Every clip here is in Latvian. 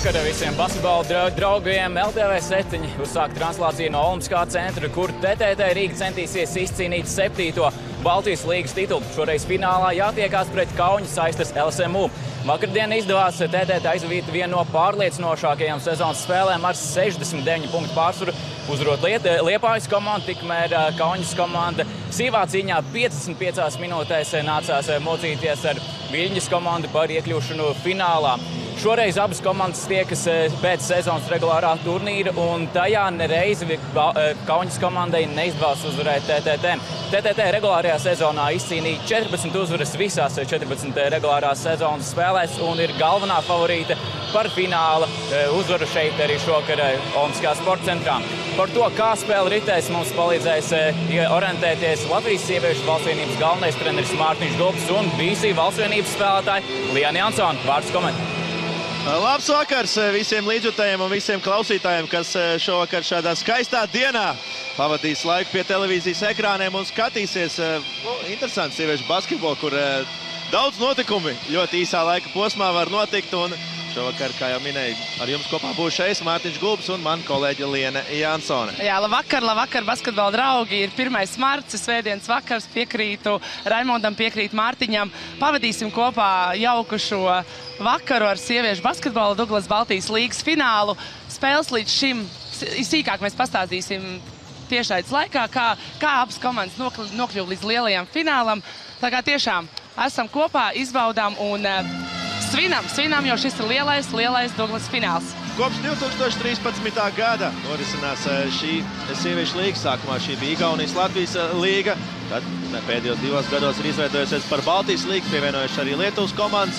vakar visiem basketbola draugiem. LTV 7 uzsāk translāciju no Olimpiskā centra, kur TTT Rīga centīsies izcīnīt 7. Baltijas līgas titulu. Šoreiz finālā jātiekās pret Kauņas Aistas LSMU. Vakardien izdevās TTT aizvīt vienu no pārliecinošākajām sezonas spēlēm ar 69 punktu pārsvaru, uzvarot Liepājas komandu, tikmēr Kauņas komanda sīvā cīņā 55 minūtēs nācās mocīties ar Viļņas komandu par iekļūšanu finālā. Šoreiz abas komandas tiekas pēc sezonas regulārā turnīra, un tajā nereizi Kauņas komandai neizdevās uzvarēt TTT. TTT regulārajā sezonā izcīnīja 14 uzvaras visās 14 regulārās sezonas spēlēs un ir galvenā favorīte par fināla uzvaru šeit arī šokar Olimpiskā sporta centrā. Par to, kā spēle ritēs, mums palīdzēs orientēties Latvijas sieviešu valstsvienības galvenais treneris Mārtiņš Gulbs un bijusī valstsvienības spēlētāji Liana Jansone. Vārds komentēt. Labs vakars visiem līdzjutējiem un visiem klausītājiem, kas šovakar šādā skaistā dienā pavadīs laiku pie televīzijas ekrāniem un skatīsies interesantu sieviešu basketbolu, kur daudz notikumi ļoti īsā laika posmā var notikt. Un šovakar, kā jau minēju, ar jums kopā būšu es, Mārtiņš Gulbs un man kolēģe Liana Jansone. Jā, labvakar, basketbola draugi. Ir 1. marts, svētdienas vakars, piekrītu Raimondam, piekrītu Mārtiņam. Pavadīsim kopā jauku šo vakaru ar sieviešu basketbolu Douglas Baltijas līgas finālu. Spēles līdz šim sīkāk mēs pastāstīsim tiešraides laikā, kā abas komandas nokļuva līdz lielajam finālam. Tā kā tiešām esam kopā, izbaudām un svinam, jo šis ir lielais Douglas fināls. Kopš 2013. gada norisinās šī sieviešu līga. Sākumā šī bija Igaunijas-Latvijas līga. Tad pēdējos 2 gados ir izveidojusies par Baltijas līgu, pievienojuši arī Lietuvas komandas.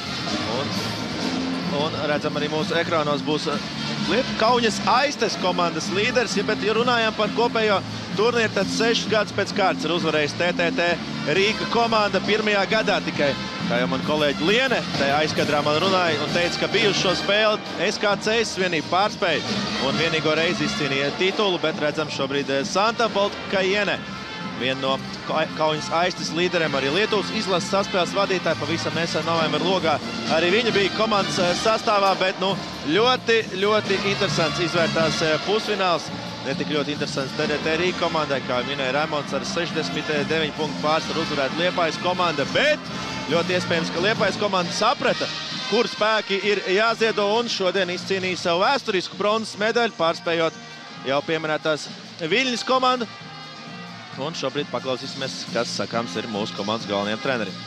Un redzam, arī mūsu ekrānos būs Kauņas Aistas komandas līderis. Bet, ja runājam par kopējo turnīru, tad 6 gadus pēc kārtas ir uzvarējis TTT Rīga komanda. 1. gadā tikai, kā jau man kolēģi Liene aizkadrā man runāja un teica, ka bijuši šo spēli SKC vienība pārspēja un vienīgo reizi izcīnīja titulu, bet redzam šobrīd Santa Boltkaiene, viena no Kauņas Aistas līderiem, arī Lietuvas izlases saspēles vadītāja, pavisam nesen novembra logā. Arī viņa bija komandas sastāvā, bet ļoti interesants izvērtās pusfināls. Ne tik ļoti interesants TTT Rīga komandai, kā minēja Raimonds, ar 69 punktu pārsvaru uzvarēt Liepājas komanda, bet ļoti iespējams, ka Liepājas komanda saprata, kur spēki ir jāziedo, un šodien izcīnīja savu vēsturisku bronzas medaļu, pārspējot jau pieminētās Viļņas komandu. Un šobrīd paklausīsimies, kas sakāms ir mūsu komandas galvenajiem treneriem.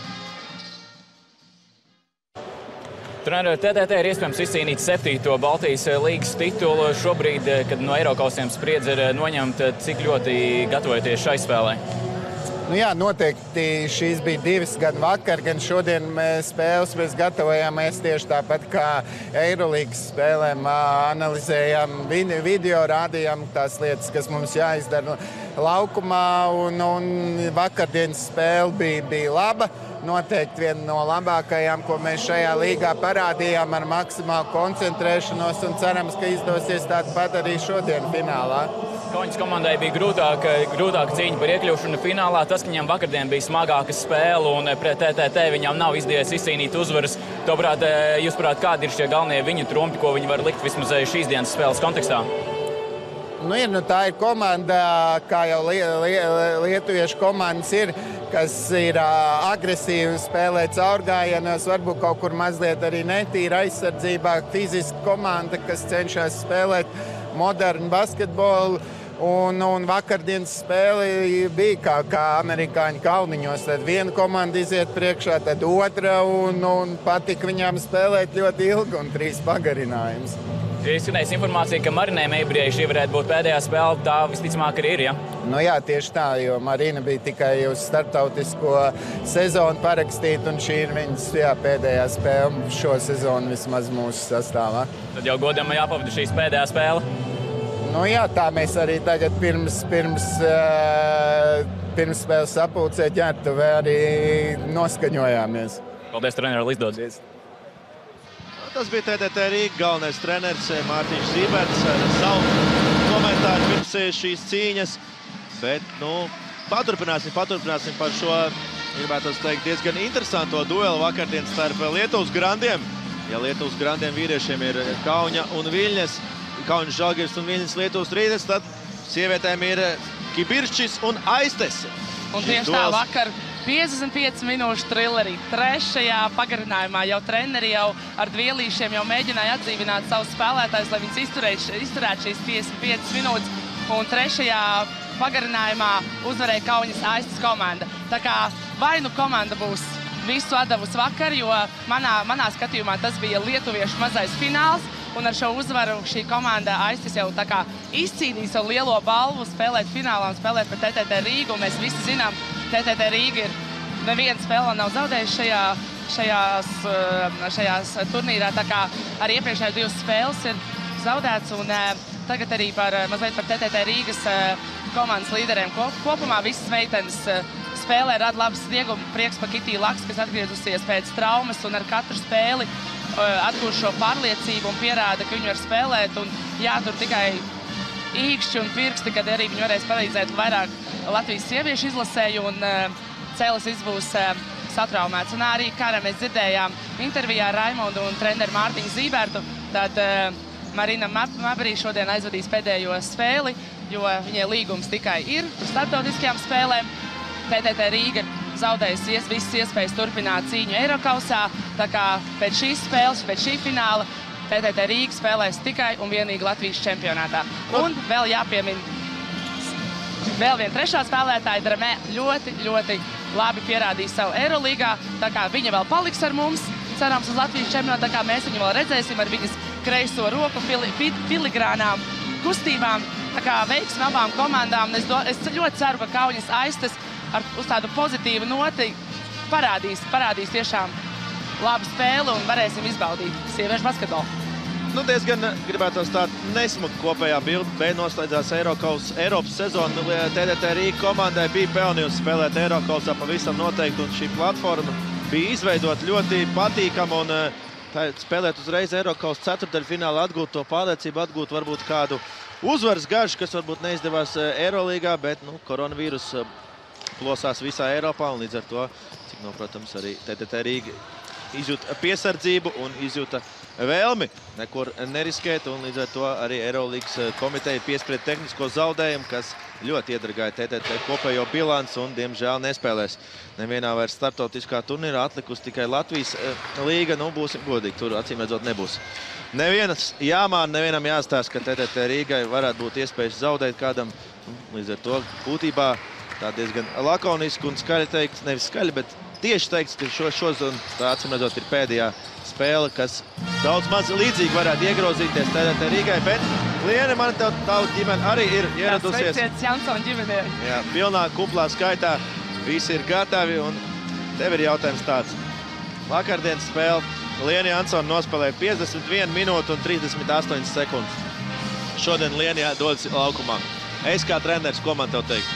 Treneri, TTT ir iespējams izcīnīt 7. Baltijas līgas titulu. Šobrīd, kad no Eirokausiem spriedze ir noņemta, cik ļoti gatavojaties šai spēlē? Nu jā, noteikti šīs bija 2 gan vakar, gan šodien spēles mēs gatavojāmies tieši tāpat kā Eirolīgas spēlēm. Analizējām video, rādījām tās lietas, kas mums jāizdara laukumā, un vakardienas spēle bija laba. Noteikti viena no labākajām, ko mēs šajā līgā parādījām ar maksimālu koncentrēšanos, un cerams, ka izdosies tādu pat arī šodien finālā. Kauņas komandai bija grūtāka cīņa par iekļūšanu finālā. Tas, ka viņam vakardien bija smagāka spēle un pret TTT viņam nav izdevies izcīnīt uzvaras. Jūsuprāt, kādi ir šie galvenie viņu trumpi, ko viņi var likt vismaz šīs dienas spēles kontekstā? Tā ir komanda, kā jau lietuviešu komandas ir, kas ir agresīvi, spēlē caurgājienos, varbūt kaut kur mazliet arī netīra aizsardzībā, fiziska komanda, kas cenšas spēlēt modernu basketbolu. Un vakardienas spēle bija kā amerikāņu kalniņos. Tad viena komanda iziet priekšā, tad otra, un patika viņām spēlēt ļoti ilgi un 3 pagarinājumus. Ir izskanējusi informācija, ka Marinai Meibrijai šī varētu būt pēdējā spēle. Tā visticamāk arī ir, ja? Jā, tieši tā, jo Marina bija tikai uz starptautisko sezonu parakstīta, un šī ir viņas pēdējā spēle šo sezonu vismaz mūsu sastāvā. Tad jau godam jāpavada šīs pēdējā spēle? Tā mēs arī tagad pirms spēles sapulcē ģērbtuvē arī noskaņojāmies. Paldies, treneri, izdodas! Tas bija TTT Rīga galvenais treneris Mārtiņš Zīberts ar savu komentāru pirms šīs cīņas. Bet, paturpināsim par šo, gribētu teikt, diezgan interesanto duelu vakardien starp Lietuvas grandiem. Ja Lietuvas grandiem vīriešiem ir Kauņa un Viļņas, Kauņas Žalgiris un Viļņas Lietuvas Rītas, tad sievietēm ir Kibiršķis un Aistes. Un tieši tā vakar 55 minūšu trilerī. Trešajā pagarinājumā jau treneri jau ar dvielīšiem jau mēģināja atdzīvināt savus spēlētājus, lai viņus izturētu šīs 55 minūtes. Un trešajā pagarinājumā uzvarēja Kauņas Aistes komanda. Tā kā vai nu komanda būs visu atdevusi vakar, jo manā skatījumā tas bija lietuviešu mazais fināls. Un ar šo uzvaru šī komanda Aistes jau tā kā izcīnīja savu lielo balvu spēlēt finālā un spēlēt par TTT Rīgu. Un mēs visi zinām, TTT Rīga ir neviena spēlē nav zaudējuši šajās turnīrā. Tā kā arī iepriekšējās divas spēles ir zaudēts. Un tagad arī mazliet par TTT Rīgas komandas līderiem. Kopumā visas meitenes spēlē rada labas sniegumu. Prieks par Kitiju Laks, kas atgriezusies pēc traumas un ar katru spēli atgūst šo pārliecību un pierāda, ka viņi var spēlēt. Un jātur tikai īkšķi un pirksti, kad arī viņi varēs palīdzēt vairāk Latvijas sieviešu izlasēju un Cēlis būs satraumēts. Un arī, kā mēs dzirdējām intervijā ar Raimondu un treneru Mārtiņu Zībertu, tad Marina Mabrī šodien aizvadīs pēdējo spēli, jo viņai līgums tikai ir uz starptautiskajām spēlēm. TTT Rīga zaudējusi visas iespējas turpināt cīņu Eirokausā, tā kā pēc šīs spēles, pēc šī fināla TTT Rīga spēlēs tikai un vienīgi Latvijas čempionātā. Un vēl jāpiemin vēl viena trešā spēlētāja, Dramē, ļoti labi pierādīja savu Eirolīgā, tā kā viņa vēl paliks ar mums, cerams uz Latvijas čempionātu, tā kā mēs viņu vēl redzēsim ar viņas kreiso roku filigrānām kustībām, tā kā veiksmi abām komandām. Es ļoti ceru, ka Kauņas Aistes uz tādu pozitīvu noti parādīs tiešām labu spēli un varēsim izbaudīt sieviešu basketbolu. Nu, diezgan gribētos tādu nesmuku kopējā bildi, bet noslēdzās Eiropas sezonu. TTT Rīga komandai bija pelnījusi spēlēt Eirokausā pavisam noteikti, un šī platforma bija izveidota ļoti patīkama, un spēlēt uzreiz Eirokaus ceturtdaļfinālā, atgūt to pārliecību, atgūt varbūt kādu uzvaras garšu, kas varbūt neizdevās Eirolīgā, bet koronavīrus plosās visā Eiropā, un līdz ar to, cik protams, arī TTT Rīga izjūta piesardzību un izjūta vēlmi nekur neriskēt, un līdz ar to arī Eirolīgas komiteja piesprieda tehnisko zaudējumu, kas ļoti iedragāja TTT kopējo bilanci un, diemžēl, nespēlēs nevienā vairs startautiskā turnīrā. Atlikusi tikai Latvijas līga, būsim godīgi, tur acīmredzot nebūs. Nevienas jāmāna, nevienam jāstāsta, ka TTT Rīgai varētu būt iespējas zaudēt kādam, līdz ar to būtībā tā diezgan lakoniski un skaļi teikts, nevis skaļi, bet tieši teikts, ka šodien tā acīmredzot ir pēdējā spēle, kas daudz maz līdzīgi varētu iegrozīties TTT Rīgai, bet Liene, man tavu ģimene arī ir ieradusies. Sveiciens Jansona ģimenē. Jā, pilnā kuplā skaitā visi ir gatavi, un tev ir jautājums tāds. Vakardienas spēle Liene Jansona nospēlēja 51 minūtu un 38 sekundes. Šodien Liene dodas laukumā. Es kā treneris, ko man tev teikt?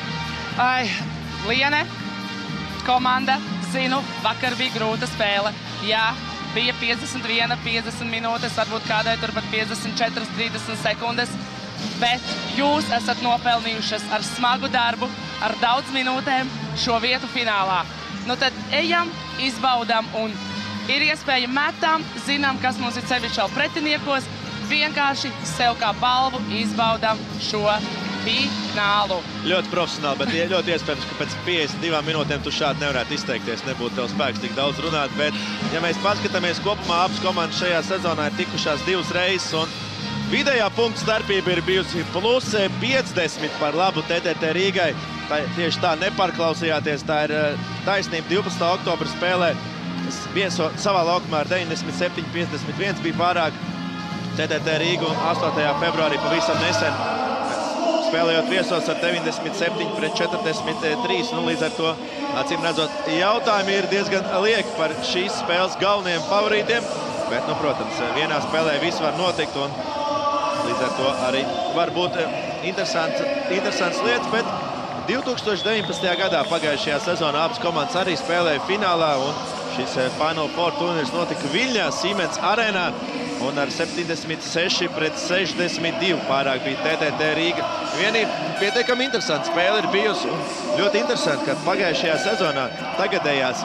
Liene, komanda, zinu, vakar bija grūta spēle. Jā, bija 51, 50 minūtes, varbūt kādai turpat 54, 30 sekundes. Bet jūs esat nopelnījušas ar smagu darbu, ar daudz minūtēm šo vietu finālā. Nu tad ejam, izbaudam un ir iespēja metam, zinām, kas mums ir sevišķi pretiniekos. Vienkārši sev kā balvu izbaudam šo finālu. Ļoti profesionāli, bet ļoti iespējams, ka pēc 52 minūtēm tu šādi nevarētu izteikties, nebūtu tev spēks tik daudz runāt, bet ja mēs paskatāmies kopumā, abas komandas šajā sezonā ir tikušās divas reizes, un vidējā punktu starpība ir bijusi plus 50 par labu TTT Rīgai. Tieši tā nepārklausījāties, tā ir taisnība 12. oktobra spēlē. Savā laukumā ar 97-51 bija pārāk TTT Rīga, un 8. februārī pavisam nesen spēlējot viesos ar 97-43. Līdz ar to, acīm redzot, jautājumi ir diezgan lieki par šīs spēles galvenajiem favorītiem. Bet, protams, vienā spēlē viss var notikt, un līdz ar to arī var būt interesants lietas. Bet 2019. gadā pagājušajā sezonā abas komandas arī spēlēja finālā, un šis Final Four turnīrs notika Viļņā, Siemens arēnā. Un ar 76-62 pārāk bija TTT Rīga. Vienība pietiekami interesanta spēle ir bijusi. Un ļoti interesanti, ka pagājušajā sezonā tagadējās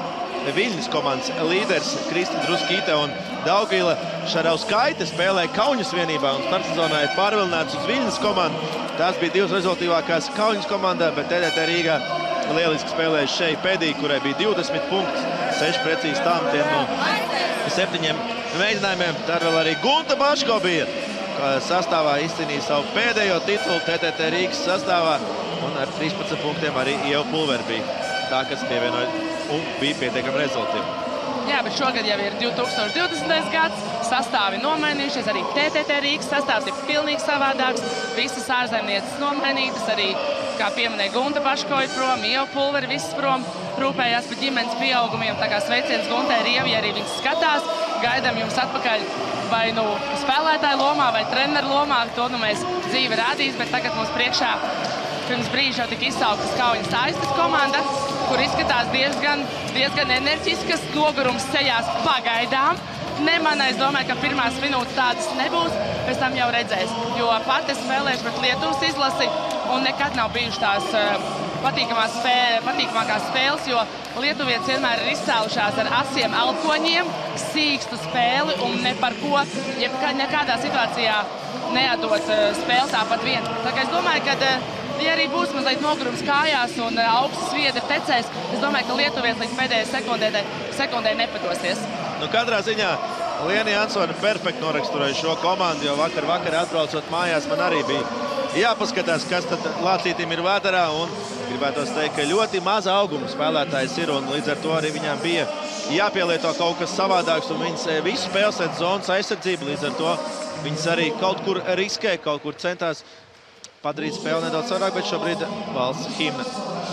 Viļņas komandas līderis Kristina Druskīte un Daugavila Šarauskaite spēlēja Kauņas vienībā un startsezonā ir pārvilināts uz Viļņas komandu. Tās bija divas rezultīvākās Kauņas komandā, bet TTT Rīgā lieliski spēlēja Šei Pedī, kurai bija 20 punktus, 6 precīzi tāmtiem no 7 mēģinājumiem. Tā vēl arī Gunta Baško bija sastāvā izcīnīja savu pēdējo titulu TTT Rīgas sastāvā un ar 13 punktiem arī Ieva Pulver bija tā, kas pievienoja un bija pietiekami rezultāti. Jā, bet šogad jau ir 2020. gads, sastāvi nomainījušies, arī TTT Rīgas sastāvs ir pilnīgi savādāks, visas ārzemnieces nomainītas, arī, kā pieminēja Gunta Paško ir prom, Ieva Pulveri viss prom, rūpējās par ģimenes pieaugumiem, tā kā sveiciens Guntai Rievi, arī viņas skatās, gaidām jums atpakaļ vai nu spēlētāju lomā vai treneru lomā, to nu mēs dzīve rādīs, bet tagad mums priekšā pirms brīža jau tika izsauktas Kauņas Aistas komanda, kur izskatās diezgan enerģiskas, nogurums ceļās pagaidām. Nemanā, es domāju, ka pirmās minūtes tādas nebūs, pēc tam jau redzēs, jo pati spēlēšu pret Lietuvas izlasi un nekad nav bijušas tās patīkamākās spēles, jo lietuvietis vienmēr ir izcēlušās ar asiem elkoņiem, sīkstu spēli un ne par ko, nekādā situācijā neatdot spēli tāpat vien. Tā kā es domāju, ka ja arī būs mazliet nogurums kājās un augsts sviedri tecēs, es domāju, ka lietuvietis līdz pēdējai sekundē nepadosies. Nu, katrā ziņā Liena Jansone perfekti noraksturēja šo komandu, jo vakar atbraucot mājās man arī bija jāpaskatās, kas tad Lācītim ir vēderā, un gribētos teikt, ka ļoti maza auguma spēlētājs ir, un līdz ar to arī viņām bija jāpielieto kaut kas savādāks, un viņas visu spēlēt zonas aizsardzību, līdz ar to viņas arī kaut kur riskē, kaut kur centās padarīt spēli nedaudz vairāk, bet šobrīd valsts himna.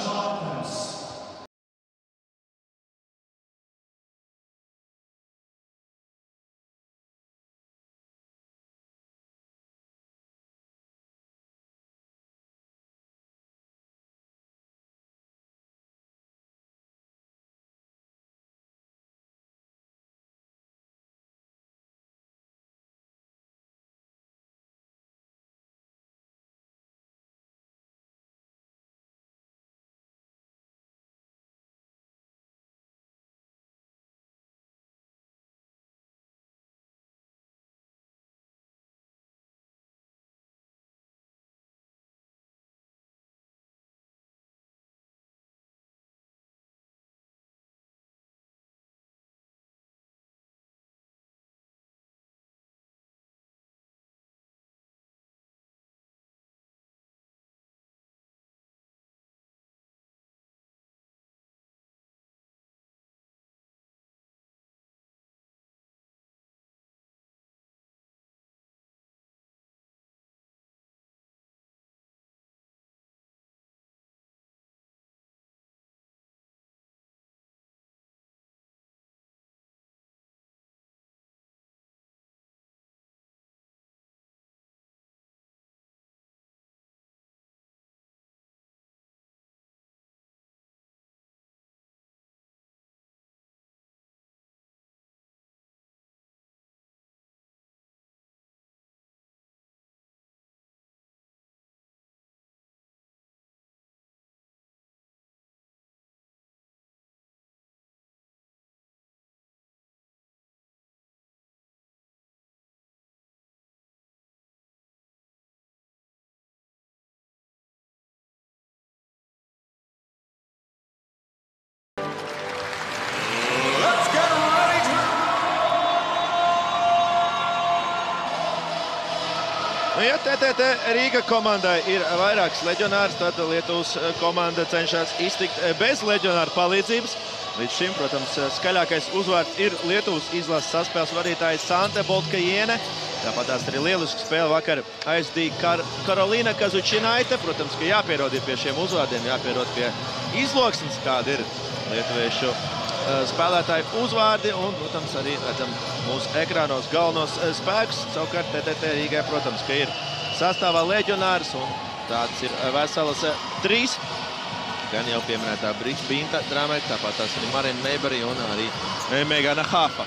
Ja TTT Rīga komandai ir vairāks leģionārs, tad Lietuvas komanda cenšas iztikt bez leģionāra palīdzības. Līdz šim, protams, skaļākais uzvārds ir Lietuvas izlases saspēles vadītājs Sante Boltkajiene. Tāpat tās arī lielisku spēli vakar aizdīja Karolīna Kazučinaite. Protams, ka jāpierod pie šiem uzvārdiem, jāpierod pie izloksnes, kāda ir lietuviešu spēlētāju uzvārdi. Un, protams, arī redzam mūsu ekrānos galvenos spēkus. Savukārt TTT Rīgai, protams, ka ir sastāvā leģionārs un tāds ir veselas 3. Gan jau pieminētā Brits Binta Dramēk, tāpat tās arī Marina Meiberi un arī Megana Hafa.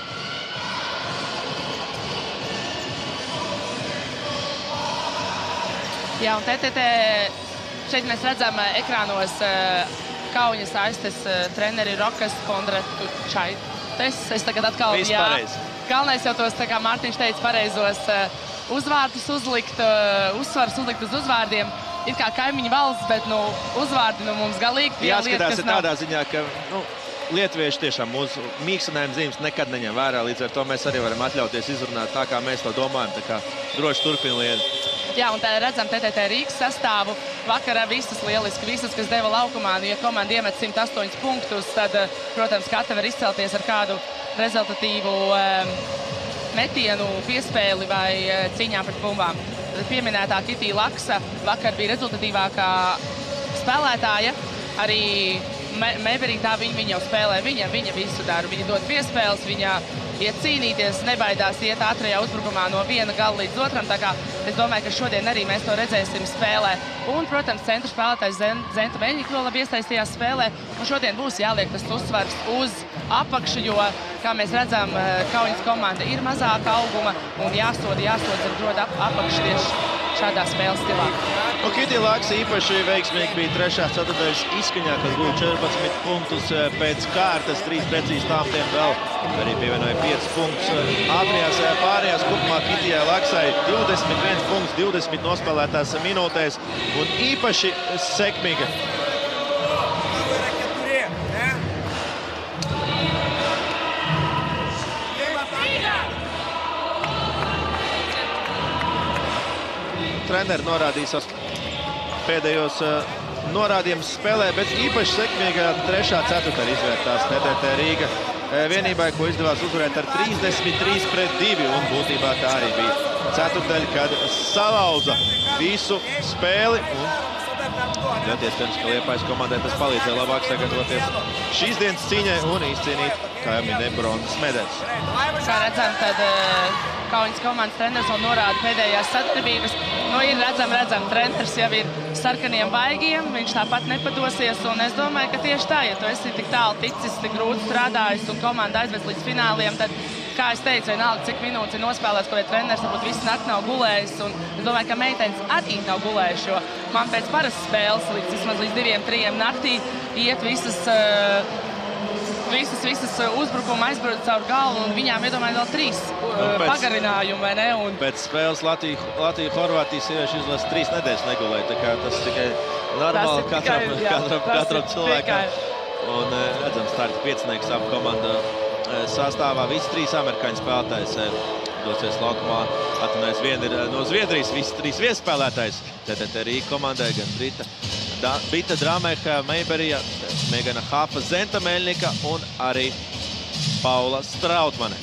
Jā, un TTT šeit mēs redzam ekrānos Kauņas aiztes treneri Rokas Kondratučaites. Es tagad atkal, Viss pareizi. Galvenais jau tos, tā kā Mārtiņš teica, pareizos uzvārdus uzlikt, uzsvars uzlikt uz uzvārdiem. Ir kā kaimiņu valsts, bet, uzvārdi mums galīgi Jāskatās tādā ziņā, ka, lietuvieši tiešām mūsu mīkstinājuma zīmes nekad neņem vērā, līdz ar to mēs arī varam atļauties izrunāt tā, kā mēs to domājam, tā kā droši turpina lietu. Jā, un tā redzam TTT Rīgas sastāvu. Vakarā visas lieliski, visas, kas deva laukumā. Ja komanda iemet 108 punktus, tad, protams, katra var izcelties ar kādu rezultatīvu metienu, piespēli vai cīņā pret bumbām. Pieminētā Kitī Laksa vakar bija rezultatīvākā spēlētāja. Arī Meiberītā viņa jau spēlē, viņa visu dara. Viņa dod piespēles, viņa iet cīnīties, nebaidās iet ātrajā uzbrukumā no viena gala līdz otram. Tā kā es domāju, ka šodien arī mēs to redzēsim spēlē. Un, protams, centra spēlētājs Zenta Meļņika vēl labi iesaistījās spēlē. Un šodien būs jāliek tas uzsvars uz apakšu, jo, kā mēs redzam, Kauņas komanda ir mazāka auguma un jāsoda dod apakšu tieši šādā spēles stilā. Kitī Laksa īpaši veiksmīgi bija 3. ceturtdaļas izskaņā, kas guva 14 punktus pēc kārtas, 3 precīzi tāmtiem vēl. Arī pievienoja 5 punktus ātrajās pārējās. Kopumā Kitijai Laksai 21 punkts, 20 nospēlētās minūtēs un īpaši sekmīga. Treneri norādīja savus pēdējos norādījumus spēlē, bet īpaši sekmīgā 3. ceturtdaļa izvērtās TTT Rīga vienībai, ko izdevās uzvarēt ar 33-2, un būtībā tā arī bija ceturtdaļa, kad salauza visu spēli, un ļoti iespējams, ka Liepājas komandai tas palīdzēja labāk sagatavoties šīs dienas cīņai un izcīnīt, kā jau minēja, bronzas medaļas. Kā redzam, tad Kauņas komandas treneris vēl norāda pēdējās sadarbības. Ir redzam, treneris jau ir sarkaniem baigiem, viņš tāpat nepadosies, un es domāju, ka tieši tā, ja tu esi tik tālu ticis, tik grūti strādājis un komanda aizved līdz fināliem, tad, kā es teicu, vienalga, cik minūtes ir nospēlēts, ko treneris varbūt visu nakti nav gulējis, un es domāju, ka meitenes arī nav gulējuši, jo man pēc parastas spēles līdz 2-3 naktī iet visas uzbrukuma aizbrauc caur galvu, un viņām iedomāja vēl 3 pagarinājumi, vai ne? Pēc spēles Latvija-Horvātija sieviešu izlasa 3 nedēļas negulēja, tā kā tas tikai normāli katram cilvēkam. Un redzam, starta 5-nieks ap komandu sastāvā. Visi 3 amerikāņu spēlētājs dosies laukumā. Atunais viena ir no Zviedrijas, visi 3 viesspēlētājs. TTT Rīga komandai gan Bita Drameha, Meiberija, Megana Hafa, Zenta Meļņika un arī Paula Strautmane.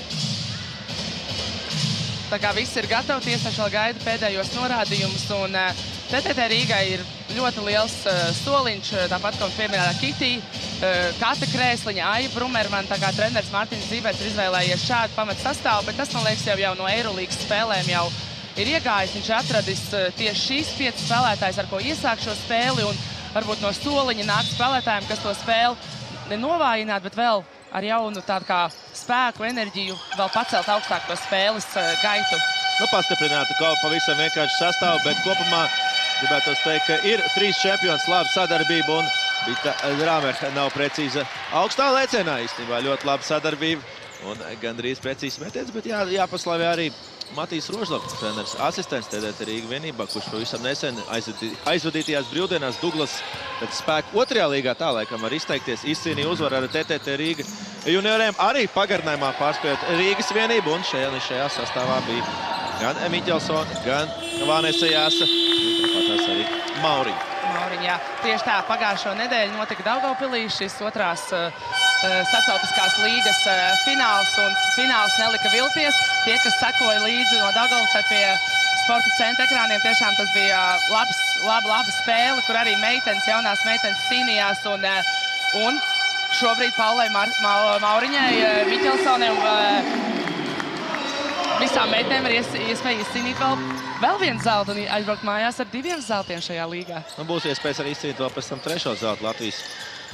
Tā kā viss ir gatavi, tiesneši vēl gaida pēdējos norādījumus, un TTT Rīgai ir ļoti liels soliņš, tāpat, kā pieminētā Kitī, Kata Krēsliņa, Aija Brumerman, tā kā treneris Mārtiņš Zībēts ir izvēlējies šādu pamatu sastāvu, bet tas, man liekas, jau no Eirolīgas spēlēm jau ir iegājis. Viņš atradis tieši šīs 5 spēlētājs, ar ko iesāk šo spēli, un varbūt no soliņa nāk spēlētājiem, kas to spēli nenovājināt, bet vēl ar jaunu tādu kā spēku, enerģiju vēl pacelt augstāk to spēles gaitu. Pastiprinātu kaut pavisam vienkārši sastāvu, bet kopumā gribētos teikt, ka ir 3 čempions, laba sadarbība, un Bita Drameha nav precīza augstā lēcienā. Īstenībā ļoti laba sadarbība un gandrīz precīzi metiens, bet jāpaslavē arī Matīs Rožlavs, treneris asistents TTT Rīga vienībā, kurš pavisam nesen aizvadītajās brīvdienās Douglas pēc spēku 2. līgā, tā laikam var izteikties, izcīnīja uzvaru ar TTT Rīga junioriem, arī pagarinājumā pārspējot Rīgas vienību, un šajā sastāvā bija gan Miķelsona, gan Vanesa Jāsa, un tāpatās arī Mauriņa. Jā. Tieši tā, pagājušo nedēļu notika Daugavpilī šis 2. Starptautiskās līgas fināls, un fināls nelika vilties. Tie, kas sekoja līdzi no Daugavas pie sporta centra ekrāniem, tiešām tas bija laba spēle, kur arī jaunās meitenes cīnījās, un šobrīd Paulai Mauriņai, Miķelsonai un visām meitenēm ir iespēja izcīnīt vēl vienu zeltu un aizbraukt mājās ar 2 zeltiem šajā līgā. Būs iespējas arī izcīnīt vēl pēc tam 3. zeltu Latvijas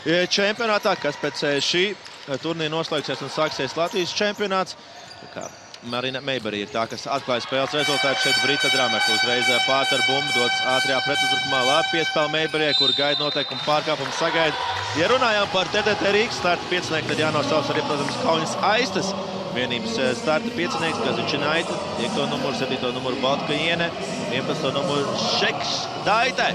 čempionātā, kas pēc šī turnīra noslēgsies un sāksies Latvijas čempionāts. Marina Meiberī ir tā, kas atklāja spēles rezultātu. Šeit Brita Dramerta uzreiz pārt ar bumbu, dodas ātrajā pretuzbrukumā. Labi piespēle Meiberī, kur gaida noteikumu pārkāpumu sagaida. Ja runājām par TTT Rīgas starta piecinieku, tad jānosauc arī, protams, Kaunis Aistas vienības starta piecinieks, Kazičinaita, 5. numuru, 7. numuru Baltka Iene, 11. numuru Šeks Daite,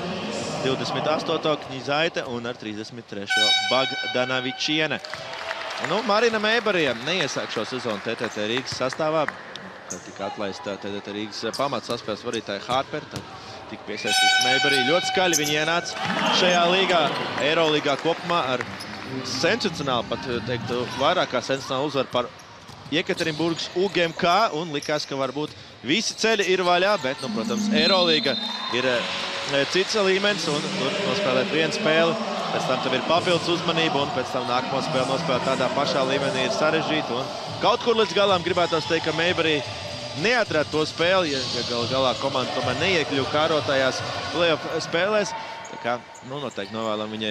28. Kņizaite un ar 33. Bagdanavičiene. Nu, Marina Meiberī neiesāk šo sezonu TTT Rīgas sastāvā. Tad tika atlaista TTT Rīgas pamats saspēles vadītāja Harper. Tad tika piesaistīta Meiberī. Ļoti skaļi viņi ienāca šajā līgā, Eirolīgā kopumā ar sensacionāli, pat teiktu, vairāk kā sensacionāli uzvaru par Jekaterinburgas UGMK. Un likās, ka varbūt visi ceļi ir vaļā, bet, nu, protams, Eirolīga ir cits līmenis un tur nospēlēt vienu spēli. Pēc tam tev ir papildus uzmanība un pēc tam nākamo spēli nospēlēt tādā pašā līmenī ir sarežģīta. Un kaut kur līdz galam gribētos teikt, ka Meiberī neatrada to spēli, ja galā komanda tomēr neiekļuva kārotajās playoff spēlēs. Tā kā, nu, noteikti novēlam viņai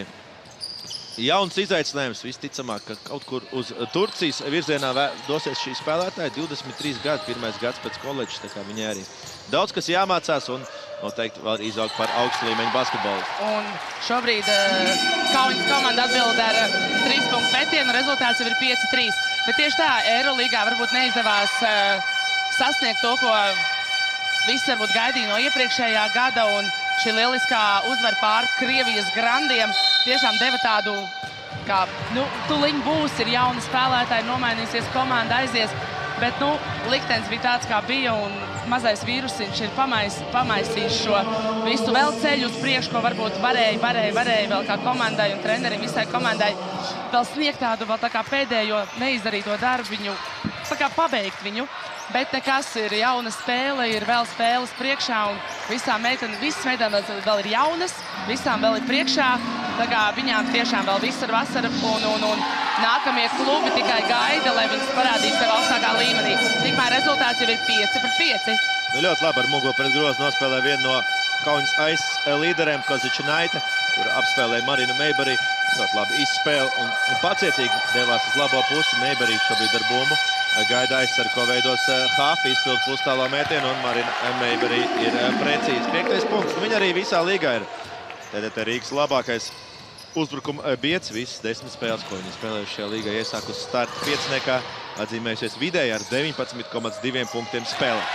jauns izaicinājums. Visticamāk, ka kaut kur uz Turcijas virzienā dosies šī spēlētāja. 23 gadi, pirmais gads pēc koledžas, tā kā viņai arī daudz kas jāmācās un noteikti vēl izaugt par augstu līmeņu basketbolu. Un šobrīd Kaunis komanda atbild ar 3 punktu metienu, rezultāts jau ir 5-3. Bet tieši tā, Eirolīgā varbūt neizdevās sasniegt to, ko visi varbūt gaidīja no iepriekšējā gada, un šī lieliskā uzvara pār Krievijas grandiem tiešām deva tādu, kā, nu, tuliņ būs, ir jauni spēlētāji, nomainīsies, komanda aizies, bet, nu, liktenis bija tāds, kā bija, un mazais vīrusiņš ir pamaisījis šo visu vēl ceļu uz priekšu, ko varbūt varēja vēl kā komandai un trenerim visai komandai vēl sniegt tādu vēl tā kā pēdējo neizdarīto darbu viņu, tā kā pabeigt viņu. Bet nekas, ir jauna spēle, ir vēl spēles priekšā un visas meitenes vēl ir jaunas, visām vēl ir priekšā. Tā kā viņām tiešām vēl viss ir vasara un nākamie klubi tikai gaida, lai viņas parādītu sev augstākā līmenī. Tikmēr rezultāts jau ir 5-5. Nu, ļoti labi ar mugu pret grozu nospēlē vienu no Kaunis Aistas līderiem, Kazičinaita, kur apspēlēja Marinu Meiberī. Ļoti labi izspēle un pacietīgi devās uz labo pusi. Meiberī šobrīd ar bumbu gaida aizsargu, ko veidos Hāfi, izpild pustālo mētienu, un Marina Meiberī ir precīzi. 5. punkts. Viņa arī visā līgā ir TTT Rīgas labākais uzbrukuma biedrs. Visas 10 spēles, ko viņi spēlējuši šajā līgā, iesākus starta pieciniekā, atzīmējusies vidēji ar 19,2 punktiem spēlē.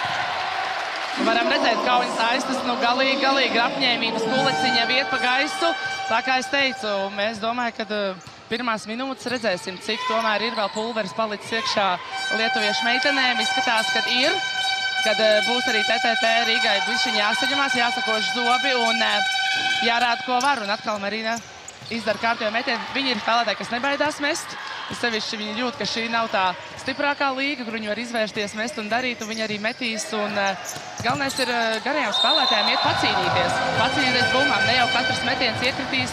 Varam redzēt, Kaunis Aistas, nu, galīgi apņēmības puleciņa iet pa gaisu. Tā kā es teicu, mēs domāju, ka pirmās minūtes redzēsim, cik tomēr ir vēl pulveris palicis iekšā lietuviešu meitenēm. Izskatās, kad ir, kad būs arī TTT Rīgai bišķiņ jāsaņemās, jāsakoš zobi un jārāda, ko var. Un atkal Marina izdara kārtējo metienu. Viņi ir spēlētāji, kas nebaidās mest. Sevišķi viņi jūt, ka šī nav tā stiprākā līga, kur viņi var izvērsties, mest un darīt, un viņi arī metīs. Un galvenais ir garajām spēlētājiem iet pacīnīties bumbām. Ne jau katrs metiens iekritīs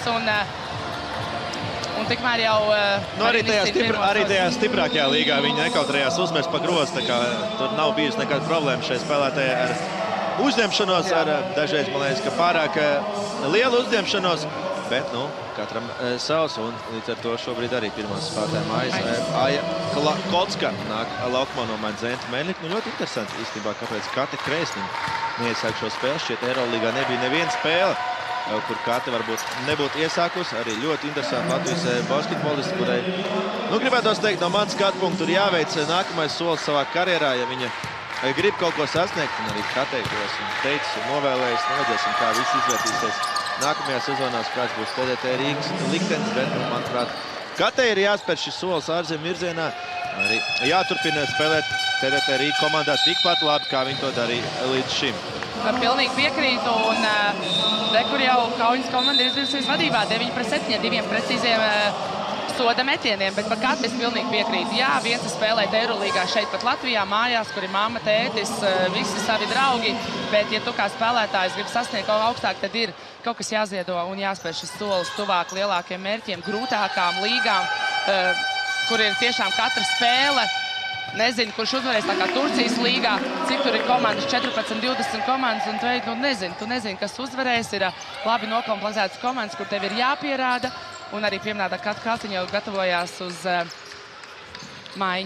un tikmēr jau... Nu, arī tajā stiprākajā līgā viņi nekautrējās uzmest pa grozu, tā kā tur nav bijusi nekāda problēma šai spēlētājai ar uzņemšanos, ar dažreiz, man liekas, ka pārāk lielu uzņemšanos. Bet, nu, katram savs, un līdz ar to šobrīd arī pirmās spēlētāja mājas. Aja Kotska nāk laukumā no Zenta Meļņika. Nu, ļoti interesanti īstenībā, kāpēc Kate Krēsniņa neiesāk šo spēli. Šķiet, Eirolīgā nebija neviena spēle, kur Kate varbūt nebūtu iesākusi. Arī ļoti interesanti Latvijas basketbolisti, kurai, nu, gribētos teikt, no manas skatu punktu ir jāveic nākamais solis savā karjerā, ja viņa grib kaut ko sasniegt, un arī Katei, ko esmu teicis un novēlējis, neredzēsim, kā viss izvērtīsies nākamajā sezonās, kāds būs TTT Rīgas liktenis, bet, manuprāt, Katei ir jāspēr šis solis ārzemju virzienā, arī jāturpina spēlēt TTT Rīga komandā tikpat labi, kā viņi to darīja līdz šim. Pilnīgi piekrītu, un kur jau Kaunis komanda ir izvirsies vadībā 9-7, 2 precīziem soda metieniem, bet par katru es pilnīgi piekrītu. Jā, viens ir spēlēt Eirolīgā šeit pat Latvijā, mājās, kur ir mamma, tētis, visi savi draugi, bet ja tu kā spēlētājs gribi sasniegt kaut augstāk, tad ir kaut kas jāziedo un jāspēr šis solis tuvāk lielākiem mērķiem, grūtākām līgām, kur ir tiešām katra spēle. Nezinu, kurš uzvarēs tā kā Turcijas līgā, cik tur ir komandas, 14, 20 komandas, un tu nezini, kas uzvarēs, ir labi nokomplektētas komandas, kur tev ir jāpierāda, un arī pieminētā Katiņa jau gatavojās uz maiņu.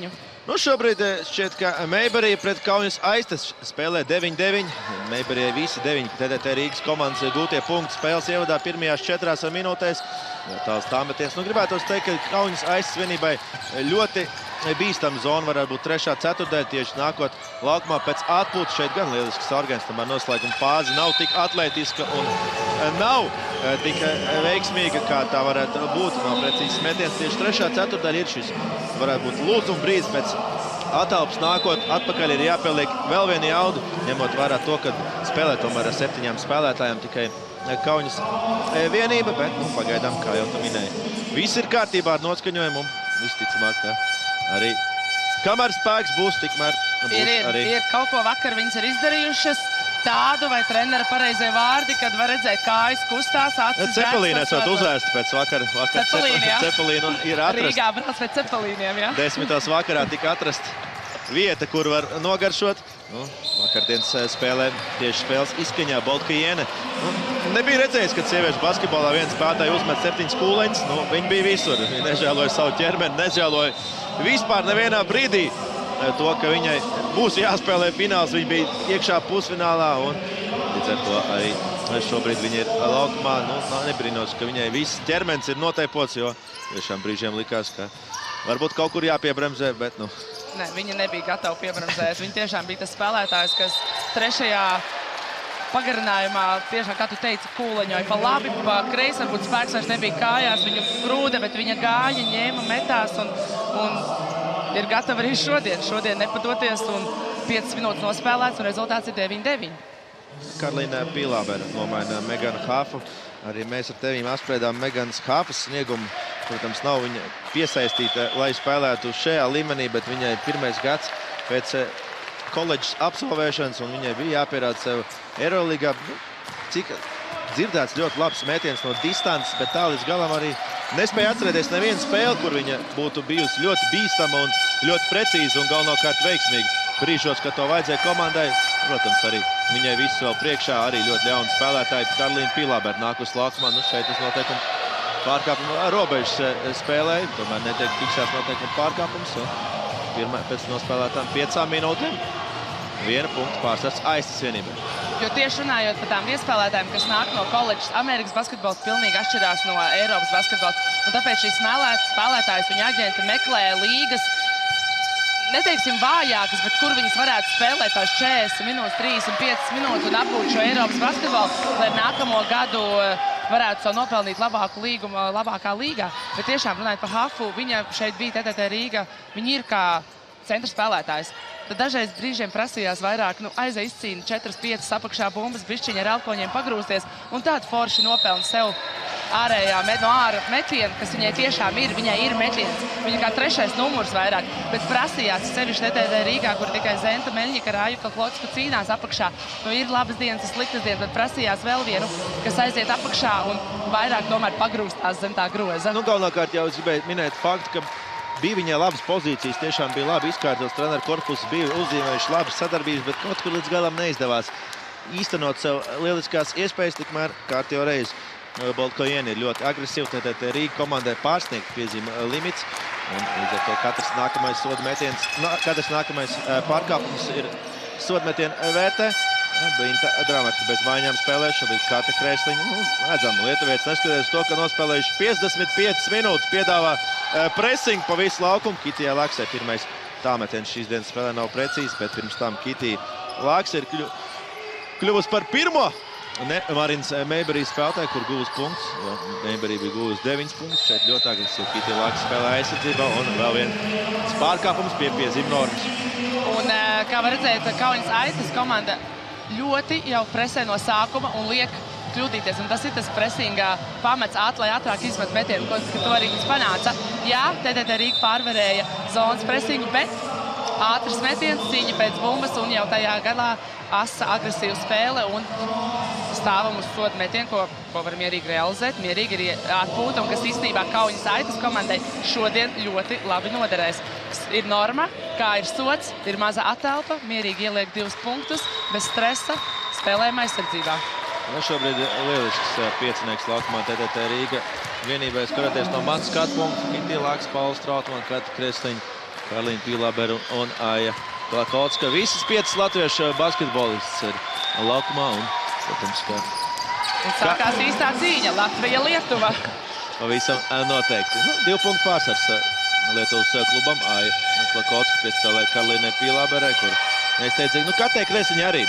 Nu, šobrīd šķiet, ka Meiberija pret Kaunas Aistas spēlē 9-9. Meiberijai visi 9 TTT Rīgas komandas gūtie punkti spēles ievadā pirmajās 4 minūtēs. Tāls tāmeties. Nu, gribētos teikt, ka Kaunas Aistas vienībai ļoti bīstama zona varētu būt 3. ceturtdaļa, tieši nākot laukumā pēc atpūtas. Šeit gan lielisks Sargens, tomēr noslēguma fāze nav tik atletiska un nav tik veiksmīga, kā tā varētu būt. Nav precīzs metiens. Tieši 3. ceturtdaļa ir šis, varētu būt lūdzuma brīdis pēc atalpas nākot. Atpakaļ ir jāpieliek vēl viena jauda, ņemot vērā to, ka spēlē tomēr ar 7 spēlētājiem tikai Kaunas vienība, bet pagaidām, kā jau tu minēji, viss ir kārtībā ar noskaņojumu un visticamāk, ka arī kamēr spēks būs, tikmēr būs arī. Ir kaut ko vakar viņas ir izdarījušas tādu vai trenera pareizie vārdi, kad var redzēt kājas kustās, acis Cepelīni esot uzēsti pēc vakar. Cepelīnu ir atrast. Rīgā brauc pēc cepelīniem, jā. 10. vakarā tika atrast vieta, kur var nogaršot. Vakardienas spēlē tieši spēles izskaņā Boltkajiene. Nebija redzējis, kad sieviešu basketbolā viens spēlētāji uzmet 7 kūleņus. Viņi bija visur. Viņi nežēloja savu ķermeni, nežēloja vispār nevienā brīdī to, ka viņai būs jāspēlē fināls. Viņa bija iekšā pusfinālā un līdz ar to arī šobrīd viņa ir laukumā. Nebrīnos, ka viņai viss ķermenis ir noteipots, jo tiešām brīžiem likās, ka varbūt kaut kur jāpiebremzē, bet Nē, viņa nebija gatava piebremzēt. Viņa tiešām bija tas spēlētājs, kas 3. pagarinājumā, tiešām, kā tu teici, kūleņoja pa labi, pa kreisi, varbūt spēks vairs nebija kājās, viņu grūda, bet viņa gāja, ņēma, metās un ir gatava arī šodien nepadoties un 5 minūtes nospēlēts un rezultāts ir 9-9. Karlīna Pīlābera nomaina Meganu Hafu. Arī mēs ar tevīm apspriedām Meganas Hafas sniegumu. Protams, nav viņa piesaistīta, lai spēlētu šajā līmenī, bet viņai ir 1. gads pēc koledžas absolvēšanas, un viņai bija jāpierāda sev Eirolīgā. Cik dzirdēts ļoti labs mētiens no distances, bet tā līdz galam arī nespēja atcerēties nevienu spēli, kur viņa būtu bijusi ļoti bīstama un ļoti precīza un galvenokārt veiksmīga. Brīžos, kad to vajadzēja komandai, protams, arī viņai viss vēl priekšā, arī ļoti ļauni spēlētāji. Karlīna Pīlābera nāk uz laukumā, šeit uz noteikumu pārkāpumu robežas spēlēja, tomēr netiek fiksēts noteikumu pārkāpums. Pēc nospēlētām 5 minūtēm 1 punktu pārsvars Aistas vienībai. Jo tieši runājot par tām iespēlētājiem, kas nāk no koledžas, Amerikas basketbols pilnīgi atšķirās no Eiropas basketbols. Un tāpēc šīs spēlētājas viņa aģenti meklē līgas, neteiksim vājākas, bet kur viņas varētu spēlēt tās 40 minūtes, 35 minūtes un apgūt šo Eiropas basketbolu, lai nākamo gadu varētu savu nopelnīt labāku līgumu, labākā līgā. Bet tiešām runājot par Hafu, viņa šeit bija TTT Rīga, viņa ir kā centra spēlētājs. Tad dažreiz brīžiem prasījās vairāk, aizai izcīna 4-5 apakšā bumbas, bišķiņa ar alkoņiem pagrūsties, un tādu forši nopelna sev ārējā no ārā metienu, kas viņai tiešām ir, viņai ir metiens. Viņa kā 3. numurs vairāk, bet prasījās sevišķi TTT Rīgā, kur tikai Zenta Meļņika, Rājuka, Klocka cīnās apakšā. Ir labas dienas, sliktas dienas, bet prasījās vēl vienu, kas aiziet apakšā un vairāk tomēr pagrūstās zem tā groza. Galvenokārt jau es gribēju minēt faktu, ka bija viņai labas pozīcijas, tiešām bija labi izkārtots treneru korpusu, bija uzzīmējuši labas sadarbības, bet kaut kur līdz galam neizdevās īstenot sev lieliskās iespējas, tikmēr kārtējo reizi. Boltkajiene ir ļoti agresīva, TTT Rīga komandai pārsniegt piezīme limits, un līdz ar to katrs nākamais soda metiens, katrs nākamais pārkāpums ir sodmetienu vērtē. Binta Dramerka bez maiņām spēlē, šobrīd Kata Krēsliņa. Redzam, lietuvietis neskatoties to, ka nospēlējuši 55 minūtes, piedāvā pressing pa visu laukumu. Kitijai Laksai pirmais tāmetiens šīs dienas spēlē nav precīzi, bet pirms tam Kitija Laksa ir kļuvusi par pirmo Marins Meiberijas spēlētāji, kur guvis punkts. Meiberija bija guvis 9 punktus. Šeit ļoti agresīvi Kitija Laksa spēlē aizsardzībā un vēl viens pārkāpums pie piezīme normas. Un kā var redzēt, Kaunas Aistas komanda ļoti jau presē no sākuma un liek kļūdīties. Un tas ir tas presingā pamats lai ātrāk izmet metienu, ka to arī viņas panāca. Jā, TTT Rīga pārvarēja zonas presingu, bet ātrs metiens, cīņa pēc bumbas un jau tajā galā asa agresīva spēle un stāvam uz sodu metienu, ko var mierīgi realizēt. Mierīgi ir atpūta un kas īstenībā Kaunas Aistas komandai šodien ļoti labi noderēs. Ir norma, kā ir sods, ir maza atelpa, mierīgi ieliek 2 punktus, bez stresa, spēlējuma aizsardzībā. Šobrīd lielisks piecinieks laukumā TTT Rīga vienībai skatoties no manas skatu punktu. Kitija Laksa, Pauls Trautmann, Kata Krēsliņa Karlīna Pīlābera un Aija Klakotska. Visas 5 latviešu basketbolists ir laukumā un, protams, ka... Un sākās īstā cīņa Latvija-Lietuva. Pavisam noteikti. 2 punktu pārsvars Lietuvas klubam. Aija Klakotska piespēlē Karlīnai Pīlāberai, kur neizteicīgi. Katrai Kresliņai arī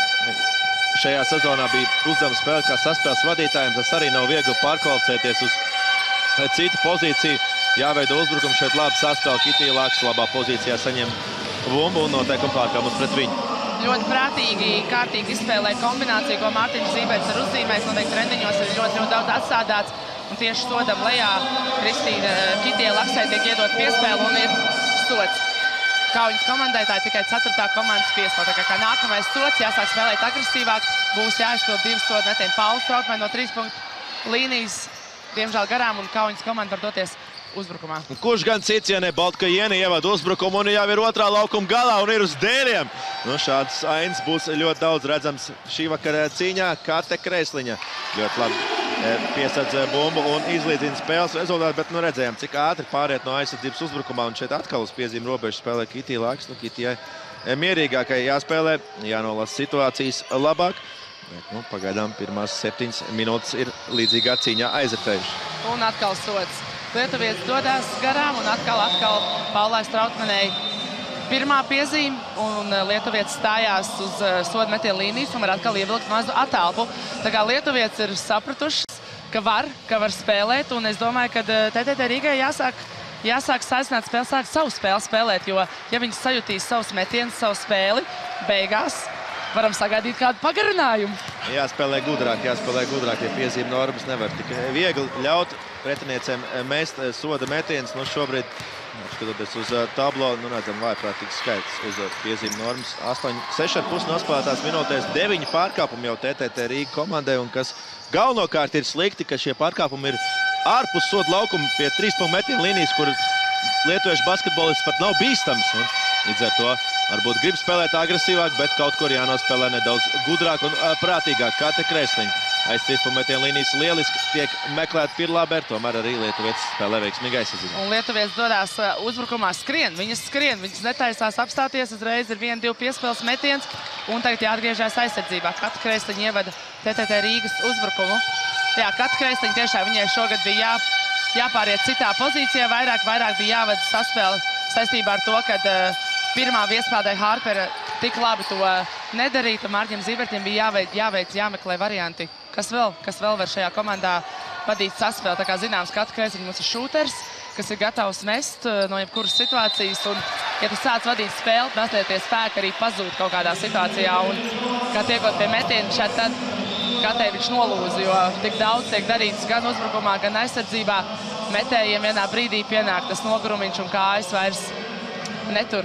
šajā sezonā bija uzdevuma spēle kā saspēles vadītājiem. Tas arī nav viegli pārkvalificēties uz citu pozīciju. Jāveido uzbrukums šeit labi saspēle. Kitija Laksa labā pozīcijā saņem bumbu un noteikuma pārkāpumus pret viņu. Ļoti prātīgi, kārtīgi izspēlē kombināciju, ko Mārtiņš Zīberts ir uzzīmējis. Noteikti trendiņos ir ļoti daudz atstādāts. Un tieši sodam lejā Kristīna Kitija Laksai tiek iedot piespēle un ir sods. Kauņas komandai tā ir tikai 4. komandas piespēle. Tā kā nākamais sods jāsāk spēlēt agresīvāk. Būs jāizpild 2 sodu metieni. Pauls Trautmai no 3 punktu līnijas. Diemžēl garām un Kauņas komanda var doties uzbrukumā. Kurš gan cits, ja ne Baltkajiene ievada uzbrukumu un jau ir otrā laukuma galā un ir uz dēļiem. Šāds ainas būs ļoti daudz redzams šī vakara cīņā. Kate Kresliņa ļoti labi piesadz bumbu un izlīdzina spēles rezultātu, bet redzējām, cik ātri pāriet no aizsardzības uzbrukumā. Un šeit atkal uz piezīme robežu spēlē Kitija Laksa. Kitijai mierīgākai jāspēlē, jānolasa situācijas labāk. Bet, pagaidām pirmās 7 minūtes ir līdzīgā cīņā aizritējuši. Un atkal sods. Lietuvietis dodās garām un atkal Paulai Strautmanei pirmā piezīme. Un lietuvietis stājās uz sodu metienu līnijas un var atkal ievilkt mazu attālpu. Tā kā lietuvietis ir sapratuši, ka var spēlēt. Un es domāju, ka TTT Rīgai jāsāk saicināt spēli, sāk savu spēli spēlēt. Jo, ja viņi sajutīs savus metienus, savu spēli, beigās varam sagaidīt kādu pagarinājumu. Jāspēlē gudrāk, ja piezīme normas nevar tik viegli ļaut pretiniecēm mest soda metienus. Šobrīd, skatoties uz tablo, redzam vājprātīgs skaits uz piezīme normas. 6,5 nospēlētās minūtēs, 9 pārkāpumi jau TTT Rīga komandai, un kas galvenokārt ir slikti, ka šie pārkāpumi ir ārpus soda laukuma pie 3 punktu metienu līnijas, kur lietuviešu basketbolists pat nav bīstams. Līdz ar to varbūt grib spēlēt agresīvāk, bet kaut kur jānospēlē nedaudz gudrāk un prātīgāk. Kate Kresliņa aiz 3 punktu metienu līnijas lieliski tiek meklēta Pīlābera, tomēr arī lietuvietis spēlē veiksmīgi aizsardzībā. Un lietuvietis dodās uzbrukumā viņas netaisās apstāties, uzreiz ir 1-2 piespēles metiens, un tagad jāatgriežās aizsardzībā. Kate Kresliņa ievada TTT Rīgas uzbrukumu. Jā, Kate Kresliņa tiešām viņai šogad bija jāpāriet citā pozīcijā, vairāk bija jāvada saspēle saistībā ar to, kad pirmā viespēlētāja Harpera tik labi to nedarīja. Mārtiņam Zībertim bija jāmeklē varianti. Kas vēl var šajā komandā vadīt saspēli? Tā kā zināms, Kate Kresliņa mums ir šūters, kas ir gatavs mest no jebkuras situācijas. Un, ja tu sāc vadīt spēli, mazliet tie spēki arī pazūd kaut kādā situācijā. Un, kā tiekot pie metiena šeit, tad Katei viņš nolūza, jo tik daudz tiek darīts gan uzbrukumā, gan aizsardzībā. Metējiem vienā brīdī pienāk tas nogurumiņš un kājas vairs netur.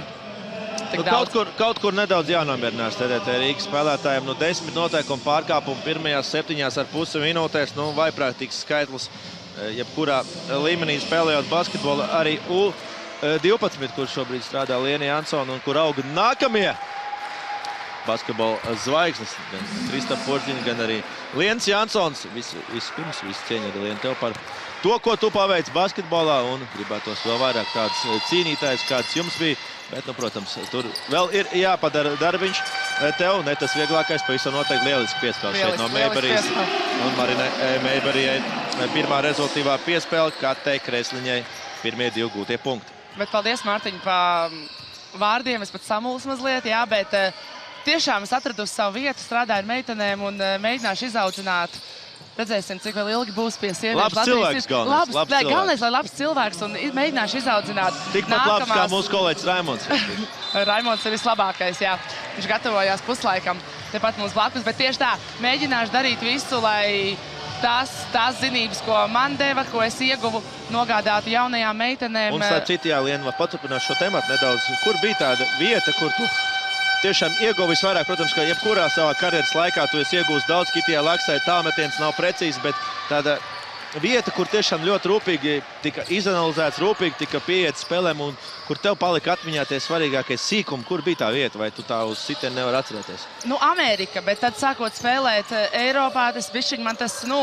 Kaut kur nedaudz jānomierinās TTT Rīgas spēlētājiem. 10 noteikumu pārkāpumu pirmajās 7,5 minūtēs. Vaiprātīgs skaitlis jebkurā līmenī spēlējot basketbolu. Arī U12, kur šobrīd strādā Liena Jansona un kur auga nākamie basketbola zvaigznes. Gan Kristapa Porziņa, gan arī Liens Jansons. Vispirms cieņa arī Liena tev par to, ko tu paveic basketbolā, un gribētos vēl vairāk tādas cīnītājas, kāds jums bija. Bet, protams, tur vēl ir jāpadara darbiņš tev. Ne tas vieglākais, pavisam noteikti lieliski piespēle šeit no Meiberijas. Un Marinai Meiberijai pirmā rezultīvā piespēle, Katei Kresliņai pirmie 2 gūtie punkti. Bet paldies, Mārtiņ, pa vārdiem. Es pat samulsu mazliet, jā, bet tiešām es atradu savu vietu, strādāju ar meitenēm un mēģināšu izaudzināt. Redzēsim, cik vēl ilgi būs pie sieviešu. Labs cilvēks galvenais. Galvenais, lai labs cilvēks un mēģināšu izaudzināt. Tikpat labs kā mūsu kolēģis Raimonds. Raimonds ir vislabākais, jā. Viņš gatavojās puslaikam tepat mums blakus, bet tieši tā, mēģināšu darīt visu, lai tās zinības, ko man deva, ko es ieguvu, nogādātu jaunajām meitenēm. Un starp citu, jā, Liena, paturpinās šo tematu nedaudz. Kur bija tāda vieta, kur tu tiešām ieguva visvairāk? Protams, ka jebkurā savā karjeras laikā tu esi iegūst daudz. Kitijai Laksai tālmetiens nav precīzi, bet tāda vieta, kur tiešām ļoti rūpīgi tika izanalizēts, rūpīgi tika pieiet spēlēm un kur tev palika atmiņā tie svarīgākie sīkumi. Kur bija tā vieta, vai tu tā uz sitienu nevar atcerēties? Amerika, bet tad sākot spēlēt Eiropā, tas bišķiņ man tas,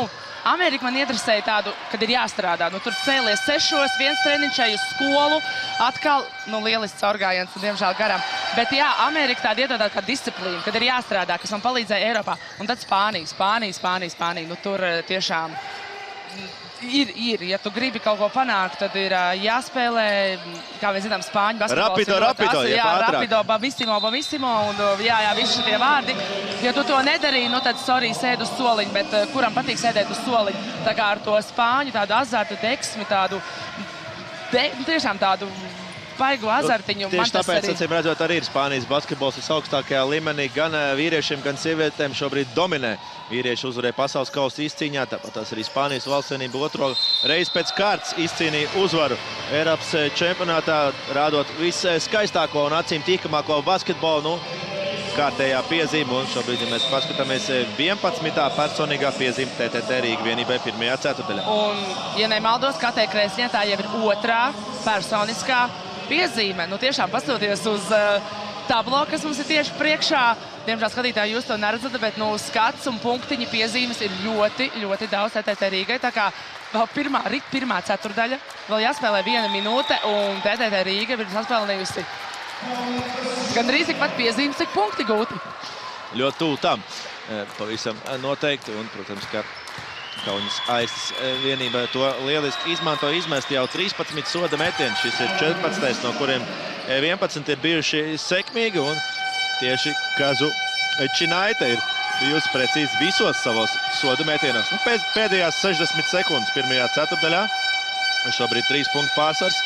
Amerika man interesēja tādu, kad ir jāstrādā. Nu, tur cēlies 6, viens treniņš uz skolu, atkal, nu, lielisks caurgājiens, diemžēl garām. Bet jā, Amerika tāda iedod tādu kā disciplīnu, kad ir jāstrādā, kas man palīdzēja Eiropā. Un tad Spānija. Nu, tur tiešām ir. Ja tu gribi kaut ko panākt, tad ir jāspēlē, kā mēs zinām, spāņu basketbols. Rapido, jā, rapido, bamissimo, un jā, visi šitie vārdi. Ja tu to nedarīji, nu tad, sorry, sēd uz soliņu, bet kuram patīk sēdēt uz soliņu? Tā kā ar to spāņu tādu azartu deksmi, tādu, tiešām tādu baigu azartiņu. Tieši tāpēc, acīm redzot, arī ir Spānijas basketbols visaugstākajā līmenī. Gan vīriešiem, gan sievietēm šobrīd dominē. Vīrieši uzvarēja pasaules kausa izcīņā, tāpat arī Spānijas valstsvienība otro reizi pēc kārtas izcīnīja uzvaru Eiropas čempionātā, rādot viskaistāko un acīm tīkamāko basketbolu. Kārtējā piezīme, un šobrīd, ja mēs paskatāmies 11. personīgā piezīme TTT Rīga vienībai pirmajā ceturtdaļā. Un, ja nemaldos, Katei Krēsņai tā jau ir otrā personiskā piezīme. Nu, tiešām pastoties uz tablo, kas mums ir tieši priekšā. Diemžēl skatītāji jūs to neredzat, bet nu, skats un punktiņi piezīmes ir ļoti, ļoti daudz TTT Rīgai. Tā kā vēl pirmā ceturdaļa, vēl jāspēlē 1 minūte, un TTT Rīga ir saspēlējusi gandrīz tikpat piezīmes, cik punkti gūti. Ļoti tuvu tam, pavisam noteikti, un, protams, ka Kaunas Aistas vienība to lieliski izmanto, izmest jau 13 soda metieni. Šis ir 14, no kuriem 11 ir bijuši sekmīgi, un tieši Kazu Činaite ir bijusi precīzi visos savos soda metienos. Nu, pēdējās 60 sekundes pirmajā ceturtdaļā. Šobrīd 3 punktu pārsvars.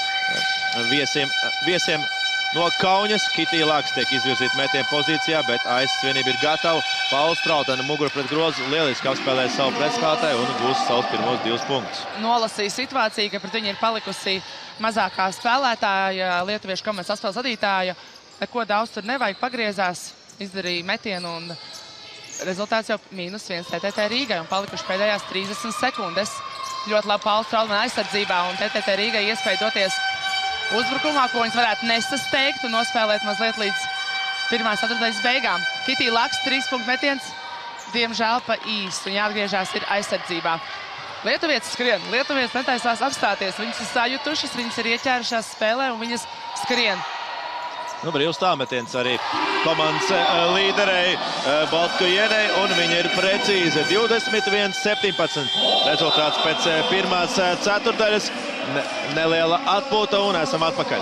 Viesiem no Kaunas Kitija Laks tiek izvirzīta metiena pozīcijā, bet Aistas vienība ir gatava. Pauls Trautena muguru pret grozu lieliski apspēlē savu pretspēlētāju un gūs savus pirmos 2 punktus. Nolasīja situāciju, ka pret viņu ir palikusi mazākā spēlētāja, lietuviešu komandas saspēles vadītāja. Neko daudz tur nevajag, pagriezās, izdarīja metienu un rezultāts jau -1 TTT Rīgai un palikuši pēdējās 30 sekundes. Ļoti labi Pauls Trautena aizsardzībā un TTT Rīgai iespēja doties uzbrukumā, ko viņas varētu nesasteigt un nospēlēt mazliet līdz pirmās ceturtdaļas beigām. Kitija Laks 3 punktu metiens, diemžēl pa īstu, un jāatgriežās ir aizsardzībā. Lietuvietis skrien, lietuvietis netaisās apstāties, viņas ir sajutušas, viņas ir ieķērušās spēlē un viņas skrien. Nu, brīvs tāmetiens arī komandas līderei Baltkujienei, un viņa ir precīzi 21-17. Rezultāts pēc pirmās ceturtdaļas. Neliela atpūta un esam atpakaļ.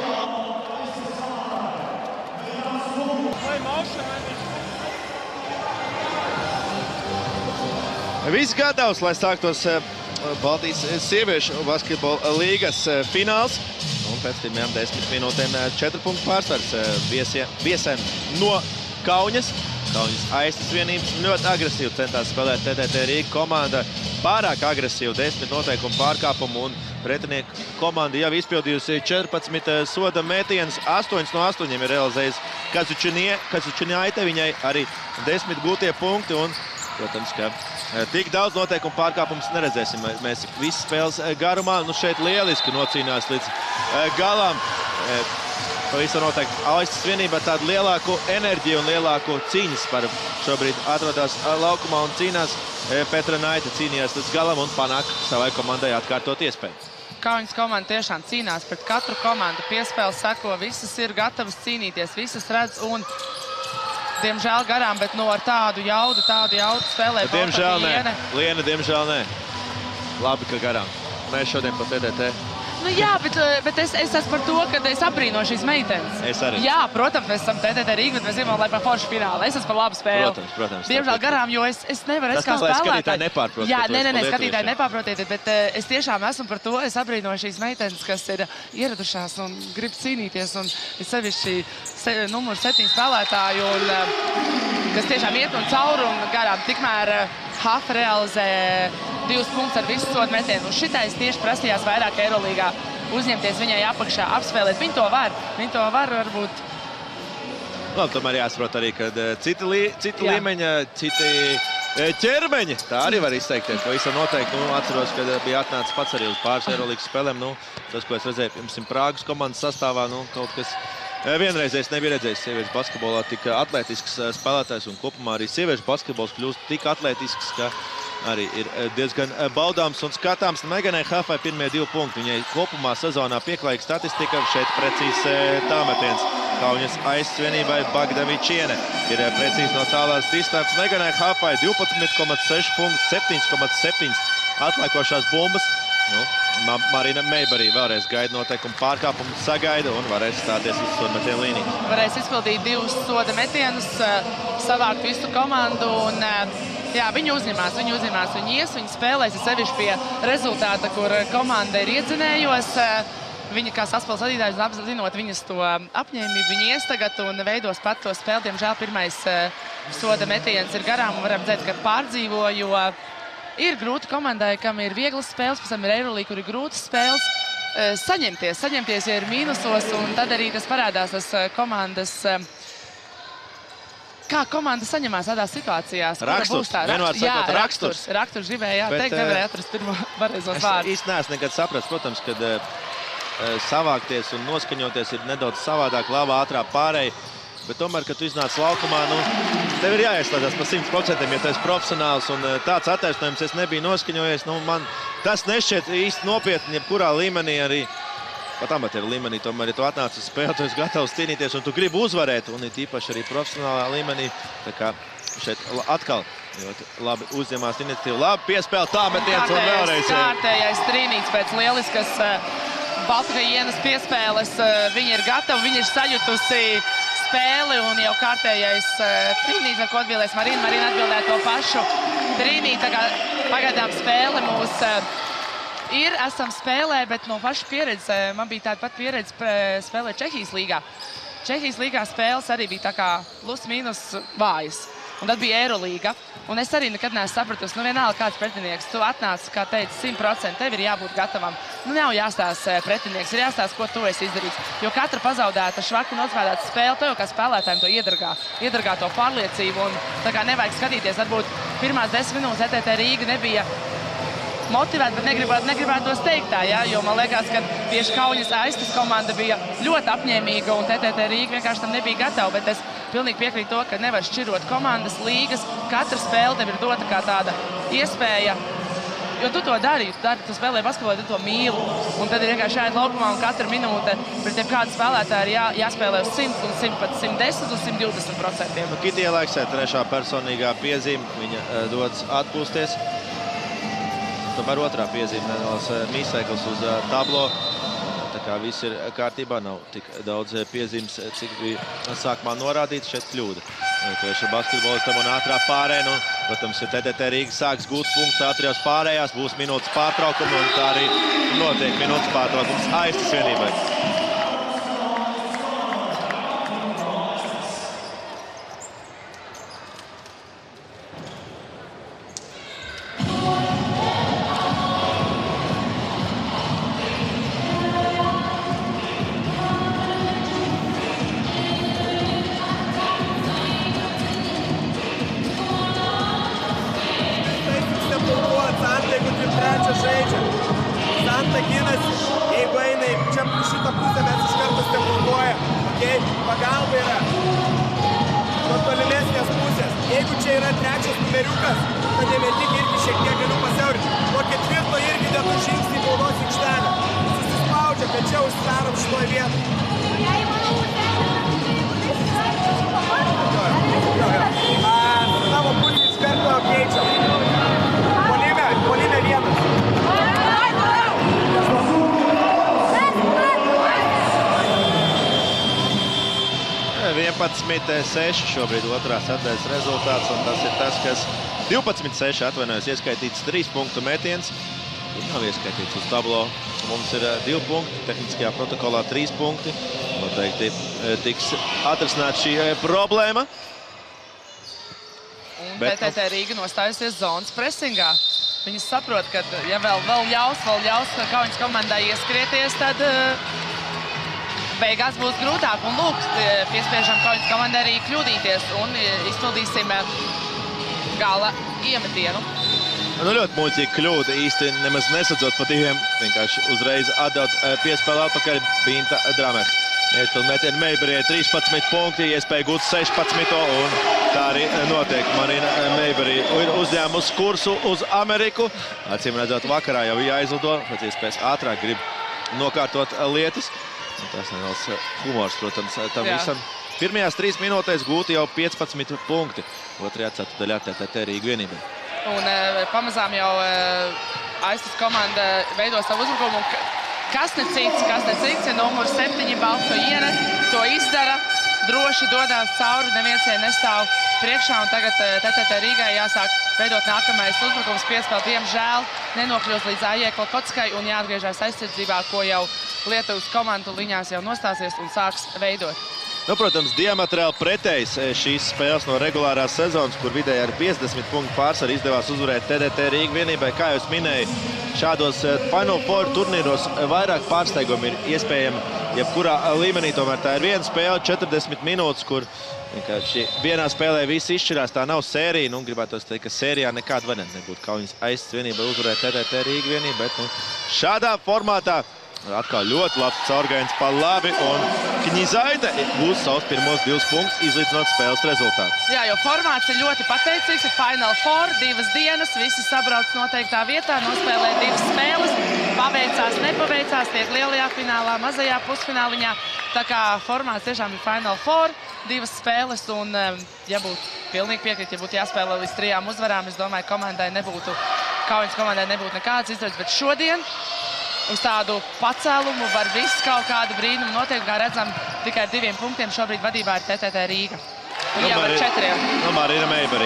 Viss gatavs, lai sāktos Baltijas sieviešu basketbola līgas fināls. Un pēc pirmajām 10 minūtēm 4 punktu pārsvars viesiem no Kaunas. Kaunas Aistas vienības ļoti agresīvi centās spēlēt TTT Rīga komanda. Pārāk agresīvi 10 noteikumu pārkāpumu un pretinieku komanda jau izpildījusi 14 soda mētienus. 8 no 8 ir realizējis Kazučinaite, viņai arī 10 gūtie punkti un, protams, ka tik daudz noteikumu pārkāpumus neredzēsim. Mēs visas spēles garumā, nu šeit lieliski nocīnās līdz galam. Pavisam noteikti Aistas vienībā tādu lielāku enerģiju un lielāku cīņas par šobrīd atrodas laukumā un cīnās. Petra Naita cīnījās līdz galam un panāk savai komandai atkārtot iespēju. Kaunas komanda tiešām cīnās pret katru komandu. Piespēle seko, visas ir gatavas cīnīties, visas redz un, diemžēl garām, bet no ar tādu jaudu spēlē Baltkujiene. Liena, diemžēl nē. Labi, ka garām. Mēs šodien pa TTT. Nu jā, bet es esmu par to, ka es abrīno šīs meitenes. Es arī. Jā, protams, mēs esam TTT Rīga, bet mēs zinām, lai par foršu finālu. Es esmu par labu spēli. Protams. Diemžēl garām, jo es nevaru, es kā spēlētāji. Tas nav, lai skatītāji nepārprot. Jā, nē, skatītāji nepārprotiet, bet es tiešām esmu par to, es abrīno šīs meitenes, kas ir ieradušās un grib cīnīties, un es sevišķi numuru 7 spēlētāju, un kas tiešām iet un cauri un garām. Tikmēr Hafa realizē 2 punktus ar visu sodu metienu. Un šitais tieši prasījās vairāk Eirolīgā uzņemties viņai apakšā, apspēlēt. Viņi to var varbūt. Labi, tomēr jāsaprot arī, ka citi līmeņa, citi ķermeņi. Tā arī var izteikties. Pavisam noteikti. Atceros, kad bija atnācis pats arī uz pāris Eirolīgas spēlēm. Tas, ko es redzēju, pirms Prāgas komandas sastāvā, kaut kas vienreizējs nebija redzējis sieviešu basketbolā tik atletisks spēlētājs, un kopumā arī sieviešu basketbols kļūst tik atletisks, ka arī ir diezgan baudāms un skatāms. Meganai Hafai pirmie 2 punkti. Viņai kopumā sezonā pieklājīga statistika. Šeit precīzs tāmetiens Kauņas aizsvienībai Bagdavičiene. Ir precīzi no tālās distances. Meganai Hafai 12,6 punktus, 7,7 atliekošās bumbas. Marina Meiberī vēlreiz gaida noteikumu pārkāpumu, sagaida un varēs stāties uz soda metienu līniju. Varēs izpildīt 2 soda metienus, savākt visu komandu un jā, viņi uzņemās, viņi ies, viņi spēlēs sevišķi pie rezultāta, kur komanda ir iedzinējos. Viņi, kā saspēles vadītājs, apzinot viņas to apņēmību, viņi ies tagad un veidos pat to spēli. Diemžēl pirmais soda metiens ir garām un varam redzēt, ka pārdzīvo, jo ir grūti komandai, kam ir vieglas spēles, pēc tam ir Eirolīga, kur ir grūtas spēles. Saņemties, ja ir mīnusos, un tad arī tas parādās tas komandas, kā komanda saņemās tādās situācijās. Raksturs, vienvārds sakot, raksturs. Raksturs gribēja, teikt, nevarēja atrast pirmo pareizos vārdus. Es īsti neesmu nekad saprast, protams, kad savākties un noskaņoties ir nedaudz savādāk, labā, ātrā pārēja. Bet tomēr, kad tu iznāc laukumā, tev ir jāieslēdzas pa 100%, ja tu esi profesionāls. Un tāds attaisnojums es nebiju noskaņojies. Man tas nešķiet īsti nopietni, jebkurā līmenī arī. Pat amatieru līmenī, tomēr, ja tu atnāc uz spēli, tu esi gatavs cīnīties un tu gribi uzvarēt. Un ir īpaši arī profesionālā līmenī. Tā kā šeit atkal ļoti labi uzņemās iniciatīvu. Labi piespēle, tāmetiens un vēlreiz. Kārtējais trīnīts pēc lieliskas Baltkajienas piespēles. Viņa ir gatava, viņa ir sajutusi spēli un jau kārtējais trīnīts, ar ko atbildēs Marina. Marina atbildēja to pašu trīnīti. Tā kā pagaidām spēle mūs ir, esam spēlē, bet no paša pieredze, man bija tāda pat pieredze spēlēt Čehijas līgā. Čehijas līgā spēles arī bija tā kā plus mīnus vājas. Un tad bija Eirolīga. Un es arī nekad neesmu sapratusi, vienalga kāds pretinieks. Tu atnāc, kā teici, 100%, tev ir jābūt gatavam. Nav jāstāsta pretinieks, ir jāstāsta, ko tu esi izdarījis. Jo katra pazaudēta, švaka un nospēlēta spēle, tev kā spēlētājiem to iedragā to pārliecību. Un tā kā nevajag skatīties, varbūt pirmās 10 minūtes ETT Rīga nebija motivēti, bet negribētu tos teikt tā, ja? Jo man liekas, ka tieši Kauņas aiztas komanda bija ļoti apņēmīga un TTT Rīga vienkārši tam nebija gatava, bet es pilnīgi piekrītu to, ka nevar šķirot komandas, līgas, katra spēle tev ir dota kā tāda iespēja, jo tu to dari, tu spēlē basketbolu, tu to mīli, un tad ir vienkārši jāiet laukumā un katra minūte pret jebkādu spēlētāju ir jāspēlē uz 100 un 110 un 120%. Kitija Leksē trešā personīgā piezīme, viņa dodas atpūsties. Tomēr otrā piezīme nedaudz mīsēklis uz tablo. Tā kā viss ir kārtībā, nav tik daudz piezīmes, cik bija sākumā norādīts, šeit kļūda. Tieši basketbolistam un ātrā pārēja. Protams, ja TTT Rīga sāks gūt punktus ātrijos pārējās, būs minūtes pārtraukumi, un tā arī notiek minūtes pārtraukums aiztas vienībai. Šobrīd otrās atdēļas rezultāts, un tas ir tas, kas 12-6 atvainojas ieskaitīts 3 punktu metiens. Viņš nav ieskaitīts uz tablo. Mums ir 2 punkti, tehniskajā protokolā 3 punkti. Noteikti tiks atrisināt šī problēma. Un TTT Rīga nostājusies zonas presingā. Viņi saprot, ka ja vēl ļaus Kauņas komandai ieskrieties, tad beigās būs grūtāk. Un lūk, piespiežam Kauņas komandai arī kļūdīties un izpildīsim gala iemetienu. Ļoti muļķīgi kļūda, īsti nemaz nesadzot pa diviem. Vienkārši uzreiz atdot piespēli atpakaļ Binta Dramer. Metienu Meiberī 13 punkti, iespēja gūt 16. Un tā arī notiek. Marina Meiberī ir uzņēmusi kursu uz Ameriku. Acīm redzot, vakarā jau jāizlido, pēc iespējas ātrāk grib nokārtot lietas. Un tas nevēlas humors, protams, tam visam. Pirmajās 3 minūtēs gūti jau 15 punkti. Otrajā ceturdaļā TTT Rīga vienībai. Un pamazām jau Aistas komanda veido savu uzbrukumu. Kas ne cits, ja numurs 7 Balto Iene to izdara, droši dodās cauri, neviens nestāv priekšā, un tagad TTT Rīgai jāsāk veidot nākamais uzbrukums. Piespēle, diemžēl, nenokļūst līdz Aiekla Kotskai un jāatgriežās aizsardzībā, ko jau Lietuvas komandu liņās jau nostāsies un sāks veidot. Nu, protams, diametrāli pretējs šīs spēles no regulārās sezonas, kur vidēji ar 50 punktu pārsvaru izdevās uzvarēt TTT Rīga vienībai. Kā jūs minēju, šādos Final Four turnīros vairāk pārsteigumi ir iespējami jebkurā līmenī. Tomēr tā ir viena spēle, 40 minūtes, kur vienkārši vienā spēlē viss izšķirās. Tā nav sērija. Nu, gribētos teikt, ka sērijā nekāda varianta nebūtu Kaunas Aistas vienībai uzvarēt TTT Rīga vienībai. Bet nu, šādā formātā atkal ļoti labs caurgājiens pa labi, un Kņizaite būs savus pirmos 2 punktus, izlīdzinot spēles rezultātu. Jā, jo formāts ir ļoti pateicīgs, ir Final Four, 2 dienas, visi sabrauc noteiktā vietā, nospēlē 2 spēles, paveicās, nepaveicās, tiek lielajā finālā, mazajā pusfināliņā. Tā kā formāts tiešām ir Final Four, 2 spēles, un ja būtu pilnīgi piekrīt, ja būtu jāspēlē līdz 3 uzvarām, es domāju, Kaunas komandai nebūtu nekāds izdarīts, bet šodien uz tādu pacēlumu var viss kaut kādu brīnumu noteikt, kā redzam, tikai ar 2 punktiem šobrīd vadībā ir TTT Rīga. Un jau ar 4. Nu, Marina Meiberī,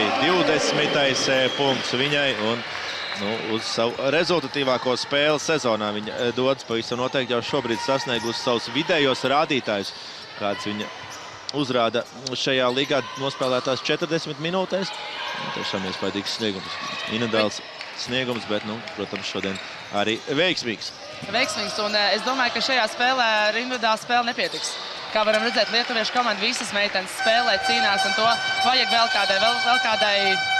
20. punkts viņai, un uz savu rezultatīvāko spēli sezonā viņa dodas pavisam noteikti jau šobrīd sasniegusi savus vidējos rādītājus, kāds viņa uzrāda šajā līgā nospēlētās 40 minūtēs. Tiešām iespaidīgs sniegums. Individuāls sniegums, bet, protams, šodien arī veiksmīgs. Veiksmīgs, un es domāju, ka šajā spēlē ar individuālu spēli nepietiks. Kā varam redzēt, lietuviešu komanda visas meitenes spēlē, cīnās, un to vajag vēl kādai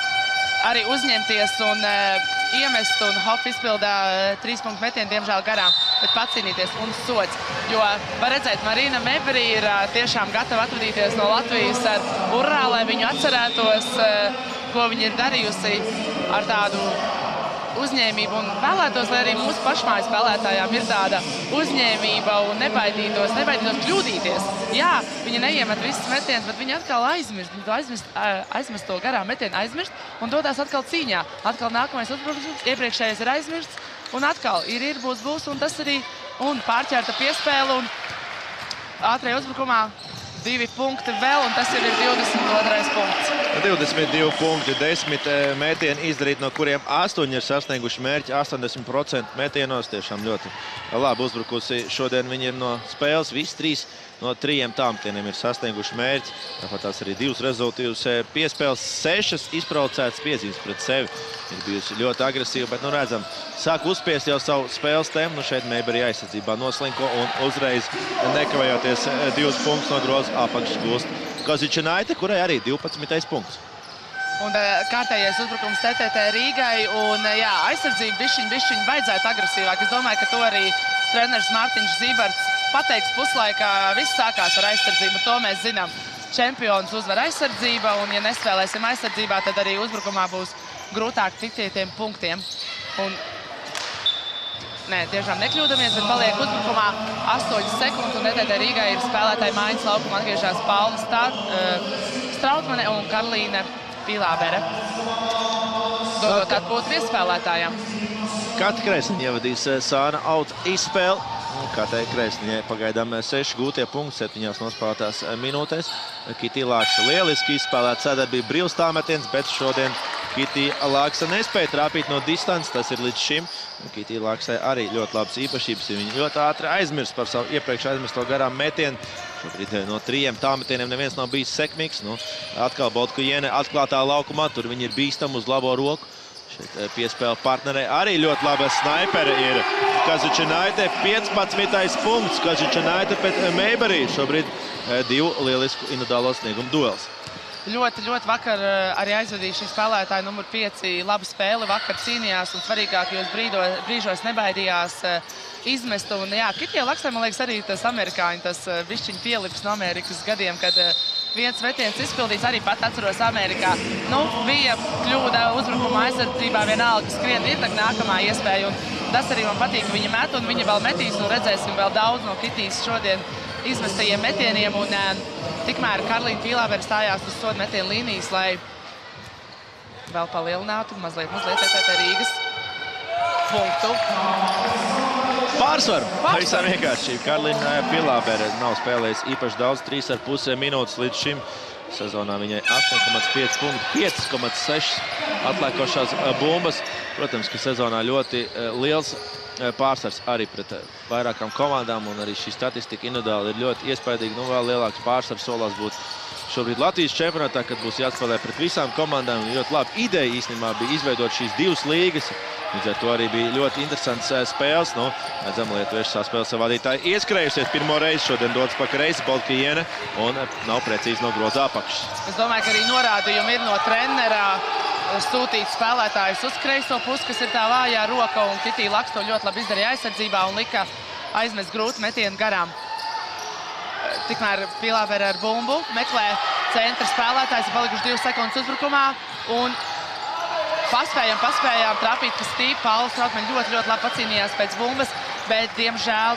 arī uzņemties un iemest, un Hoff izpildā 3 punktu metienu, diemžēl garām, bet pacīnīties un sods. Jo, var redzēt, Marina Meiberī ir tiešām gatava atvadīties no Latvijas ar urrā, lai viņu atcerētos, ko viņa ir darījusi ar tādu uzņēmību, un vēlētos, lai arī mūsu pašmāju spēlētājām ir tāda uzņēmība un nebaidītos kļūdīties. Jā, viņa neiemet visas metienas, bet viņa atkal aizmirst to garā metienu, un dodās atkal cīņā. Atkal nākamais uzbrukums, iepriekšējais ir aizmirsts, un atkal ir, būs, un tas arī, un pārķērta piespēle, un ātrajā uzbrukumā 2 punkti vēl, un tas jau ir 22. punkts. 22 punkti, 10 metieni izdarīt, no kuriem 8 ir sasnieguši mērķi, 80% metienos. Tiešām ļoti labi uzbrukusi. Šodien viņi ir no spēles, visi 3 no 3 tāmetieniem ir sasnieguši mērķi. Tāpat tās arī 2 rezultīvas piespēles, 6 izprovocētas piezīmes pret sevi. Ir bijusi ļoti agresīva, bet, redzam, sāk uzspiest jau savu spēles tēmu. Šeit Meiberī aizsardzībā noslinko un uzreiz nekavējoties 2 punktus no groza apakšas gūst Kazičinaite, kurai arī 12. punkts. Un kārtējais uzbrukums TTT Rīgai, un jā, aizsardzība bišķiņ vajadzētu agresīvāk. Es domāju, ka to arī treneris Mārtiņš Zīberts pateiks puslaikā. Viss sākās ar aizsardzību, to mēs zinām. Čempions uzvar aizsardzība, un ja nespēlēsim aizsardzībā, tad arī uzbrukumā būs grūtāk tikt pie tiem punktiem. Un nē, tiešām nekļūdamies, bet paliek uzbrukumā 8 sekundes, un TTT Rīgai ir spēlētāji mājas laukuma, atgriežās Paula Strautmane un Karlīne Pilābere. Dodot atpūtu viesspēlētājām. Kati Kreisliņa ievadīs Sāna Aut izspēli. Katai Kreisliņai pagaidām 6 gūtie punkti 7 nospēlētās minūtēs. Kitī Lāksa lieliski izspēlēt sadarbību brīvs tāmetiens, bet šodien Kitī Lāksa nespēja trāpīt no distances, tas ir līdz šim. Kitī Lāksai arī ļoti labas īpašības, viņa ļoti ātri aizmirst par savu iepriekš aizmirsto garām metienu. Šobrīd no 3 tāmetieniem neviens nav bijis sekmīgs. Atkal Baltkujiene atklātā laukumā, tur viņi ir bīstami uz labo roku. Šeit piespēle partnerei arī ļoti laba snaipere ir Kazičinaite, 15. punkts. Kazičinaite pret Meiberī. Šobrīd 2 lielisku individuālo sniegumu duels. ļoti vakar arī aizvadīja šī spēlētāja numur 5 labu spēli. Vakar cīnījās un svarīgākajos brīžos nebaidījās izmest. Un jā, Kitija Laksai, man liekas, arī tas amerikāņi, tas bišķiņ pielips no Amerikas gadiem, kad viens metiens izpildīts, arī pat atceros Amerikā. Nu, bija kļūda uzbrukuma aizsardzībā, vienalga skrien ir nākamā iespēja. Un tas arī man patīk, ka viņa met un viņa vēl metīs un redzēsim vēl daudz no Kitijas šodien izmestajiem metieniem. Un tikmēr Karlīna Pīlābere stājās uz sodu metienu līnijas, lai vēl palielinātu mazliet TTT Rīgas punktu. Pārsvaru. Visam vienkārši. Karlīna Pīlābere nav spēlējis īpaši daudz, 3,5 minūtes līdz šim. Sezonā viņai 8,5 punkti, 5,6 atliekošās bumbas. Protams, ka sezonā ļoti liels pārsvars arī pret vairākām komandām, un arī šī statistika individuāli ir ļoti iespaidīga. Nu, vēl lielāks pārsvars solās būt šobrīd Latvijas čempionātā, kad būs jāspēlē pret visām komandām. Ļoti labi ideja īstenībā bija izveidot šīs divas līgas. Līdz ar to arī bija ļoti interesants spēles. Nu, redzam, lietuvieši saspēles vadītāji ieskrējusies pirmo reizi. Šodien dodas pa kreisi Boltkiene un nav precīzi no groza apakšas. Es domāju, ka arī norādījumi ir no trenera sūtīt spēlētājus uz kreiso pusi, kas ir tā vājā roka, un Kitija Laks to ļoti labi izdarīja aizsardzībā un lika aizmest grūtu metienu garām. Tikmēr Pīlābere ar bumbu meklē centra spēlētājs, ir palikuši 2 sekundes uzbrukumā, un paspējām trapīt pa stīpu. Pauls Trautmaņ ļoti labi pacīnījās pēc bumbas, bet diemžēl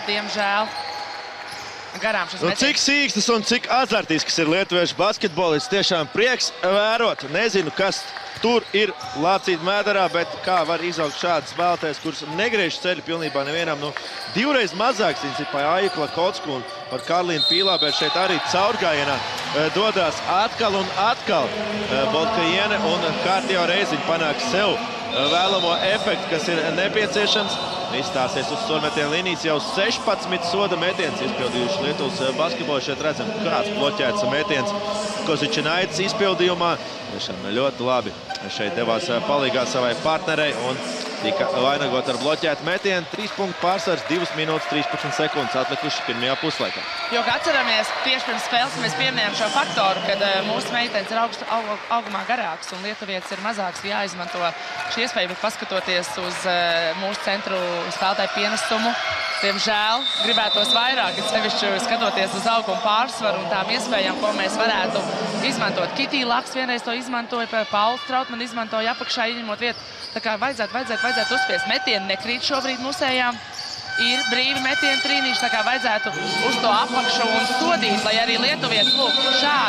garām šis metiens. Cik sīkstas un cik azartīsks ir lietuviešu basketbolists. Tiešām prieks vērot. Nezinu, kas tur ir Lācīt Mēdarā, bet kā var izaugt šādas spēlētājs, kuras negriež ceļu pilnībā nevienam. Nu, divreiz mazāks principā Aika Kotsku un par Karlīnu Pīlāberi šeit arī caurgājienā dodās atkal un atkal. Boltkiene un kārtībā reiziņ panāk sev vēlamo efektu, kas ir nepieciešams. Izstāsies uz sodu līnijas, jau 16 soda metiens izpildījuši Lietuvas basketbolu. Šeit redzam, kāds bloķēts metiens Kozičinaitis izpildījumā. Tiešām ļoti labi šeit devās palīgā savai partnerei un tika vainagot ar bloķētu metienu. 3 punktu pārsvars, 2 minūtes 13 sekundes atlikuši pirmajā puslaikā. Jo, kā atceramies, tieši pirms spēles mēs pieminējām šo faktoru, kad mūsu meitenes ir augumā garāks un lietuvietis ir mazāks, jāizmanto šī iespēja, bet paskatoties uz mūsu centru spēlētāju pienesumu, diemžēl gribētos vairāk, sevišķi skatoties uz augumu pārsvaru un tām iespējām, ko mēs varētu izmantot. Kitija Laks vienreiz to izmantoja, Pauls Trautmaņ izmantoja apakšā ieņemot vietu. Tā kā vajadzētu uzspiest. Metieni nekrīt šobrīd musējām. Ir brīvi metieni trīnīši, tā kā vajadzētu uz to apakšu un sodīt, lai arī lietuvietis lūk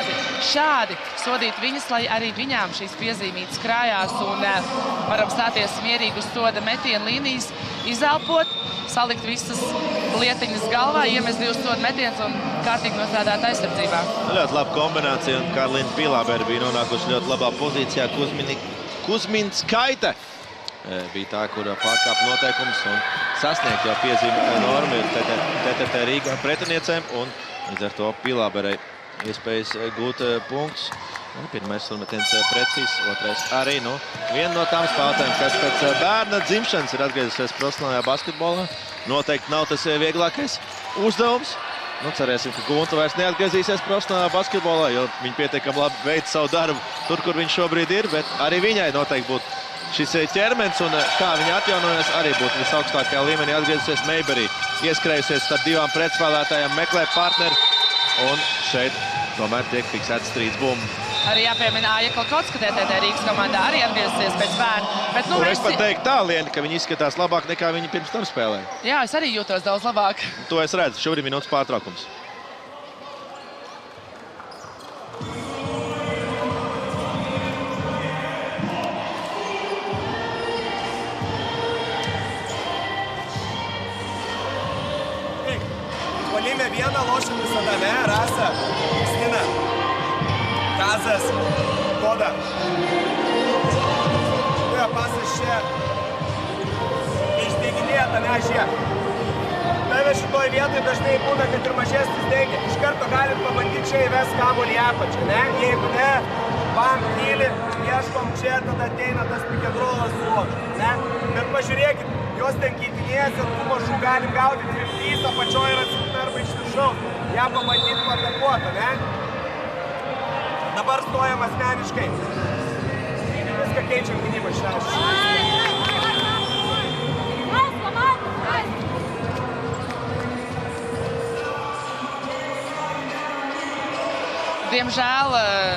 šādi sodīt viņas, lai arī viņām šīs piezīmītas krājās un varam stāties mierīgi uz soda metienu līnijas, izelpot, salikt visas lietiņas galvā, iemest 2 soda metienus un kārtīgi nostrādāt aizsardzībā. Ļoti laba kombinācija un Karlīna Pīlābere bija nonākuši ļoti labā pozīcijā. Kuzminskaite bija tā, kur pārkāp noteikums un sasniegt jau piezīme normu ir TTT Rīgā pretiniecēm, un līdz ar to Pīlāberei iespējas gūt punktus. Pirmais sodometiens precīzs, otrais arī. Viena no tām spēlētājiem, kas pēc bērna dzimšanas ir atgriezusies profesionālajā basketbolā. Noteikti nav tas vieglākais uzdevums. Cerēsim, ka Gunta vairs neatgriezīsies profesionālajā basketbolā, jo viņa pietiekami labi veic savu darbu tur, kur viņš šobrīd ir, bet arī viņai noteikti būtu šis ķermenis un kā viņa atjaunojas, arī būtu visaugstākajā līmenī atgriezusies Meiberī. Ieskrējusies starp 2 pretspēlētājiem, meklē partneri, un šeit tomēr tiek fiksēts strīds bumbu. Arī jāpiemina Aika Kotska, TTT Rīgas komandā arī atgriezusies pēc bērna. Bet, es pat teiktu tā, Liena, ka viņi izskatās labāk nekā viņi pirms tam spēlēja. Jā, es arī jūtos daudz labāk. To es redzu. Šobrīd minūtes pārtraukums. Puolime vieną, lošim visada, ne? Rasa, Kristina, Kazas, Koda. Tuo pasas čia. Išdėginėta, ne, žiūrėk. Tave šitoj vietoj dažnai būna, kad ir mažesnis dėgia. Iš karto galim pabandyti čia įvest kamuolį į apačią, ne? Jeigu ne, bam, tyli, ieškom čia, tada ateina tas pikendrolas su, ne? Bet pažiūrėkit, jos ten keitinėjasi, tų mažų galim gaudyti 3 apačioje yra silpna arba iš viršaus. Ją pabandyti patakuotą, ne? Tada dabar stojam asmeniškai. Viską keičiam gynybą šeštą. Diemžēl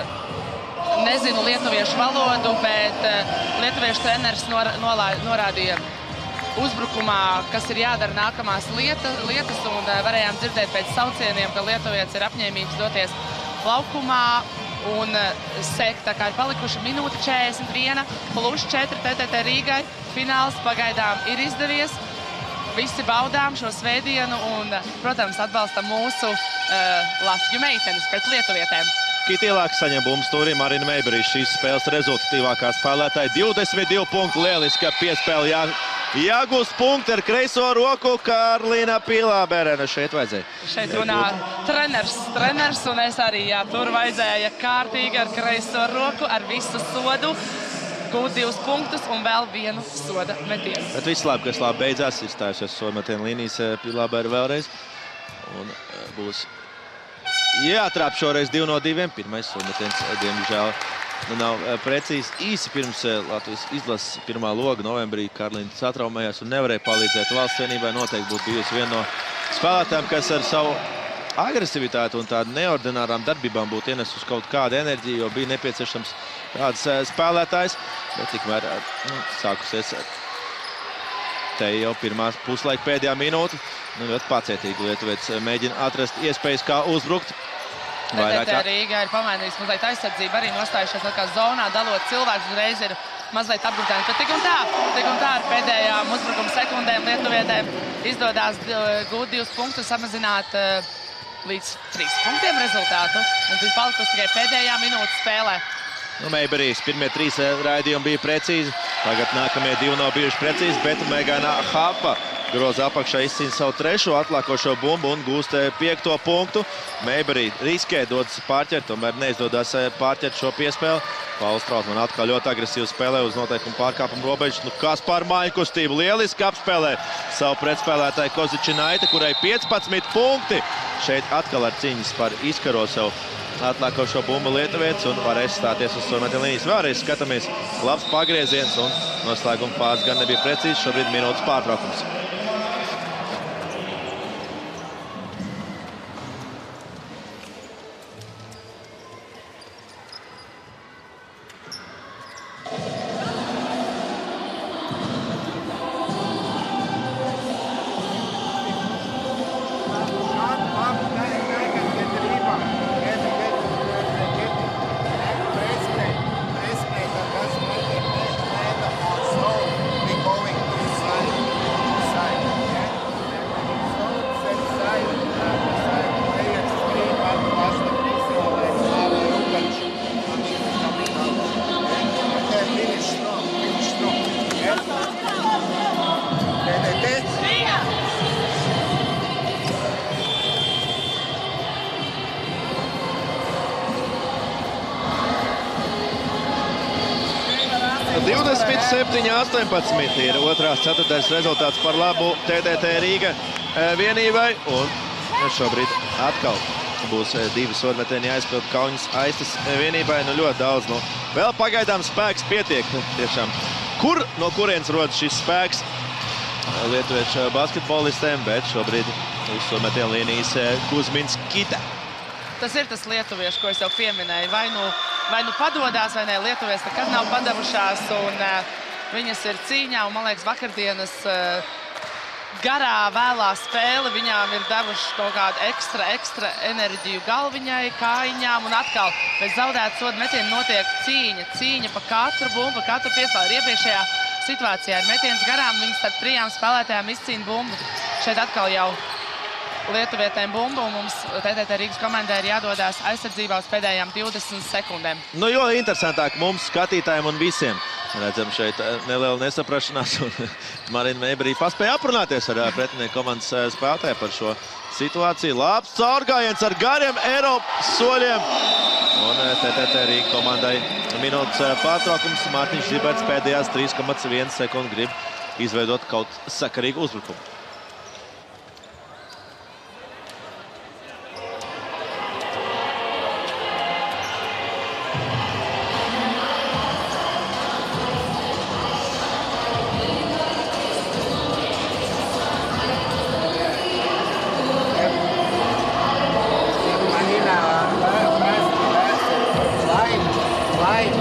nezinu lietuviešu valodu, bet lietuviešu treneris norādīja uzbrukumā, kas ir jādara nākamās lietas, un varējām dzirdēt pēc saucieniem, ka lietuvietis ir apņēmības doties laukumā un sekt. Tā kā ir palikuši minūte 41 plus 4 TTT Rīgai. Fināls pagaidām ir izdevies. Visi baudām šo svētdienu un, protams, atbalstam mūsu Latviju meitenes pret lietuvietēm. Kitīlāk saņem bumbu stūrī Marina Meiberī. Šīs spēles rezultatīvākā spēlētāja. 22 punkti, lieliska piespēle. Jāgūst punkti ar kreiso roku Karlīna Pilāberena. Šeit vajadzēja. Šeit runā treneris, un es arī, jā, tur vajadzēja kārtīgi ar kreiso roku, ar visu sodu. Gūt 2 punktus un vēl 1 soda metienu. Bet viss labi, kas labi beidzās, izstājusies soda metienu līnijas Pilābera vēlreiz. Un būs jātrāp šoreiz 2 no 2. Pirmais soda metiens, diemžēl, nav precīzi. Īsi pirms Latvijas izlases pirmā loga novembrī Karlīna satraumējās un nevarēja palīdzēt valsts vienībai. Noteikti būtu bijusi viena no spēlētājiem, kas ar savu agresivitāti un tādu neordinārām darbībām būtu ienesus kaut kādu enerģiju, jo bija nepieciešams tāds spēlētājs. Bet tikmēr sākusies te jau pirmās puslaika pēdējā minūte. Ļoti pacietīgi lietuvietis mēģina atrast iespējas, kā uzbrukt. TTT Rīga ir pamainījis mazliet aizsardzību, arī nostājušies kā zonā, dalot cilvēkus, uzreiz ir mazliet apgrūtājums. Bet tik un tā ar pēdējām uzbrukuma sekundēm lietuvietēm izdodās gūt 2 punktus, samazināt līdz 3 punktiem rezultātu. Un bija palikusi tikai pēdējā minūtes spēlē. Meiberīs pirmie 3 raidījumi bija precīzi. Tagad nākamie 2 nav bijuši precīzi, bet Megana Hapa groza apakšā izcīna savu 3. atlākošo bumbu un gūst 5. punktu. Meiberī riskē dodas pārķert, tomēr neizdodās pārķert šo piespēli. Pauls Trautman atkal ļoti agresīvi spēlē uz noteikumu pārkāpumu robežas. Kas par māju kustību lieliski apspēlē savu pretspēlētāju Kozičinaite, kurai 15 punkti. Šeit atkal ar cīņas par izkaro savu atlākošo bumbu lietuvietis un varēs stāties uz soda līnijas. Vēlreiz skatāmies, labs pagrieziens un noslēguma fāzes gan nebija precīzi. Šobrīd minūtes pārtraukums. Ir otrās ceturtdaļas rezultāts par labu TTT Rīga vienībai. Un šobrīd atkal būs 2 sodmetieni jāizpild Kauņas Aistas vienībai. Ļoti daudz. Vēl pagaidām spēks pietiek. Tiešām, no kurienes rodas šis spēks lietuviešu basketbolistiem, bet šobrīd uz sodmetienu līnijas Kuzmins Kita. Tas ir tas lietuviešu, ko es jau pieminēju. Vai nu padodās, vai ne, lietuvieši nekad nav padavušās, un viņas ir cīņā, un, man liekas, vakardienas garā vēlā spēle viņām ir devuši kaut kādu ekstra enerģiju galviņai, kājiņām, un atkal pēc zaudētas soda metiena notiek cīņa pa katru bumbu, pa katru piespēli. Iepriekšējā situācijā ir metiens garām, viņas starp 3 spēlētājām izcīna bumbu. Šeit atkal jau lietuvietēm bumbu, un mums TTT Rīgas komandai ir jādodās aizsardzībā uz pēdējām 20 sekundēm. Jo interesantāk mums, skatītājiem un visiem. Redzam šeit neliela nesaprašanās, un Marina Meiberī paspēja aprunāties ar pretinieku komandas spēlētāju par šo situāciju. Labs caurgājiens ar gariem Eiropas soļiem. Un TTT Rīga komandai minūtes pārtraukums. Mārtiņš Ziberts pēdējās 3,1 sekundi grib izveidot kaut sakarīgu uzbrukumu. right.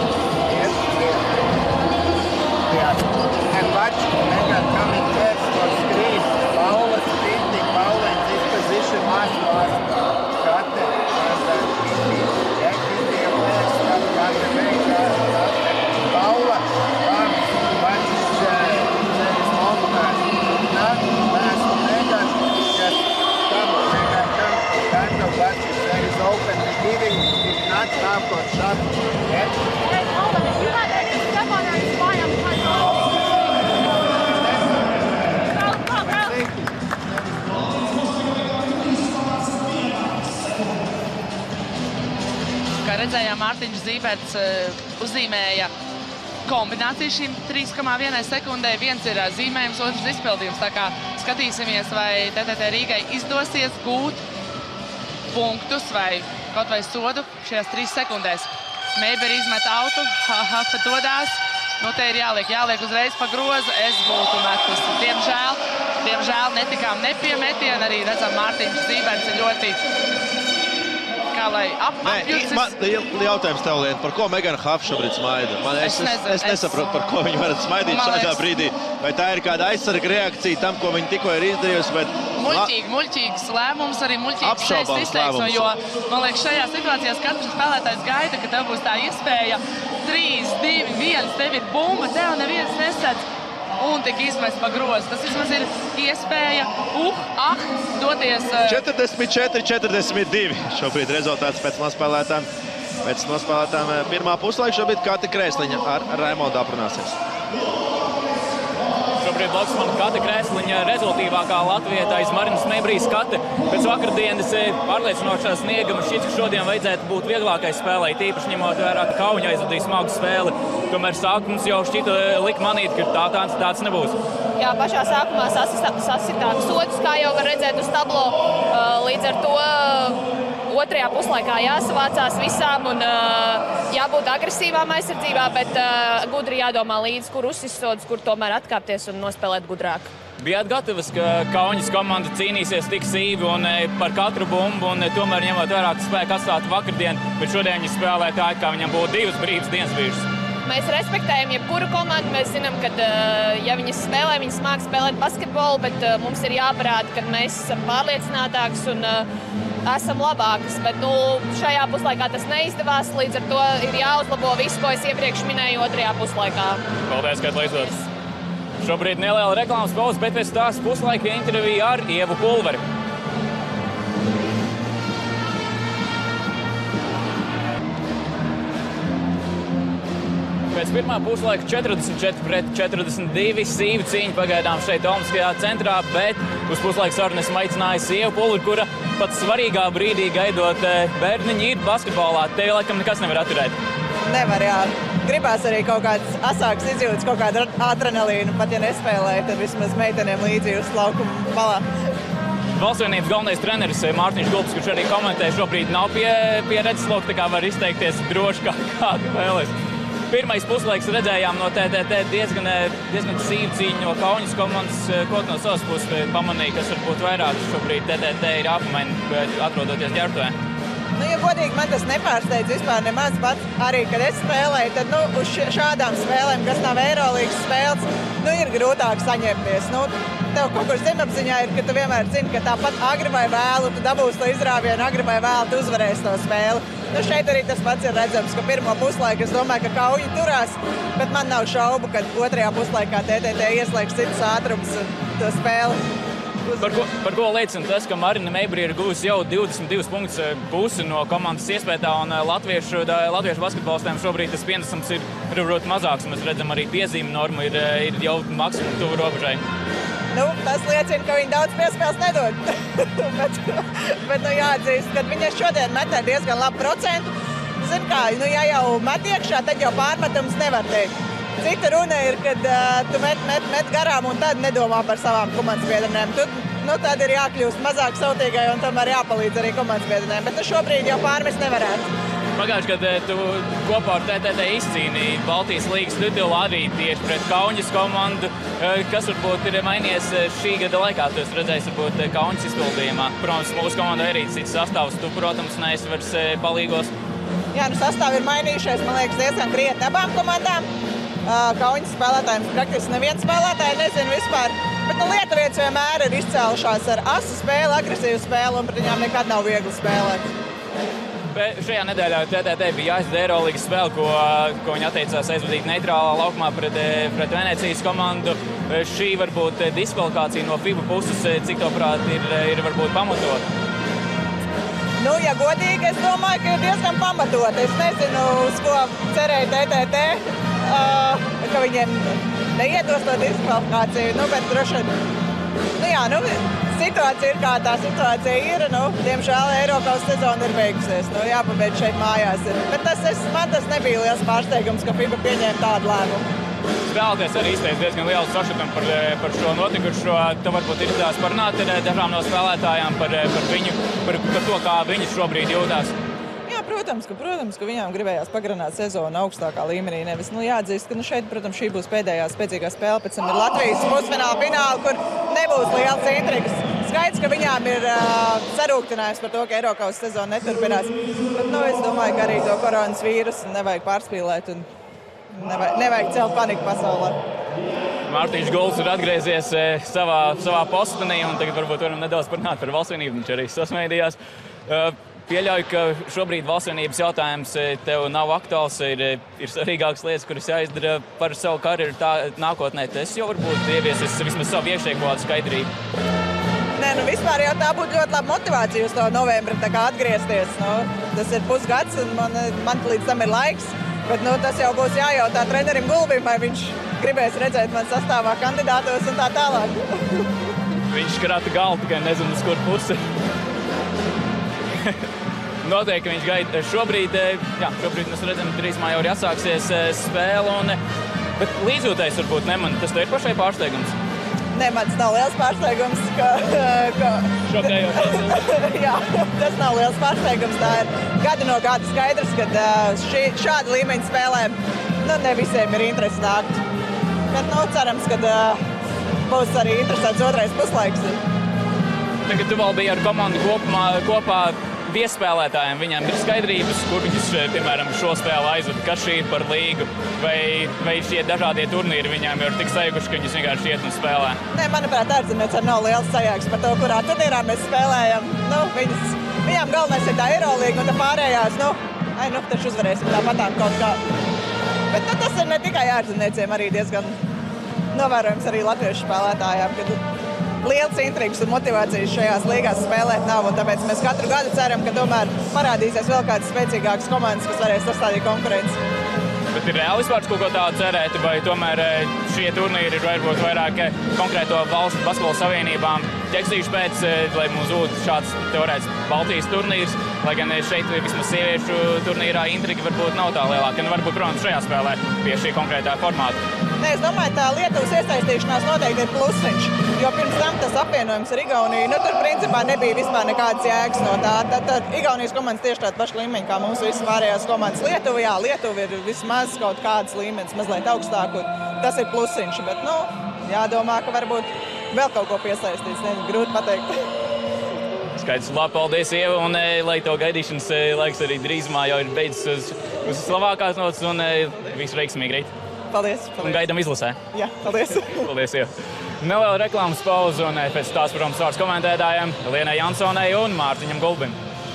And watch Megan coming first for screen. Paula sprinting, Paula in this position, last. Kate, yeah, India first, Kate back, Paula comes, watch, there is long pass. Not pass to Megan, just come, Megan, come, kind of watch it, there is open, giving, if not half or shot, yeah? Hey, hold on, if you're not ready to step on her, it's fine, I'm trying to go. Kā redzējām, Mārtiņš Zīberts uzzīmēja kombināciju šīm 3,1 sekundē. Viens ir zīmējums, otrs izpildījums. Tā kā skatīsimies, vai TTT Rīgai izdosies gūt punktus vai kaut vai sodu šajās 3 sekundēs. Meiberi izmet autu, Hafa dodās. Nu, te ir jāliek uzreiz pa grozu. Es būtu metusi. Diemžēl netikām ne pie metiena. Arī redzam, Mārtiņš Zīberts ir ļoti... Kā lai apjucis. Jautājums tev, Liena, par ko Megana Hafa šobrīd smaida? Es nesaprotu, par ko viņi varat smaidīt šādā brīdī. Vai tā ir kāda aizsarga reakcija tam, ko viņi tikko ir izdarījusi, bet... Muļķīgs lēmums, arī muļķīgs šeit izteiksme, jo, man liekas, šajā situācijā katrs spēlētājs gaida, ka tev būs tā iespēja 3, 2, 1, tev ir bumba, tev neviens nesadz. Un tik izmest pa grozu. Tas vismaz ir iespēja, doties... 44-42. Šobrīd rezultāts pēc nospēlētām pirmā puslaika. Šobrīd Kate Krēsliņa ar Raimondu aprunāsies. Šobrīd Loksmana Kate Krēsliņa rezultīvākā latvietā aiz Marinas Mebrijas Kate. Pēc vakardienas pārliecinošā sniega man šķiet, ka šodien vajadzētu būt vieglākai spēlei, tīpaši ņemot vērā, ka Kauņa aizvadīja smagu spēli. Tomēr sākums jau šķita lika manīt, ka tāds nebūs. Jā, pašā sākumā sasitāk sodus, kā jau var redzēt uz tablo. Līdz ar to otrajā puslaikā jāsavācās visām un jābūt agresīvām aizsardzībā, bet gudri jādomā līdz, kur uzsisodus, kur tomēr atkāpties un nospēlēt gudrāk. Bijāt gatavas, ka Kauņas komanda cīnīsies tik sīvi un par katru bumbu un tomēr ņemot vērā, ka spēku atstātu vakardienu, bet šodien viņi spēlē tā, kā viņam būtu 2 brīvas dienas bijušas. Mēs respektējam jebkuru komandu. Mēs zinām, ka, ja viņas spēlē, viņas māk spēlēt basketbolu, bet mums ir jāparāda, ka mēs esam pārliecinātāks un esam labākas. Bet šajā puslaikā tas neizdevās, līdz ar to ir jāuzlabo visu, ko es iepriekš minēju otrajā puslaikā. Paldies, ka atlaidot. Šobrīd neliela reklāmas pauze, bet pēc tās puslaika intervija ar Ievu Pulveri. Pēc pirmā puslaika 44-42 sīvu cīņu pagaidām šeit Olimpiskajā centrā, bet uz puslaika sarunu esmu aicinājis Ievu Pulveri, kura pat svarīgā brīdī gaidot bērniņu ir basketbolā. Tevi laikam nekas nevar atturēt. Nevar, jā. Gribās arī kaut kāds asāks izjūtas, kaut kādu adrenalīnu. Pat ja nespēlēja, tad vismaz meitenēm līdzi uz laukumu malā. Valstsvienības galvenais treneris Mārtiņš Gulbis, kurš arī komentē, šobrīd nav pie redzesloka, tā kā var izteikties droši, kādu vēlēs. Pirmais puslaiks redzējām no TTT diezgan sīvu cīņu no Kauņas komandas, ko no savas puses pamanīja, kas varbūt vairāk šobrīd TTT ir apmaini, atrodoties ģērbtuvē. Ja godīgi, man tas nepārsteidz vispār nemaz pats. Arī, kad es spēlēju, tad uz šādām spēlēm, kas nav Eirolīgas spēles, ir grūtāk saņemties. Tev kaut kur zemapziņā ir, ka tu vienmēr zini, ka tāpat agri vai vēlu, tu dabūsi to izrāvienu, agri vai vēlu, tu uzvarēsi to spēli. Šeit arī tas pats ir redzams, ka pirmo puslaiku es domāju, ka Kauņi turās, bet man nav šaubu, ka otrajā puslaikā TTT ieslēgs citus ātrums to spēli. Par ko liecina tas, ka Marina Meibri ir guvusi jau 22 punktus pusi no komandas iespējā, un latviešu basketbolistiem šobrīd tas pienesums ir varbūt mazāks. Mēs redzam, arī piezīme norma ir jau maksimum tuvu robežai. Tas liecina, ka viņi daudz piespēles nedod. bet jāatzīst, ka viņi šodien metē diezgan labu procentu. Zin kā, ja jau met iekšā, tad jau pārmetums nevar teikt. Cita runa ir, kad tu met garām un tad nedomā par savām komandas biedrenēm. Tad ir jākļūst mazāk sautīgai un tomēr jāpalīdz arī komandas biedrenēm. Bet šobrīd jau pārmest nevarētu. Pagājuši, kad tu kopā ar TTT izcīnīji Baltijas līgas titulu arī tieši pret Kauņas komandu. Kas varbūt ir mainījies šī gada laikā? Tu esi redzējis varbūt Kauņas izpildījumā. Protams, mūsu komandai arī cits sastāvs. Tu, protams, neesi vairs palīgos. Jā, sastāvi ir mainījušies, man liekas, diezgan krietni abām komandām. Kauņas spēlētājiem praktiski neviens spēlētāji nezinu vispār. Bet lietuvietis vienmēr ir izcēlušās ar asu spēli, agresīvu spēli, un pret viņām nekad nav viegli spēlēt. Šajā nedēļā TTT bija jāizdara Eirolīgas spēle, ko viņi atteicās aizvadīt neitrālā laukumā pret Venecijas komandu. Šī varbūt diskvalifikācija no FIBA puses, cik toprāt ir varbūt pamatot? Nu, ja godīgi, es domāju, ka ir diezgan pamatot. Es nezinu, uz ko cerēja TTT, ka viņiem neiedos to diskvalifikāciju, bet droši vien, situācija ir kā tā situācija ir. Diemžēl Eiropas sezona ir beigusies. Jāpabeidz šeit mājās. Bet man tas nebija liels pārsteigums, ka FIBA pieņēma tādu lēmumu. Spēlētājs arī izteica diezgan lielu sašutumu par šo notikušo. Tev varbūt ir izdevās parunāt ar dažām no spēlētājām par to, kā viņi šobrīd jūtās. Jā, protams, ka viņām gribējās pagarināt sezonu augstākā līmenī. Nevis, jāatzīst, ka šeit, protams, šī būs pēdējā spēcīgā spēle. Pēc tam ir Latvijas pusfināla fināla, kur nebūs liels intrigas. Skaidrs, ka viņām ir sarūktinājums par to, ka Eiropas sezona neturpinās. Bet es domāju, ka arī to koronas vīrusu nevajag pārspīlēt un nevajag celt paniku pasaulē. Mārtiņš Guls ir atgriezies savā postenī, un tagad varbūt varam nedaudz parunāt par valstsvienību. Viņš arī sasmaidījās. Pieļauju, ka šobrīd valstsvienības jautājums tev nav aktuāls, ir svarīgākas lietas, kuras jāizdara par savu karjeru nākotnē. Tas jau varbūt ieviesis vismaz savu iekšējo skaidrību. Nē, vispār jau tā būtu ļoti laba motivācija uz to novembri atgriezties. Tas ir pusgads, un man līdz tam ir laiks. Bet tas jau būs jājautā trenerim Gulbim, vai viņš gribēs redzēt man sastāvā kandidātos un tā tālāk. Viņš krata galvu, tikai nezinu, uz kur pusi. Noteikti viņš gaida. Šobrīd mēs redzam, drīzumā jau ir atsāksies spēle. Bet līdzjūtais varbūt neman. Tas tev ir pašai pārsteigums? Nē, man tas nav liels pārsteigums. Jā, tas nav liels pārsteigums. Tā ir gada no gada skaidrs, ka šāda līmeņa spēlēm ne visiem ir interesi nākt. Bet cerams, ka būs arī interesants otrais puslaiks. Tagad tu vēl biji ar komandu kopā viesspēlētājiem. Viņiem ir skaidrības, kur viņus, piemēram, šo spēli aizved, kas šī ir par līgu, vai šie dažādie turnīri viņiem ir tik sajukuši, ka viņus vienkārši iet un spēlē? Nē, manuprāt, ārzemniecēm nav liels sajēgs par to, kurā turnīrā mēs spēlējam. Viņām galvenais ir tā Eirolīga, un tā pārējās, taču uzvarēsim tāpatām kaut kā. Bet tas ir ne tikai ārzemniecēm, arī diezgan novērojams arī latviešu spēlētājām, kad liels intrigas un motivācijas šajās līgās spēlēt nav, un tāpēc mēs katru gadu ceram, ka tomēr parādīsies vēl kādas spēcīgākas komandas, kas varēs sastādīt konkurenci. Bet ir reāli vispār kaut ko tādu cerēt, vai tomēr šie turnīri ir varbūt vairāk konkrēto valstu basketbola savienībām ķeksīšu pēc, lai mums būtu šāds teorētisks Baltijas turnīrs, lai gan šeit vismaz sieviešu turnīrā intriga varbūt nav tā lielāka, varbūt, protams, šajā spēlē pie šī konkrētā formāta. Nē, es domāju, tā Lietuvas iesaistīšanās noteikti ir plusiņš, jo pirms tam tas apvienojums ar Igauniju, tur principā nebija vispār nekādas jēgas no tā. Tad Igaunijas komandas tieši tāda paša līmeņa kā mums visas pārējās komandas Lietuva. Jā, Lietuva ir vismaz kaut kāds līmenis, mazliet augstāk, un tas ir plusiņš, bet, jādomā, ka varbūt vēl kaut ko piesaistīts, grūti pateikt. Skaidrs, labi, paldies, Ieva, un lai to gaidīšanas laiks arī drīzumā jau ir beidzis uz labākās notas, un visu veiksmīgi rīt. Paldies. Un gaidām izlasē. Jā, paldies. Paldies, Ieva. Neliela reklāmas pauze, un pēc tās, protams, vārds komentētājiem Lienai Jansonai un Mārtiņam Gulbim.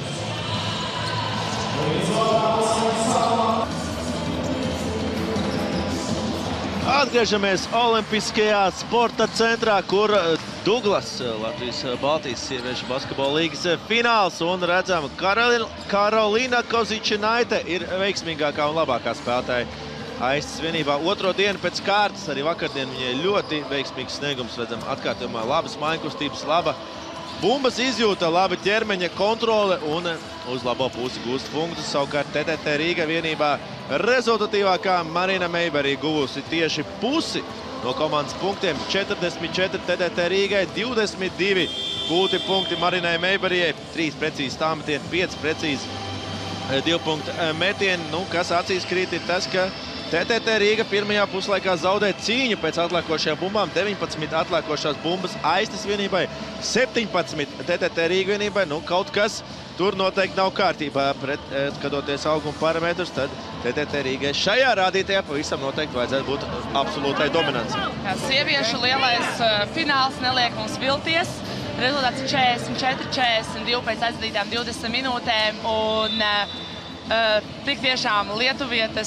Atgriežamies Olimpiskajā sporta centrā, kur Douglas, Latvijas Baltijas sieviešu basketbola līgas fināls, un redzam, Karolīna Kozičinaite ir veiksmīgākā un labākā spēlētāja Aistas vienībā. Otro dienu pēc kārtas, arī vakardien viņai ļoti veiksmīgs sniegums, redzam, atkārtojumā labas mainkustības, laba bumbas izjūta, laba ķermeņa kontrole un uz labo pusi gūst punktus. Savukārt TTT Rīga vienībā rezultatīvākā Marina Meiberī guvusi tieši pusi no komandas punktiem. 44 TTT Rīgai, 22 gūti punkti Marinai Meiberijai, 3 precīzi stāvmetieni, 5 precīzi 2 punktu metieni. Kas acīs krīt ir tas, ka TTT Rīga pirmajā puslaikā zaudē cīņu pēc atliekošajām bumbām. 19 atliekošās bumbas Aistas vienībai, 17 TTT Rīga vienībai. Kaut kas tur noteikti nav kārtībā, skatoties auguma parametrus, tad TTT Rīgai šajā rādītajā pavisam noteikti vajadzētu būt absolūtai dominancei. Sieviešu lielais fināls neliek mums vilties. Rezultāts 44-42 pēc aizdītām 20 minūtēm. Un tik tiešām lietuvietes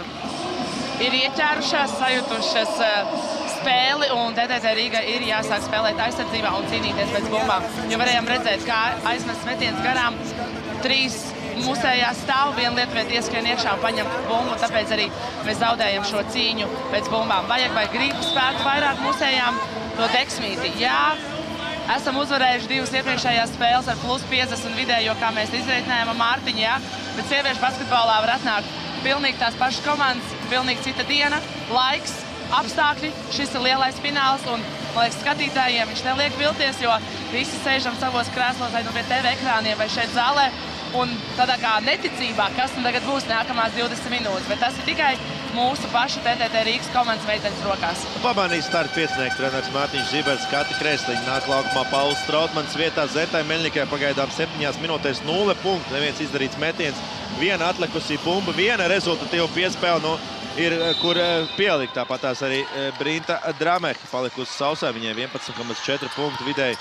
ir ieķērušās, sajutušas spēli, un TTT Rīgai ir jāsāk spēlēt aizsardzībā un cīnīties pēc bumbām. Jo varējām redzēt, kā aizmest metiens garām, 3 mūsējās stāv, viena lietuvieta ieskrien iekšā un paņem bumbu, tāpēc arī mēs zaudējam šo cīņu pēc bumbām. Vajag vai gribu spēku vairāk mūsējām to deksmīti. Jā, esam uzvarējuši 2 iepriekšējās spēles ar plus 50 vidējo, kā mēs izreikinājām ar Mārtiņu, jā, bet sieviešu basketbolā var atnākt pilnīgi tās pašas komandas, pilnīgi cita diena, laiks, apstākļi. Šis ir lielais fināls, un, man liekas, skatītājiem viņš neliek vilties, jo visi sēžam savos krēslos, vai nu pie TV ekrāniem, vai šeit zālē, un tādā kā neticībā, kas nu tagad būs nākamās 20 minūtes, bet tas ir tikai mūsu pašu TTT Rīgas komandas meitenes rokās. Pamanīja starta piecinieku treneris Mārtiņš Zibers, Kati Kresliņa, nāk laukumā Pauls Strautmans vietā Zetai Meļņikai pagaidām 7 minūtēs 0 punktu, neviens izdarīts metiens, viena atlikusī bumba, viena rezultatīva piespēle, nu, ir, kur pielikt. Tāpat tās arī Brinta Drameka palikusi sausā, viņai 11,4 punktu vidēji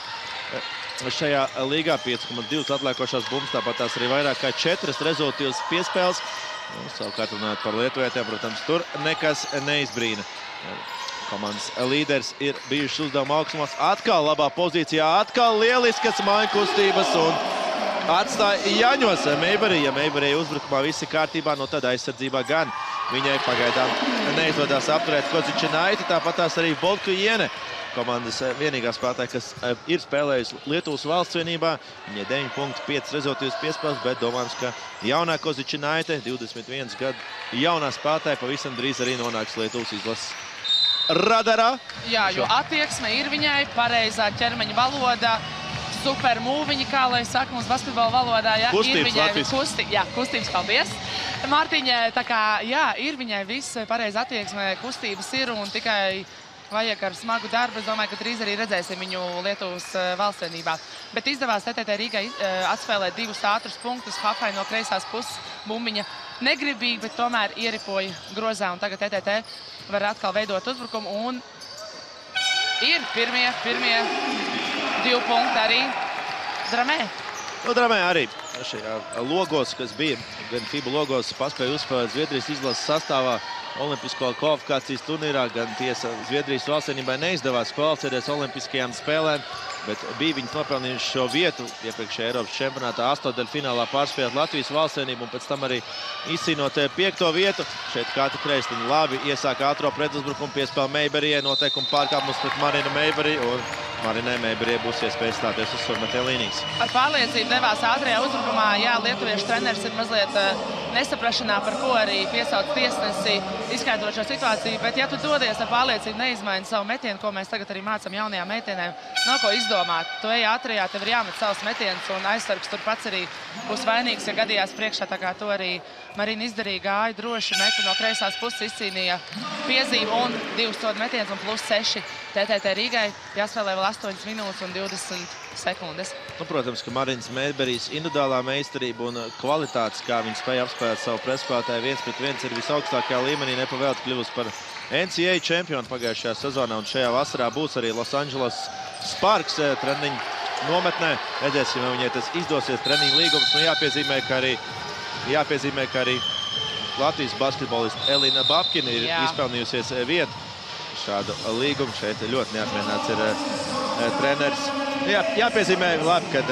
šajā līgā, 5,2 atliekošās bumbas, tāpat tās arī vairāk kā 4 rezultatīvas piespēles. Nu, savukārt runājot par lietuvietēm, protams, tur nekas neizbrīna. Komandas līderis ir bijušas uzdevuma augstumās. Atkal labā pozīcijā, atkal lieliskas māju kustības un atstāja Jaņos Meiberī. Ja Meiberī uzbrukumā visi kārtībā, no tad aizsardzībā gan viņai pagaidām neizvedās apturēt Kozičinaiti, tāpat tās arī Boltkujiene. Komandas vienīgā spēlētāja, kas ir spēlējusi Lietuvas valsts vienībā. Viņai 9 punktu, 5 rezultātīvas piespēles, bet domājams, ka jaunā Kozičinaite, 21 gadu jaunā spēlētāja, pavisam drīz arī nonāks Lietuvas izlases radarā. Jā, jo attieksme ir viņai, pareizā ķermeņa valoda, super mūviņi, kā lai saka mums basketbola valodā. Jā, kustības latviski. Jā, kustības, paldies. Mārtiņa, tā kā, jā, ir viņai viss pareiza attieksme, kustības ir un tikai vajag ar smagu darbu. Es domāju, ka drīz arī redzēsim viņu Lietuvas valstsvienībā. Bet izdevās TTT Rīgai atspēlēt 2 ātrus punktus. Hafai no kreisās puses bumbiņa negribīgi, bet tomēr ieripoja grozā. Un tagad TTT var atkal veidot uzbrukumu. Un ir pirmie 2 punkti arī Dramē. Nu, Dramē arī šajā logos, kas bija, gan FIBA logos, paspēja uzspēlēt Zviedrijas izlases sastāvā olimpisko kvalifikācijas turnīrā, gan tiesa Zviedrijas valstsvienībai neizdevās kvalificēties olimpiskajām spēlēm, bet bija viņi nopelnījuši šo vietu iepriekšējā Eiropas čempionātā astoņdaļfinālā pārspējot Latvijas valstsvienību un pēc tam arī izcīnot 5. vietu. Šeit Kati Kresliņa labi iesāka ātro pretuzbrukumu, piespēle Meiberijai, noteikumu pārkāpums pret Marinu Meiberiju, un Marinai Meiberijai būs iespēja stāties uz surmetē līnijas. Ar pārliecību devās ātrajā uzbrukumā. Jā, lietuviešu treneris ir mazliet nesaprašanā, par ko arī piesauc tiesnesi, izskaidrot šo situāciju, bet ja tu dodies ar pārliecību, neizmaini savu metienu, ko mēs tagad arī mācam jaunajām meitenēm, nav ko izdomāt. Tu ej ātrajā, tev ir jāmet savus metienus, un aizsargs tur pats arī būs vainīgs, ja gadījās priekšā, tā kā to arī Marina izdarīja, gāja droši, meta no kreisās puses, izcīnīja piezīmu un 2 sodu metienus un plus 6 TTT Rīgai. Jāspēlē vēl 8 minūtes un 20 sekundes. Nu, protams, ka Marinas Meiberijas individuālā meistarība un kvalitātes, kā viņa spēja apspēlēt savu pretspēlētāju 1-1, ir visaugstākajā līmenī, nepavēlti kļuvusi par NCAA čempionu pagājušajā sezonā, un šajā vasarā būs arī Los Angeles Sparks treniņu nometnē. Redzēsim, vai viņai tas izdosies treniņu līgums. Nu, jāpiezīmē, ka arī Latvijas basketbolista Elina Babkina ir izpelnījusies vietu šādu līgumu. Šeit ļoti neapmierināts ir treneris. Jāpiezīmē labi, kad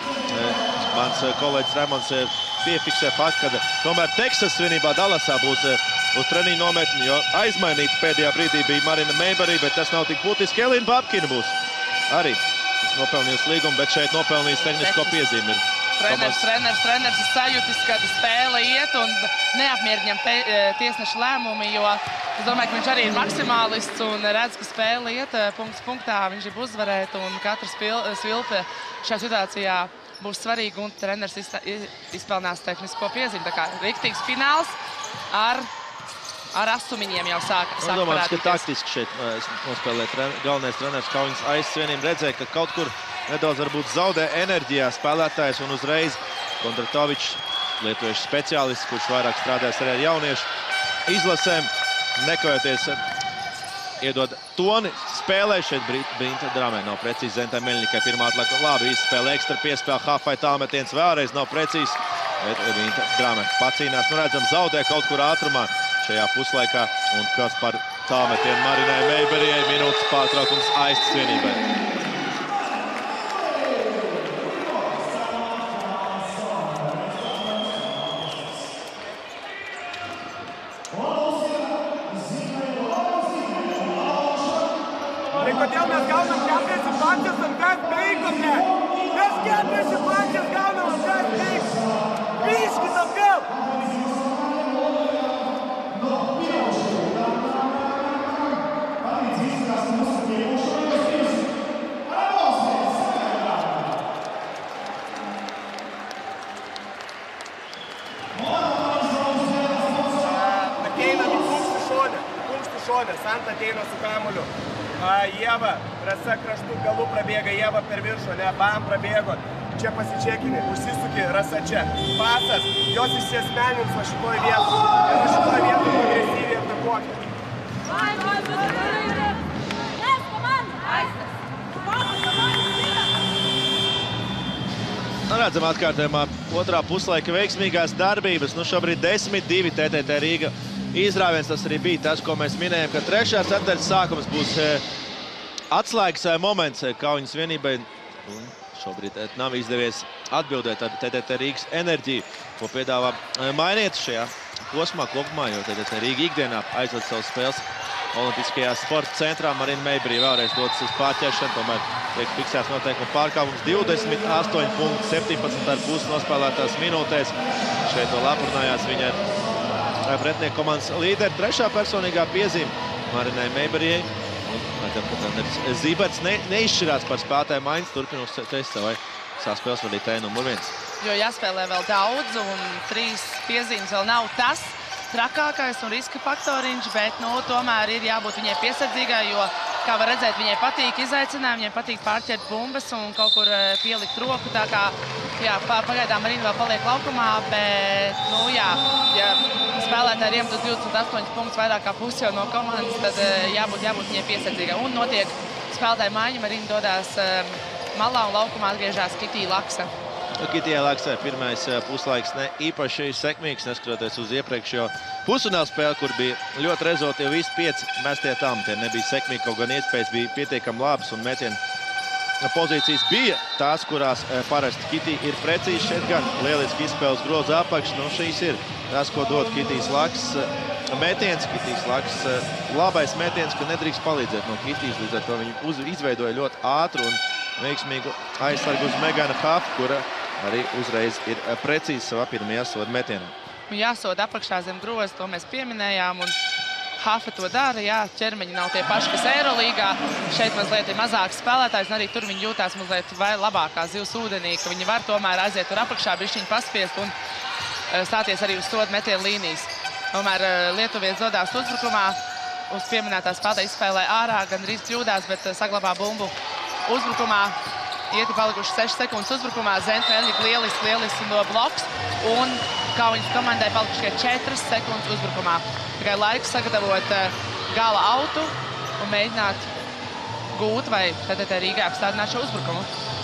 mans kolēģis Raimons piefiksē faktu, ka tomēr Teksas svinībā Dallasā būs uz treniņu nometni, jo aizmainīta pēdējā brīdī bija Marina Meiberija, bet tas nav tik būtiski. Elina Babkina būs arī nopelnījusi līgumu, bet šeit nopelnījis tehnisko piezīmi. Treneris ir sajūtis, kad spēle iet un neapmierinām tiesneša lēmumi, jo es domāju, ka viņš arī ir maksimālists un redz, ka spēle iet punkts punktā, viņš grib uzvarēt un katra svilpe šajā situācijā būs svarīga un treneris izpelnās tehnisko piezīmi. Tā kā riktīgs fināls ar asumiņiem jau sāk parādīties. Domājams, ka taktiski šeit nospēlē galvenais treneris Kaunas aizsvienību. Redzēja, ka kaut kur nedaudz varbūt zaudē enerģijā spēlētājs un uzreiz Kondratovičs, lietuviešu speciālists, kurš vairāk strādājas arī ar jauniešu izlasēm, nekavēties iedod toni spēlē. Šeit Brinta Dramē nav precīzi. Zentai Meļņikai pirmā atlika labi izspēle, ekstra piespēle, Hafai tālmetiens vēlreiz nav precīzi. Bet Brinta Dramē pacīnās, nu redzam, zaudē kaut kur ātrumā šajā puslaikā. Un kas par tālmetienu Marinai Meiberijai, minūtes pārtraukums Aistas vienībai. Kodėl mes gaunam 40 pačias un kas beigo, ne? Mes 40 pačias gaunam un kas beigo. Biškit atgal! Ateinam į kumštų šonę. Sant ateina su kamuliu. Ieva, Rasa kraštų galų prabėga, Ieva per viršų, ne, bam prabėgo, čia pasičekini, užsisuki, Rasa čia, pasas, jos įsiesmenins va šitoj vietu, ir va šitoj vietu agresyviai atakuoti. Redzam atkārtējumā otrā puslaika veiksmīgās darbības. Nu šobrīd 10-2 TTT Rīga izrāviens. Tas arī bija tas, ko mēs minējam, ka trešā ceturdaļas sākums būs atslēgas moments Kauņas vienībai. Un šobrīd nav izdevies atbildēt ar TTT Rīgas enerģiju, ko piedāvā mainīt šajā posmā kopumā, jo TTT Rīga ikdienā aizved savas spēles Olimpiskajā sporta centrā. Marina Meiberija vēlreiz dodas uz pārķeršanu, tomēr tiek fiksēts noteikuma pārkāpums 28 punkti, 17,5 nospēlētās minūtēs. Šeit to lapurnājās viņa ar pretinieku komandas līderi. Trešā personīgā piezīme Marinai Meiberijai. Zīberts neizšķirās par spēlētāju maiņas, turpina uzcēst savai saspēles vadītājai numur 1. Jo jāspēlē vēl daudz, un 3 piezīmes vēl nav tas trakākais un riska faktoriņš, bet tomēr ir jābūt viņai piesardzīgai, jo, kā var redzēt, viņai patīk izaicinājumi, viņai patīk pārķert bumbas un kaut kur pielikt roku. Tā kā, jā, pagaidām Marina vēl paliek laukumā, bet, ja spēlētāji iemet uz 28 punktus vairāk kā pusi jau no komandas, tad jābūt viņai piesardzīgai. Un notiek spēlētāju maiņa, Marina dodās malā un laukumā atgriežās Kitija Laksa. Kitijai Laksai pirmais puslaiks ne īpaši sekmīgs, neskatoties uz iepriekšējo pusfināla spēli, kur bija ļoti rezultāti. Visi 5 mestie tālmetieni nebija sekmīgi, kaut gan iespējas bija pietiekami labas un metienu pozīcijas bija tās, kurās parasti Kitija ir precīzi. Šeit gan lieliski izspēles groza apakš. Nu, šīs ir tas, ko dod Kitijas Laks metiens. Kitijas Laks labais metiens, ka nedrīkst palīdzēt no Kitijas. Līdz ar to viņi izveidoja ļoti ātru un veiksmīgu aizsargu uz Meganu Hafu, kura arī uzreiz ir precīzi savā pirmajā soda metienā. Jāsoda apakšā zem groza, to mēs pieminējām, un Hafa to dara, jā, ķermeņi nav tie paši, kas Eirolīgā. Šeit mazliet ir mazāks spēlētājs, un arī tur viņi jūtās mazliet vai labākā zivs ūdenī, ka viņi var tomēr aiziet tur apakšā, bišķiņi paspiest un stāties arī uz soda metienu līnijas. Tomēr lietuvietis dodās uzbrukumā, uz pieminētā spēlētāja izspēlē ārā, gandrīz kļūdās, bet saglabā bumbu uzbrukumā. Ieti palikuši 6 sekundes uzbrukumā, Zenta Meļņika lieliski no bloks, un Kauņas komandai palikuši 4 sekundes uzbrukumā. Tikai laiks sagatavot gala autu un mēģināt gūt vai TTT Rīgā apstādināt šo uzbrukumu.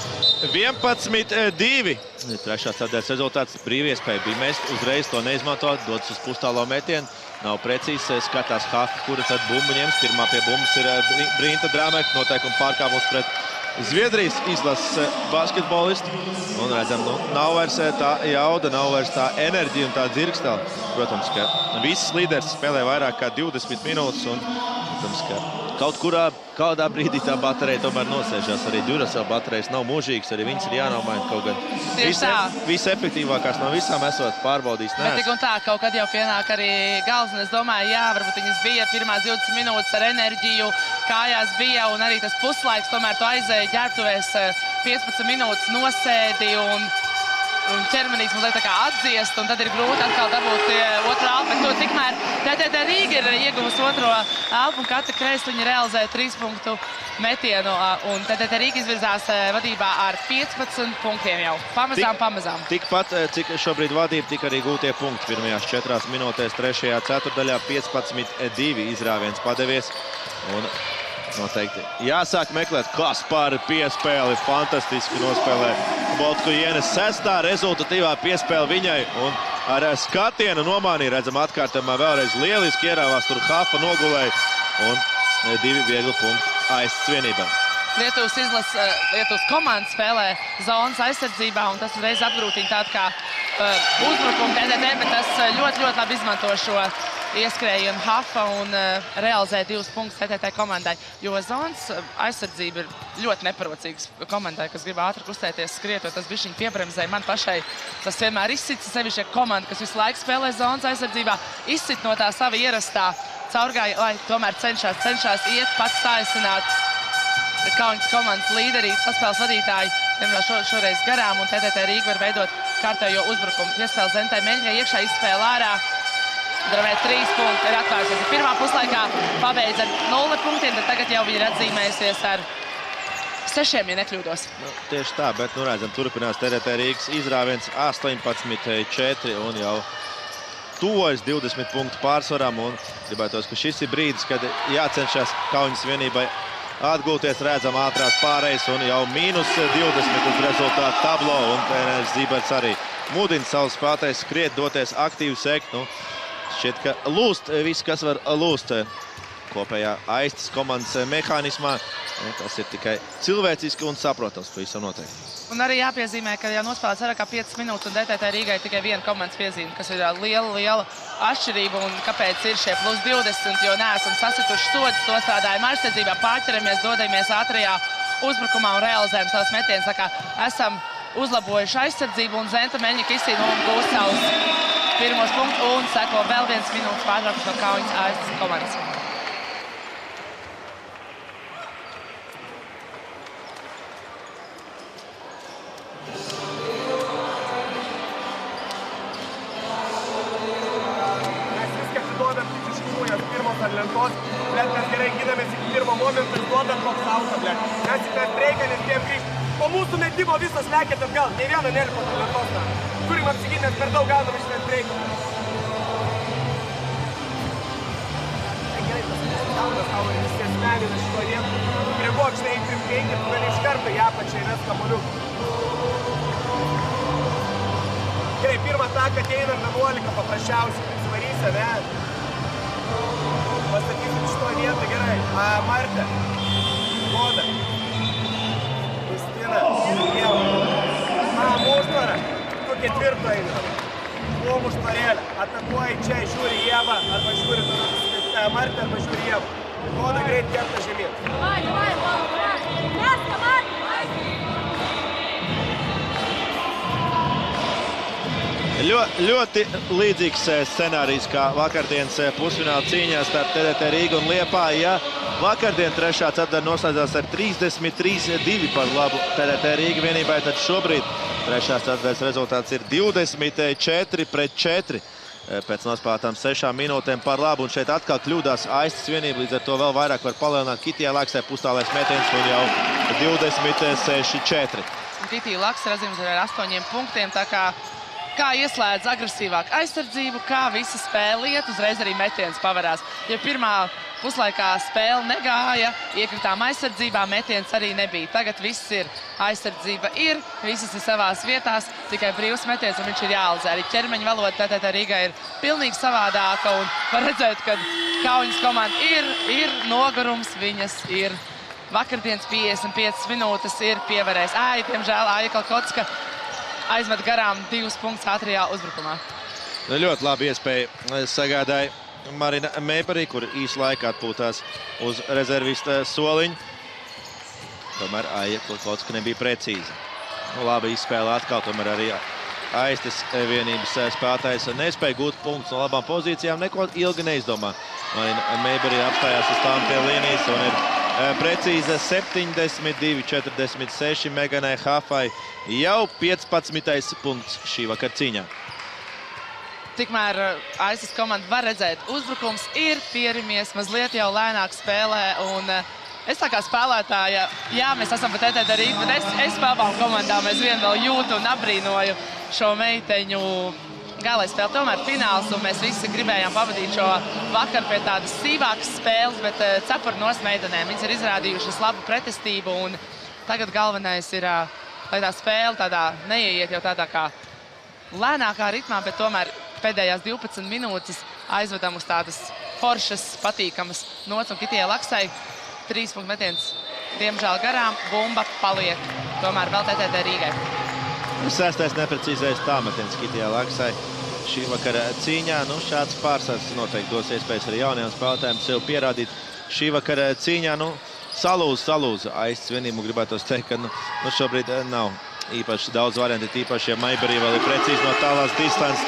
11-2. Trešā ceturdaļas rezultāts brīviespēja bija mest, uzreiz to neizmantot, dodas uz pustālo metienu. Nav precīzi, skatās Hafa, kura tad bumbu ņems. Pirmā pie bumbas ir Brinta Dramē, noteikuma pārkāpums pret Zviedrijas izlases basketbolistu. Un redzam, nav vairs tā jauda, nav vairs tā enerģija un tā dzirkstela. Protams, ka visas līderis spēlē vairāk kā 20 minūtes un, protams, ka kaut kādā brīdī tā baterija tomēr nosēžās. Arī Duracell baterijas nav mūžīgas, arī viņas ir jānomaina kaut gan. Visefektīvākās no visām esot pārbaudījis. Bet tik un tā, kaut kad jau pienāk arī gals, un es domāju, jā, varbūt viņas bija pirmās 20 minūtes ar enerģiju, kājās bija, un arī tas puslaiks, tomēr tu aizēji ģērbtuvēs 15 minūtes nosēdi, un ķermenīs mazliet tā kā atdziest, un tad ir grūti atkal dabūt otru elpu. Bet tikmēr TTT Rīga ir ieguvusi otro elpu, un katra kreisliņa realizē 3 punktu metienu, un TTT Rīga izvirzās vadībā ar 15 punktiem jau. Pamazām. Tikpat, cik šobrīd vadība, tik arī gūtie punkti pirmajās 4 minūtēs, 3. ceturdaļā 15-2 izrāviens padevies. Un noteikti jāsāk meklēt, kas par piespēli fantastiski nospēlē Boltkujienes 6. rezultatīvā piespēle viņai. Un ar skatienu nomānīja, redzam, atkārtojumā vēlreiz lieliski ierāvās, tur Hafa nogulēja. Un 2 viegli punkti Aistas vienībā. Lietuvas komanda spēlē zonas aizsardzībā, un tas uzreiz apgrūtina tādu kā uzbrukumu TTT, bet tas ļoti labi izmanto šo ieskrējienu Hafa un realizē 2 punktus TTT komandai, jo zonas aizsardzība ir ļoti neparocīgas komandai, kas grib ātri kustēties, skrietot, tas bišķiņ piebremzē. Man pašai tas vienmēr izsits, sevišķi komanda, kas visu laiku spēlē zonas aizsardzībā, izsit no tā sava ierastā caurgāja, lai tomēr cenšas iet pats saaisināt Kauņas komandas līderī, saspēles vadītāji, diemžēl šoreiz garām, un TTT Rīga var veidot kārtējo uzbrukumu. Piespēle Zentai Meļņai iekšā izspēle ārā. Dravē 3 punkti ir atklājusies. Pirmā puslaikā pabeidz ar 0 punktiem, tad tagad jau viņa ir atzīmējusies ar 6, ja nekļūdos. Tieši tā, bet, redzam, turpinās TTT Rīgas izrāviens 18-4 un jau tuvojas 20 punktu pārsvaram, un gribētos, ka šis ir brīdis, kad jācenšas Kauņas vienībai atgūties, redzam ātrās pārējas un jau -20 uz rezultātu tablo, un treneris Zīberts arī mudina savus spēlētājus skriet, doties aktīvi sekt. Šķiet, ka lūst viss, kas var lūst kopējā Aistas komandas mehānismā. Tas ir tikai cilvēciski un saprotams, pavisam noteikti. Un arī jāpiezīmē, ka jau nospēlēts vairāk kā 5 minūtes, un DTT Rīgai tikai viena komandas piezīme, kas ir liela atšķirība, un kāpēc ir šie +20, jo neesam sasituši sodus, to strādājam aizsardzībā, pārķeramies, dodamies ātrajā uzbrukumā un realizējam savus metienus. Tā kā esam uzlabojuši aizsardzību, un Zenta Meļņika izcīna un gūst savus pirmos punktus, un seko vēl 1 minūtes pārtraukums no Kauņas Aistas komandas. Bet mes gerai gynamės iki pirmo momento ir duodam toks autą, blėt. Mes į tą streiką nespėjom grįžti. Po mūsų metimo visas lekėt atgal. Nei vieno nelipo talentos. Turim apsiginti, nes per daug gaunam iš tą streiką. Gerai, tas Daunas tavo ir visi asmenina šito vietų. Priebuok, žinai, 3-5, tu gali iš karto ją pačiai ves kamuoliuką. Gerai, pirmą taką ateina 11 paprasčiausiai. Svarys save. Pasakysim šito vietą gerai. Martė, Goda, Justina, Ieva. Muštvarą, tu ketvirto eina. Buvom užtvarėlę. Atakuoji čia, žiūri Ieva, arba žiūri Martė, arba žiūri Ieva. Goda greit kerta žemyn. Ļoti līdzīgs scenārijs kā vakardienas pusfināla cīņā starp TTT Rīgu un Liepāju. Ja vakardien 3. ceturtdaļa noslēdzās ar 33-2 par labu TTT Rīga vienībai, tad šobrīd 3. ceturtdaļas rezultāts ir 24-4 pēc nospēlētām 6 minūtēm par labu. Un šeit atkal kļūdās Aistas vienība, līdz ar to vēl vairāk var palielināt Kitijā Laksai pustālais metiens un jau 26-4. Kitija Laks ir atzīmēts ar 8 punktiem, tā kā ieslēdz agresīvāk aizsardzību, kā visa spēle iet, uzreiz arī metiens pavarās. Ja pirmā puslaikā spēle negāja, iekritām aizsardzībā, metiens arī nebija. Tagad viss ir, aizsardzība ir, visas ir savās vietās, tikai brīvs metiens, un viņš ir jāalizē. Arī ķermeņa valoda TTT Rīgā ir pilnīgi savādāka, un var redzēt, ka Kauņas komanda ir nogurums, viņas ir vakardienas 55 minūtes ir pievarējis. Diemžēl Aija Kalkotska aizmet garām 2 punktus ātrajā uzbrukumā. Ļoti labi iespēja sagādāja Marina Meiperī, kur īsu laikā atpūtās uz rezervista soliņu. Tomēr Aija Kalkotska nebija precīza. Labi izspēle atkal, tomēr arī Aistas vienības spēlētājs nespēja gūt punktus no labām pozīcijām, neko ilgi neizdomā. Marina Meiperī apstājās uz tām pie līnijas un ir precīza 72-46 Meganai Hafai. Jau 15. punkts šī vakar cīņā. Tikmēr Aistas komanda var redzēt, uzbrukums ir pierimies, mazliet jau lēnāk spēlē, un Es tā kā spēlētāja, jā, mēs esam pat TTT Rīga, bet es spēlbālu komandā, mēs vien vēl jūtu un apbrīnoju šo meiteņu gala spēli. Tomēr fināls, un mēs visi gribējām pavadīt šo vakaru pie tādas sīvākas spēles, bet cepuri nos meitenēm. Viņas ir izrādījušas labu pretestību, un tagad galvenais ir, lai tā spēle tādā neieiet jau tādā kā lēnākā ritmā, bet tomēr pēdējās 12 minūtes aizvedam uz tādas foršas, patīkamas nots, un Kitijai Laksai 3 punktu metiens, diemžēl garām, bumba paliek tomēr vēl TTT Rīgai. 6. neprecīzais tāmetiens Kitijai Laksai šī vakara cīņā. Nu, šāds pārsvars noteikti dos iespējas arī jaunajām spēlētājiem sev pierādīt. Šī vakara cīņā, nu, salūza Aistas vienību. Gribētos teikt, ka nu, šobrīd nav īpaši daudz varianti, tīpaši, ja Meiberija vēl ir precīzi no tālās distances.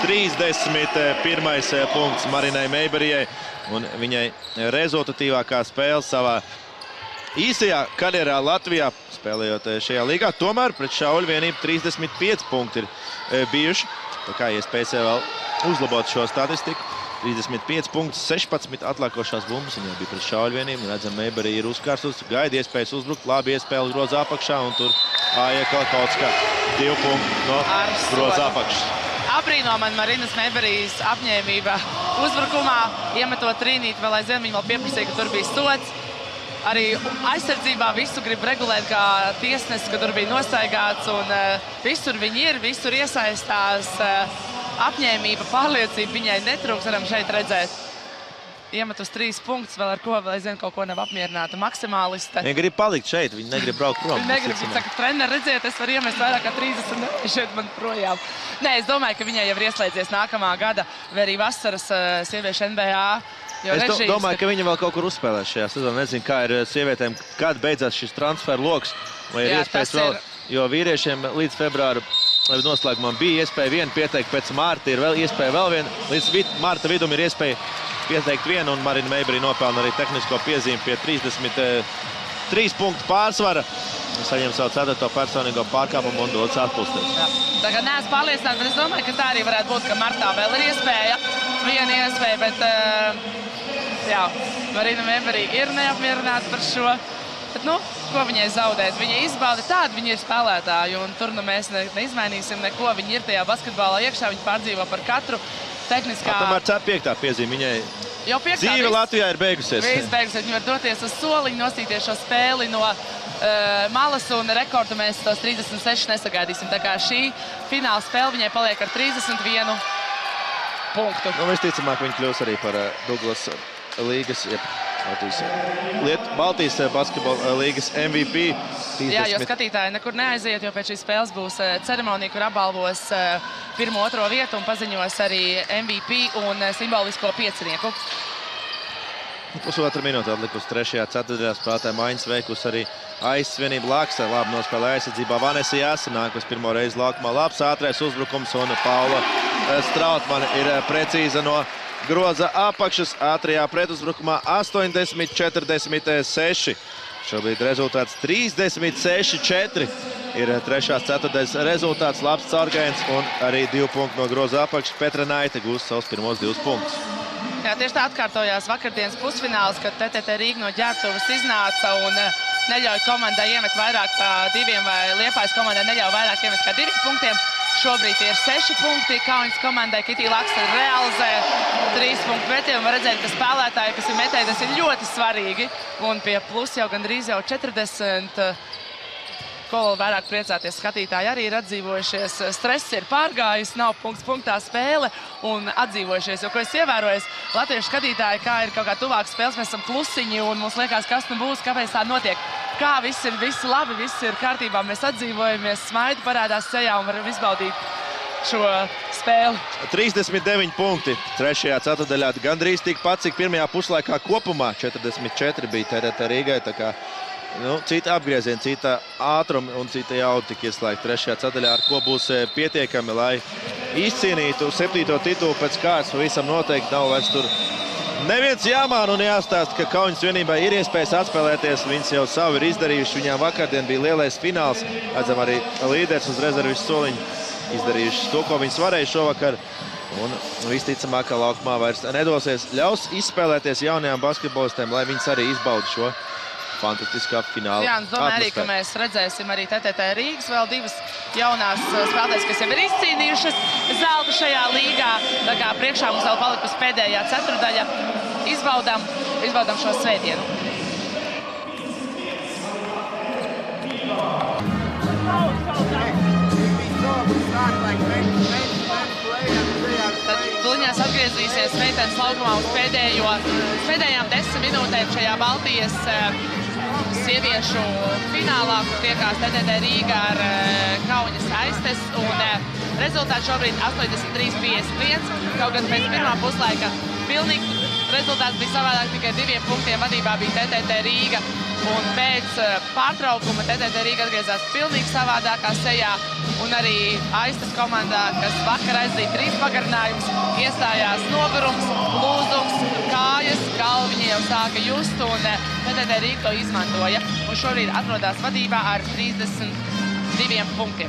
31. punkts Marinai Meiberijai, un viņai rezultatīvākā spēle savā īsajā karjerā Latvijā, spēlējot šajā līgā. Tomēr pret Šauļu vienību 35 punkti ir bijuši. Tā kā iespējas vēl uzlabot šo statistiku. 35 punktus, 16 atlākošās bumbas. Viņai bija pret Šauļu vienību. Redzam, Meiberija ir uzkārstus, gaida iespējas uzbrukt, labi iespēle groza apakšā, un tur Ājeka Kalkauska 2 punktu no groza apakšas. Abrīno man Marinas Meiberijas apņēmība uzbrukumā, iemetot trīnīt, vēl aizvien viņa vēl pieprasīja, ka tur bija sots. Arī aizsardzībā visu grib regulēt kā tiesnesis, ka tur bija nostaigāts, un visur viņi ir, visur iesaistās. Apņēmība, pārliecība viņai netrūks, varam šeit redzēt. Iemet uz 3 punktus, vēl ar ko vēl aizvien kaut ko nav apmierināta. Maksimāliste. Viņa grib palikt šeit, viņa negrib braukt prom. Viņa negrib, viņa saka, treneri, redziet, es varu iemest vairāk kā 30 šeit man projām. Nē, es domāju, ka viņai jau ir ieslēdzies nākamā gada, vai arī vasaras sieviešu NBA. Es domāju, ka viņa vēl kaut kur uzspēlēs šajā sezonā. Nezinu, kā ir sievietēm, kad beidzās šis transfer loks, vai ir iespējas vēl, jo vīriešiem līdz februāra noslēgumam bija iespēja vienu pieteikt, pēc marta ir vēl iespēja vēl vienu, līdz marta vidum ir iespēja pieteikt vienu, un Marina Meiberija nopelna arī tehnisko piezīmi pie 33 punktu pārsvara. Saņem savu 4. personīgo pārkāpumu un dodas atpūsties. Tagad neesmu pārliecināta, bet es domāju, ka tā arī varētu būt, ka martā vēl ir iespēja. Viena iespēja, bet jā, Marina Meiberija ir neapmierināta par šo. Bet, nu, ko viņai zaudēt? Viņa izbauda tādu, viņa ir spēlētāju, un tur nu mēs neizmainīsim neko. Viņa ir tajā basketbolā iekšā, viņa pārdzīvo par katru tehniskā... Tomēr 5. piezīme viņai dzīve Latvijā ir beigusies. Viss beigusies. Viņa var doties uz soliņu, nostīties šo spēli no malas, un rekordu mēs tos 36 nesagaidīsim. Tā kā šī fināla spēle viņai paliek ar 31 punktu. Nu, visticamāk, viņa kļūs arī par Douglas līgas, Baltijas basketbola līgas MVP. 30. Jā, jo skatītāji nekur neaiziet, jo pēc šīs spēles būs ceremonija, kur apbalvos 1. un 2. vietu un paziņos arī MVP un simbolisko piecinieku. Pusotra minūte atlikus 3. ceturtajā spēlētāja maiņas veikus arī Aistas vienība Laksa. Labi nospēlē aizsardzībā Vanesa Jāsa, nākus pirmo reizi laukumā. Labs ātrais uzbrukums, un Paula Strautmane ir precīza no groza apakšas. Ātrajā pretuzbrukumā 80-46. Šobrīd rezultāts 36-4. Ir 3. ceturtais rezultāts, labs caurgājiens un arī 2 punktu no groza apakšas. Petra Naita gūst savus pirmos 2 punktus. Jā, tieši tā atkārtojās vakardienas pusfināls, kad TTT Rīga no ģērbtuves iznāca un neļauj komandai iemet vairāk kā 2, vai Liepājas komandai neļauj vairāk iemest kā 2 punktiem. Šobrīd ir 6 punkti. Kaunas komandai Kitija Laksa realizē 3 punktu metienu. Var redzēt, ka spēlētāji, kas ir metēji, tas ir ļoti svarīgi. Un pie plus jau gandrīz jau 40. Ko vēl vairāk priecāties skatītāji arī ir atdzīvojušies. Stress ir pārgājis, nav punkts punktā spēle un atdzīvojušies. Jo, ko es ievēroju, latviešu skatītāji, kā ir kaut kā tuvāk spēles, mēs esam plusiņi un mums liekas, kas nu būs, kāpēc tā notiek. Kā viss ir labi, viss ir kārtībā, mēs atdzīvojamies, smaidi parādās sejā un varam izbaudīt šo spēli. 39 punkti 3. ceturtdaļā, gandrīz tikpat, cik pirmajā puslaikā kopumā. 44 bija TTT Rīgai, tā kā cita apgrieziena, cita ātruma un cita jauda tika ieslēgta 3. ceturtdaļā, ar ko būs pietiekami, lai izcīnītu 7. titulu pēc kārtas. Visam noteikti nav vairs tur neviens jāmāna un jāstāsta, ka Kaunas vienībai ir iespējas atspēlēties. Viņas jau savu ir izdarījuši. Viņām vakardien bija lielais fināls. Redzam, arī līderis uz rezervis soliņu izdarījuši to, ko viņas varēja šovakar. Un visticamāk, ka laukumā vairs nedosies. Ļaus izspēlēties jaunajām basketbolistēm, lai viņas arī izbauda šo fantastiskā fināla Jā, es domāju arī, ka atmosfēra. mēs redzēsim arī TTT Rīgas vēl divas jaunās spēlētājas, kas jau ir izcīnījušas zeltu šajā līgā. Tā kā priekšā mums vēl palikusi pēdējā ceturdaļa. Izbaudām šo svētdienu. Tad tuliņās atgriezīsies meitenes laukumā uz pēdējām 10 minūtēm šajā Baltijas sieviešu finālā, kur tiekās TTT Rīga ar Kauņas Aistes. Un rezultāts šobrīd 83-51. Kaut gan pēc pirmā puslaika pilnīgi rezultāts bija savādāk, tikai 2 punktiem vadībā bija TTT Rīga. Un pēc pārtraukuma TTT Rīga atgriezās pilnīgi savādākā sejā. Un arī Aistes komandā, kas vakar aizdīja 3 pagarinājumus, iestājās nogurums, lūzums, kājas, galviņi jau sāka just, un TTT Rīga to izmantoja. Un šobrīd atrodas vadībā ar 32 punktiem.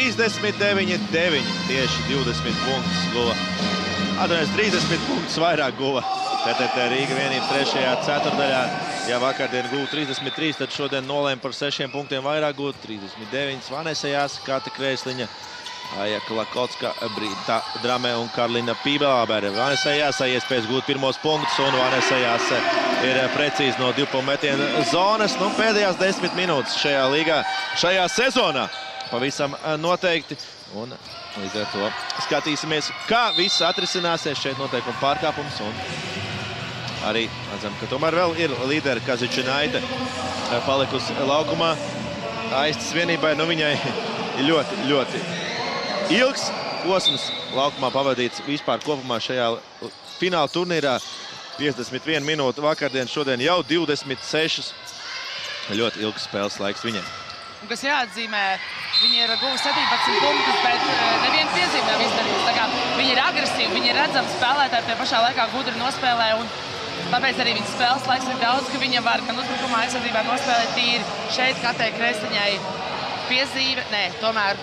39-9, tieši 20 punktus guva. Atvainojos, 30 punktus vairāk guva TTT Rīga vienība 3. ceturdaļā. Ja vakardien guva 33, tad šodien nolēma par 6 punktiem vairāk gūt. 39 Vanesa Jāsa, Kata Kreisliņa, Aija Klakotska, Brita Drame un Karlina Pībelābere. Vanesa Jāsa iespējas gūt pirmos punktus, un Vanesa Jāsa ir precīzi no 2 metienu zonas. Nu, pēdējās 10 minūtes šajā līgā, šajā sezonā pavisam noteikti. Un līdz ar to skatīsimies, kā viss atrisināsies. Šeit noteikuma pārkāpums, un arī redzam, ka tomēr vēl ir līderi Kazičinaite palikusi laukumā. Aistes vienībai, nu viņai ļoti, ļoti ilgs posms laukumā pavadīts vispār kopumā šajā fināla turnīrā. 51 minūte vakardien, šodien jau 26. Ļoti ilgs spēles laiks viņai. Un, kas jāatzīmē, viņi ir guvuši 17 punktus, bet nevienu piezīmi nav izdarījusi. Tā kā viņi ir agresīvi, viņi ir redzami spēlētāji, pie pašā laikā gudri nospēlē, un tāpēc arī viņas spēles laiks ir daudz, ka viņa var gan uzbrukumā aizsardzībā nospēlēt tīri. Šeit Katai Kreisliņai piezīme, nē, tomēr,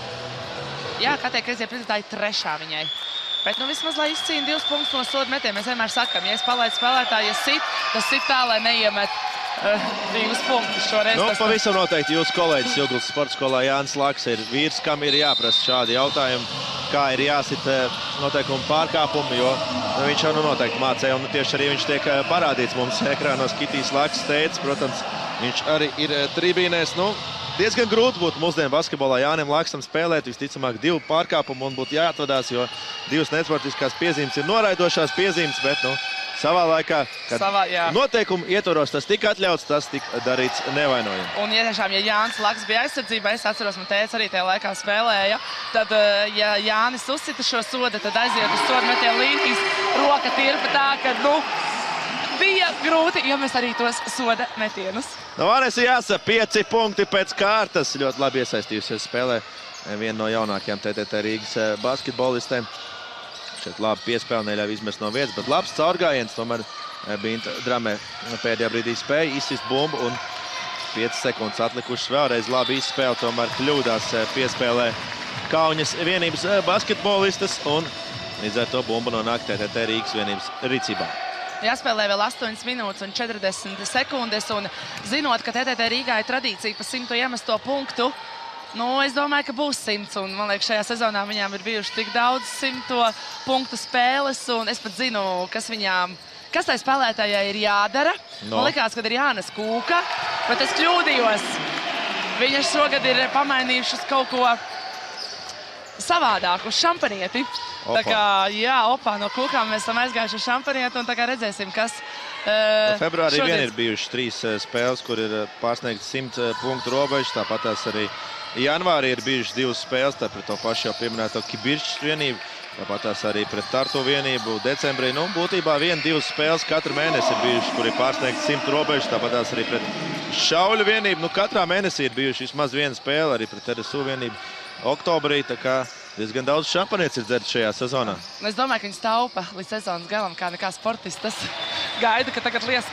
jā, Katai Kreisliņai piezīme, tā ir 3. viņai. Bet, nu, vismaz, lai izcīna 2 punktus no soda metiem, mēs vienmēr sakam, ja es palaidu spēlētāju, ja sit, tas sit tā, lai neiemet 2 punktus šoreiz. Nu, pavisam noteikti jūsu kolēģis Joglas sporta skolā Jānis Laks ir vīrs, kam ir jāprasa šādi jautājumi, kā ir jāsit noteikumu pārkāpumu, jo viņš jau noteikti mācēja, un tieši arī viņš tiek parādīts mums ekrānos. Kitijs Laks teica, protams, viņš arī ir tribīnēs. Nu, diezgan grūti būtu mūsdienu basketbolā Jānim Laksam spēlēt, visticamāk 2 pārkāpumu, un būtu jāatvadās, jo 2 nesportiskās piezīmes ir noraidošās piezīmes, bet, nu, savā laikā, kad noteikumu ietvaros tas tika atļauts, tas tika darīts nevainojami. Un, ja tiešām, ja Jānis Laks bija aizsardzībā, es atceros, man tēvs arī tajā laikā spēlēja, tad, ja Jānis uzsita šo sodu, tad aiziet uz sodu metienu līnijas, roka tirpa tā, ka, nu, bija grūti iemest arī tos soda metienus. No Vanesa Jāsa 5 punkti pēc kārtas. Ļoti labi iesaistījusies spēlē viena no jaunākajām TTT Rīgas basketbolistēm. Šeit labi piespēle, neļauj izmest no vietas, bet labs caurgājiens. Tomēr Binta Drame pēdējā brīdī spēja izsist bumbu, un 5 sekundes atlikušas vēlreiz labi izspēle. Tomēr kļūdās piespēlē Kauņas vienības basketbolistas, un līdz ar to bumbu nonāk TTT Rīgas vienības rīcībā. Jāspēlē vēl 8 minūtes un 40 sekundes, un zinot, ka TTT Rīgā ir tradīcija pa 100 iemesto punktu, nu, es domāju, ka būs 100, un man liekas, šajā sezonā viņām ir bijuši tik daudz 100 punktu spēles, un es pat zinu, kas tai spēlētājai ir jādara. Man likās, kad ir jānes kūka, bet es kļūdījos. Viņas šogad ir pamainījušas kaut ko savādāk uz šampanieti. Tā kā, jā, no kūkām mēs esam aizgājuši uz šampanieti, un tā kā redzēsim, kas Februārī vien ir bijušas 3 spēles, kur ir pārsniegts 100 punktu robežas, tāpat tās arī janvārī ir bijušas 2 spēles, tā pret to pašu jau pieminēto Kibiršķis vienību, tāpat tās arī pret Tartu vienību decembrī. Nu, būtībā 1-2 spēles katru mēnesi ir bijušas, kur ir pārsniegts 100 robežas, tāpat tās arī pret Šauļu vienību. Nu, katrā mēnesī ir bijuši vismaz 1 spēle, arī pret RSU vienību oktobrī, tā kā diezgan daudz šampanietis ir dzerts šajā sezonā. Es domāju, ka viņi taupa līdz sezonas galam, kā nekā sportistas. Gaida, ka tagad lies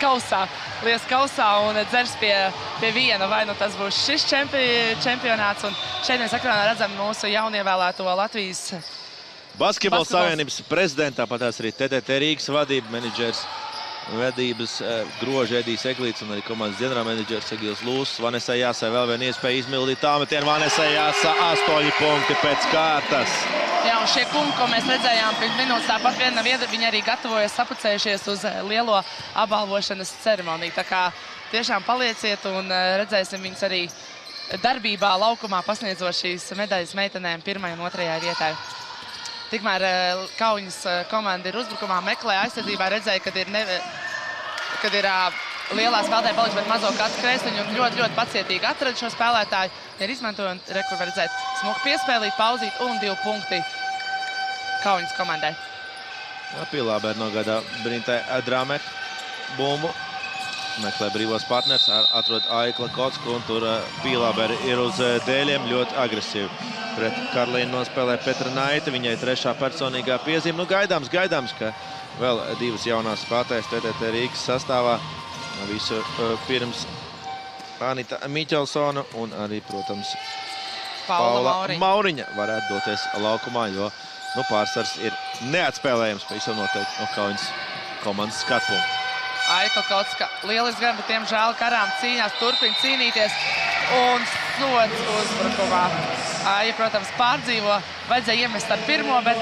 kausā un dzers pie viena, vai nu tas būs šis čempionāts. Un šeit mēs ekrānā redzam mūsu jaunievēlēto Latvijas Basketbola savienības prezidenta, tāpat arī TTT Rīgas vadība, menedžers vedības groži Edijs Eglīts un arī komandas ģenerālmenedžers Egils Lūsis. Vanesai Jāsai vēl viena iespēja izmildīt tāmetienu. Vanesai Jāsa 8 punkti pēc kārtas. Jā, un šie kungi, ko mēs redzējām pirms minūtes, tāpat vien nav iedara, viņi arī gatavojas sapucējušies uz lielo apbalvošanas ceremoniju. Tā kā tiešām palieciet un redzēsim viņus arī darbībā laukumā pasniedzot šīs medaļas meitenēm 1. un 2. vietai. Tikmēr Kauņas komanda ir uzbrukumā, meklē aizsardzībā, redzēja, kad ir lielā spēlētāja palikuši, bet mazo katru kreisiņu un ļoti pacietīgi atrada šo spēlētāju. Ir izmantoja un rekur var redzēt smuku piespēlīt, pauzīt un 2 punkti Kauņas komandai. Pīlābēr nogādā Brintai Drāmek bumbu. Meklē brīvos partners, atrod Aikla Kocku un tur Pīlābēr ir uz dēļiem ļoti agresīvi. Pret Karlīnu nospēlē Petra Naita, viņai 3. personīgā piezīme. Nu, gaidāms, ka vēl 2 jaunās spēlētājas TTT Rīgas sastāvā. Visu pirms Anita Miķelsona un arī, protams, Paula Mauriņa varētu doties laukumā, jo pārsvars ir neatspēlējams pavisam noteikti no Kauņas komandas skatpunkta. Aikla Kocka lieliski gan, bet tiemžēl karām cīņās, turpina cīnīties un sods uzbrukumā. Aija, protams, pārdzīvo, vajadzēja iemest ar pirmo, bet,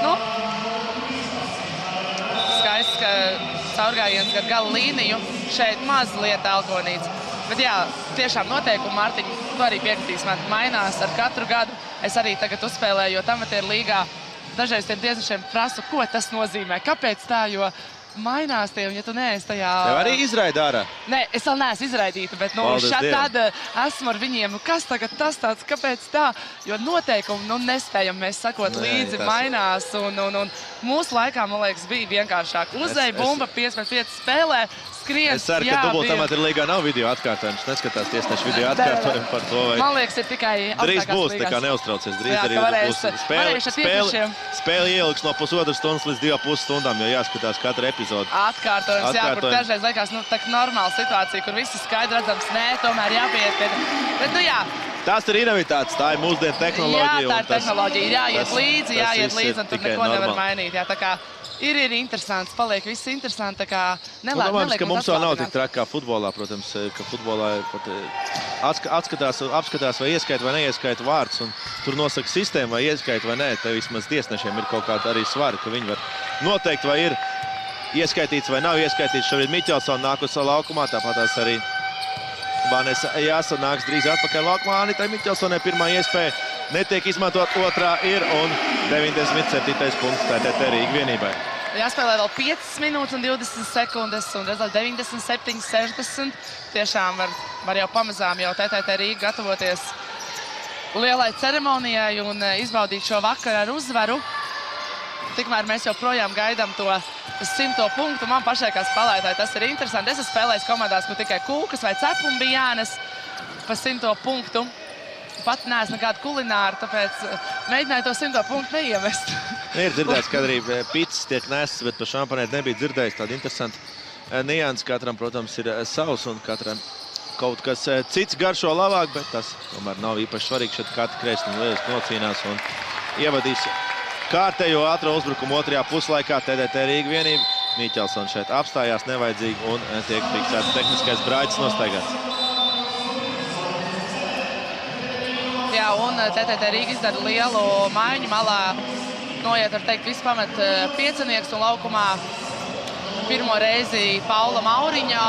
skaists, ka caurgājiens gar gala līniju, šeit mazliet alkonīts. Bet jā, tiešām noteikumi, Mārtiņ, tu arī piekritīs, man mainās ar katru gadu. Es arī tagad uzspēlējot amatieru līgā, dažreiz tiem tiesnešiem prasu, ko tas nozīmē, kāpēc tā, jo mainās tie, un ja tu neesi tajā... Tev arī izraida ārā? Nē, es vēl neesmu izraidīta, bet šādi tāda esmu ar viņiem. Kas tagad tas tāds, kāpēc tā? Jo noteikumi, nespējam mēs sakot līdzi, mainās, un mūsu laikā, man liekas, bija vienkāršāk. Uzēja bumba, 5-5 spēlē, skrien. Es ceru, ka dubultamātri līgā nav video atkārtojums. Neskatās tiesnešu video atkārtojumu par to, vai... Man liekas, ir tikai drīz būs, tā kā neuztraucies. Drīz arī būs spēle ieliks no 1,5 stundas līdz 2,5 stundām, jo jāskatās katru epizodu. Atkārtojums, jā, kur dažreiz liekas, tā normāla situācija, kur viss ir skaidri redzams, nē, tomēr jāpiet. Bet, jā. Tās ir inovitātes, tā ir mūsdienu tehnoloģija. Jā, tā ir tehnoloģija, jāiet līdzi, un tur neko nevar mainīt. Jā, tā kā ir interesants, paliek viss interesanti, tā kā neliek ka mums vēl nav tik traki kā futbolā, protams, ka futbolā apskatās vai ieskait vai neieskait vārds, un tur nosaka sistēma vai ieskait vai nē, te vismaz tiesnešiem ir kaut kāda arī svari, ka viņi var noteikt, vai ir ieskaitīts vai nav ieskaitīts. Šobrīd Miķelsona nāk uz savu laukumā, tāpatās arī Vanesa Jāsa nāks drīz atpakaļ laukumā. Anitai Miķelsonai pirmā iespēja netiek izmantot, otrā ir un 97. punkts TTT Rīga vienībai. Jāspēlē vēl 5 minūtes un 20 sekundes un rezultāts 97-60. Tiešām var jau pamazām jau TTT Rīga gatavoties lielai ceremonijai un izbaudīt šo vakaru ar uzvaru. Tikmēr mēs joprojām gaidām to 100. punktu. Man pašai kā spēlētāji tas ir interesanti. Es esmu spēlējis komandās, kur tikai kūkas vai cepumi bija jānes pa 100. punktu. Pat neesmu nekāda kulināra, tāpēc mēģināju to 100. punktu neiemest. Ir dzirdēts, ka arī pizzas tiek nestas, bet par šampanētu nebija dzirdējis. Tāda interesanta nianses. Katram, protams, ir savs un katram kaut kas cits garšo labāk, bet tas tomēr nav īpaši svarīgi. Šeit katra kreisniņa lieliski nocīnās un ievadīs kārtējo ātro uzbrukumu otrajā puslaikā. TTT Rīga vienība. Miķelsons šeit apstājās nevajadzīgi un tiek fiksēts tehniskais brāķis nostaigāts. Jā, un TTT Rīga izdara lielu maiņu. Malā noiet, var teikt, visu pamet piecinieks un laukumā pirmo reizi Paula Mauriņa.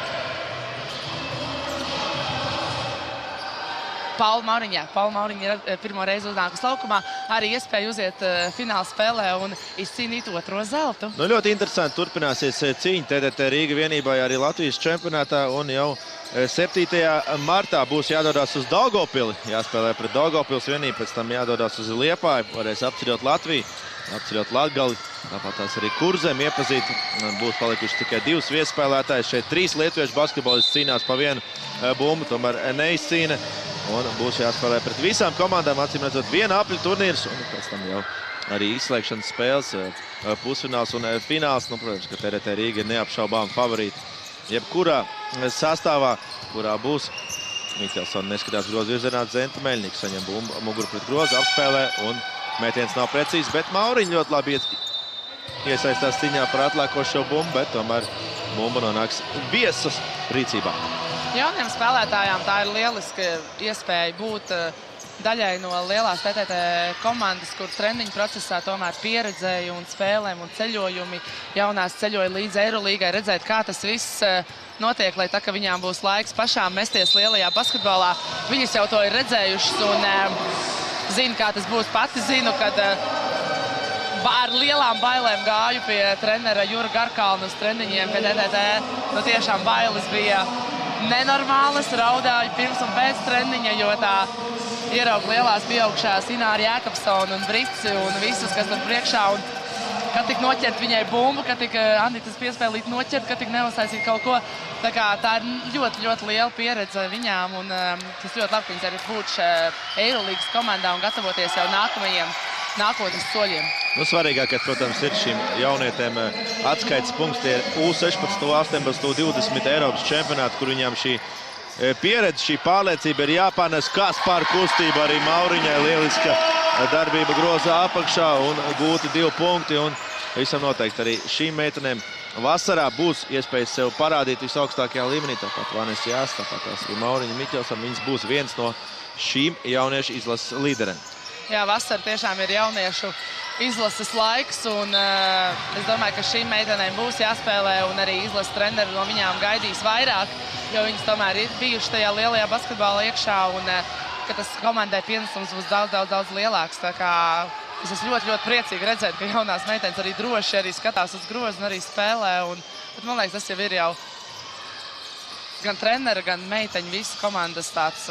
Paula Mauriņa ir pirmo reizi uznākus laukumā, arī iespēja uziet fināla spēlē un izcīnīt otro zeltu. Ļoti interesanti turpināsies cīņa TTT Rīga vienībai arī Latvijas čempionātā, un jau 7. martā būs jādodas uz Daugavpili, jāspēlē pret Daugavpils vienību, pēc tam jādodas uz Liepāju, varēs apceļot Latviju, apceļot Latgali, tāpat tās arī Kurzem iepazīt. Būs palikuši tikai 2 viesspēlētāji, šeit 3 lietuviešu basketbolisti cīnās pa vienu bumbu, tomēr neizcīna. Un būs jāspēlē pret visām komandām, acīm redzot, viena apļu turnīrs, un pēc tam jau arī izslēgšanas spēles, pusfināls un fināls. Protams, ka TTT Rīga ir neapšaubām favorīti. Jebkurā sastāvā, kurā būs Miķelsona neskatās grozu virzienā, Zenta Meļņika saņem bumbu muguru pret grozu, apspēlē, un mētiens nav precīzs, bet Mauriņa ļoti labi iesaistās cīņā par atlēkošo bumbu, bet tomēr bumba nonāks viesas rīcībā. Jauniem spēlētājām tā ir lieliska iespēja būt daļai no lielās TTT komandas, kur treniņu procesā tomēr pieredzēja un spēlēm un ceļojumi. Jaunās ceļoja līdz Eirolīgai, redzēt, kā tas viss notiek, lai tā, ka viņām būs laiks pašām mesties lielajā basketbolā. Viņas jau to ir redzējušas un zina, kā tas būs. Pati zinu, kad ar lielām bailēm gāju pie trenera Jura Garkalna uz treniņiem pie TTT. Nu, tiešām bailes bija nenormālas, raudāju pirms un pēc treniņa, jo tā ierauga lielās pieaugšās Ināra Jākapsona un Brici un visus, kas tur priekšā. Un kad tik noķert viņai bumbu, kad tik Anitas piespēlīt noķert, kad tik neuztaisīt kaut ko. Tā kā tā ir ļoti, ļoti liela pieredze viņām un tas ļoti labi, ka viņas arī būtu Eirolīgas komandā un gatavoties jau nākamajiem nākotnes soļiem. Nu, svarīgākais, protams, ir šīm jaunietēm atskaites punkts. Tie ir U16, U18, U20 Eiropas čempionāti, kur viņām šī pieredze, šī pārliecība ir jāpanes. Kaspar kustība arī Mauriņai, lieliska darbība grozā apakšā un gūti 2 punkti. Un visam noteikti arī šīm meitenēm vasarā būs iespējas sev parādīt visaugstākajā līmenī. Tāpat Vanesa Jāsa, tāpat arī Mauriņa Miķelsam. Viņas būs viens no šīm jauniešu izlases līderēm. Jā, vasara tiešām ir jauniešu izlases laiks, un es domāju, ka šīm meitenēm būs jāspēlē, un arī izlases treneri no viņām gaidīs vairāk, jo viņas tomēr ir bijuši tajā lielajā basketbolā iekšā, un ka tas komandai pienesums būs daudz lielāks. Tā kā es esmu ļoti, ļoti priecīgi redzēt, ka jaunās meitenes arī droši arī skatās uz grozu un arī spēlē, bet man liekas, tas jau ir jau gan trenera, gan meiteņu visas komandas tāds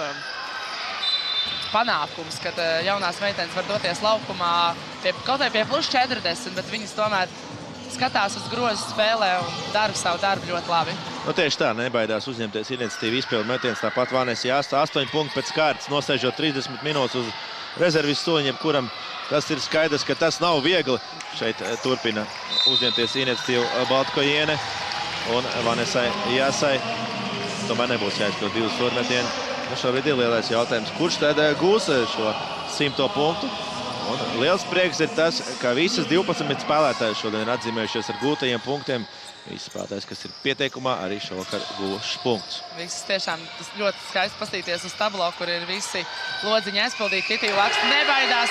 panākums, kad jaunās meitenes var doties laukumā kaut vai pie plus 40, bet viņas tomēr skatās uz grozu, spēlē un dara savu darbu ļoti labi. Nu, tieši tā, nebaidās uzņemties iniciatīvu izpildu metiens. Tāpat Vanesa Jāsta 8 punkti pēc kārtas, nosēžot 30 minūtes uz rezervis soļiem, kuram tas ir skaidrs, ka tas nav viegli. Šeit turpina uzņemties iniciatīvu Baltkojiene un Vanesai Jāsai. Tomēr nebūs jāizpild 2 soļmetieni. Nu, šobrīd ir lielais jautājums, kurš tad gūs šo 100. punktu. Un liels prieks ir tas, ka visas 12 spēlētājas šodien ir atzīmējušies ar gūtajiem punktiem. Visi spēlētājs, kas ir pieteikumā, arī šovakar guvušas punktus. Visas tiešām tas ļoti skaisti paskatīties uz tablo, kur ir visi lodziņi aizpildīti. Kitija Laks nebaidās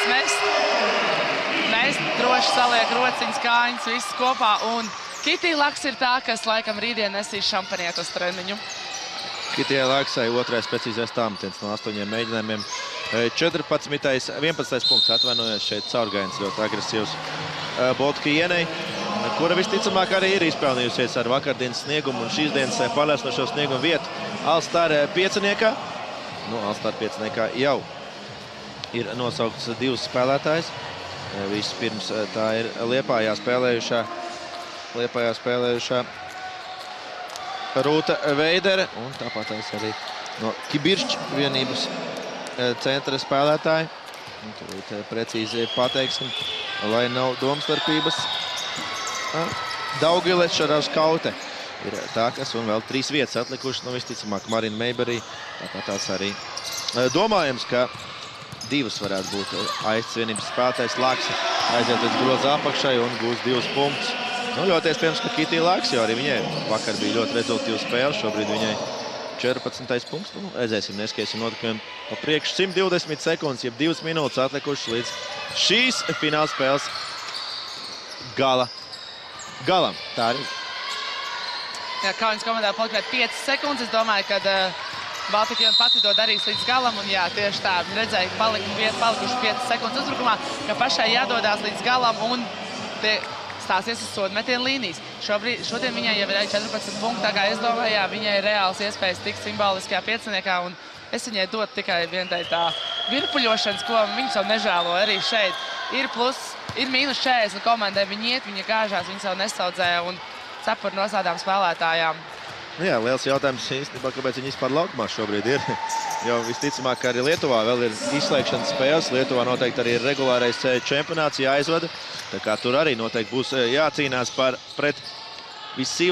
mest, droši saliek rociņas, kājiņas, viss kopā. Un Kitija Laks ir tā, kas laikam rītdien nesīs šampaniet uz treniņu. Kitijai Laksai otrais precīzais tāmetiens no 8 mēģinājumiem. 11. punkts atvainojas šeit caurgājiens ļoti agresīvs Baltkojienei, kura visticamāk arī ir izpelnījusies ar vakardienas sniegumu un šīs dienas pārliecinošo sniegumu vietu All-Star pieciniekā. Nu, All-Star pieciniekā jau ir nosaukts 2 spēlētājs. Vispirms tā ir Liepājā spēlējušā Rūta Veidere un tāpat arī no Kibiršķa vienības centra spēlētāji. Turīt precīzi pateiksim, lai nav domstarpības. Daugile Šaravskaute ir tā, kas un vēl 3 vietas atlikušas. Nu, visticamāk Marina Meiberī. Tāpat tās arī domājams, ka 2 varētu būt aizts vienības spēlētājs Laksa. Aiziet līdz groza apakšai un gūs 2 punktus. Nu, ļoti iespējams, ka Kitija Laks, jo arī viņai vakar bija ļoti rezultīva spēle. Šobrīd viņai 14. punkts. Nu, redzēsim, neskiesim notikumiem pa priekšu. 120 sekundes, jeb 2 minūtes atlikušas līdz šīs fināla spēles galam. Tā arī. Jā, Kaunas komandā palika 5 sekundes. Es domāju, ka Baltkojiene pati to darīs līdz galam. Un jā, tieši tā, redzēja, ka palikuši 5 sekundes uzbrukumā, ka pašai jādodās līdz galam un stāsies uz sodmetienu līnijas. Šodien viņai jau ir 14 punkti, tā kā es domāju, jā, viņai ir reāls iespējas tikt simboliskajā pieciniekā, un es viņai dotu tikai vienai tā virpuļošanas, ko viņa savu nežēlo arī šeit. Ir mīnus 40, un komandai viņa iet, viņa gāžās, viņa savu nesaudzē un cep par nosādām spēlētājām. Jā, liels jautājums īstenībā, kāpēc viņi vispār laukumā šobrīd ir. Jo visticamāk, ka arī Lietuvā vēl ir izslēgšanas spēles. Lietuvā noteikti arī ir regulārais čempionāts jāizvada. Tā kā tur arī noteikti būs jācīnās pret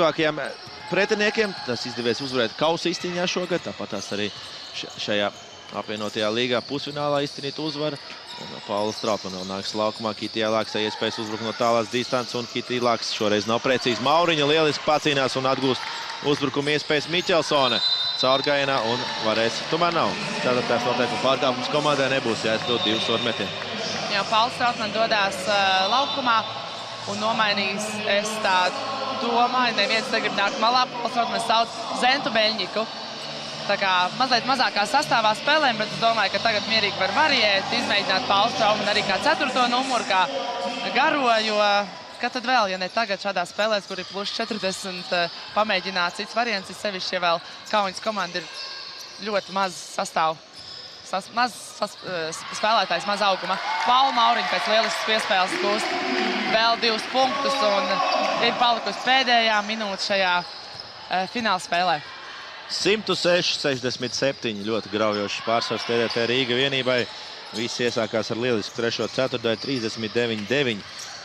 vissīvākajiem pretiniekiem. Tas izdevies uzvarēt kausa izcīņā šogad. Tāpat tās arī šajā apvienotajā līgā pusfinālā izcīnīt uzvaru. Un Pauls Trautman vēl nāks laukumā. Kitijai Laksai iespējas uzbrukt no tālās distances, un Kitija Laks šoreiz nav precīzi. Mauriņa lieliski pacīnās un atgūst uzbrukuma iespējas Miķelsone caurgājienā, un varēs. Tomēr nav. Ceturtais noteikuma pārkāpums komandai nebūs jāizpild 2 sodu metieni. Jā, Pauls Trautman dodās laukumā un nomainīs, es tā domāju, neviens negrib nākt malā. Pauls Trautman sauc Zentu Beļņiku. Tā kā mazliet mazākā sastāvā spēlēm, bet es domāju, ka tagad mierīgi var variēt, izmēģināt Pauls Trautmanu arī kā 4. numuru, kā garo, jo kad tad vēl, ja ne tagad šādā spēlēs, kur ir plus 40, pamēģināt cits variants, ir sevišķi, ja vēl Kauņas komanda ir ļoti maz sastāvu. Maz spēlētājs, maz auguma. Paula Mauriņa pēc lieliskas piespēles gūst vēl 2 punktus un ir palikusi pēdējā minūte šajā fināla spēlē. 106-67 ļoti graujošs pārsvars TDT Rīga vienībai. Visi iesākās ar lielisku 3. ceturtdaļu, 39-9.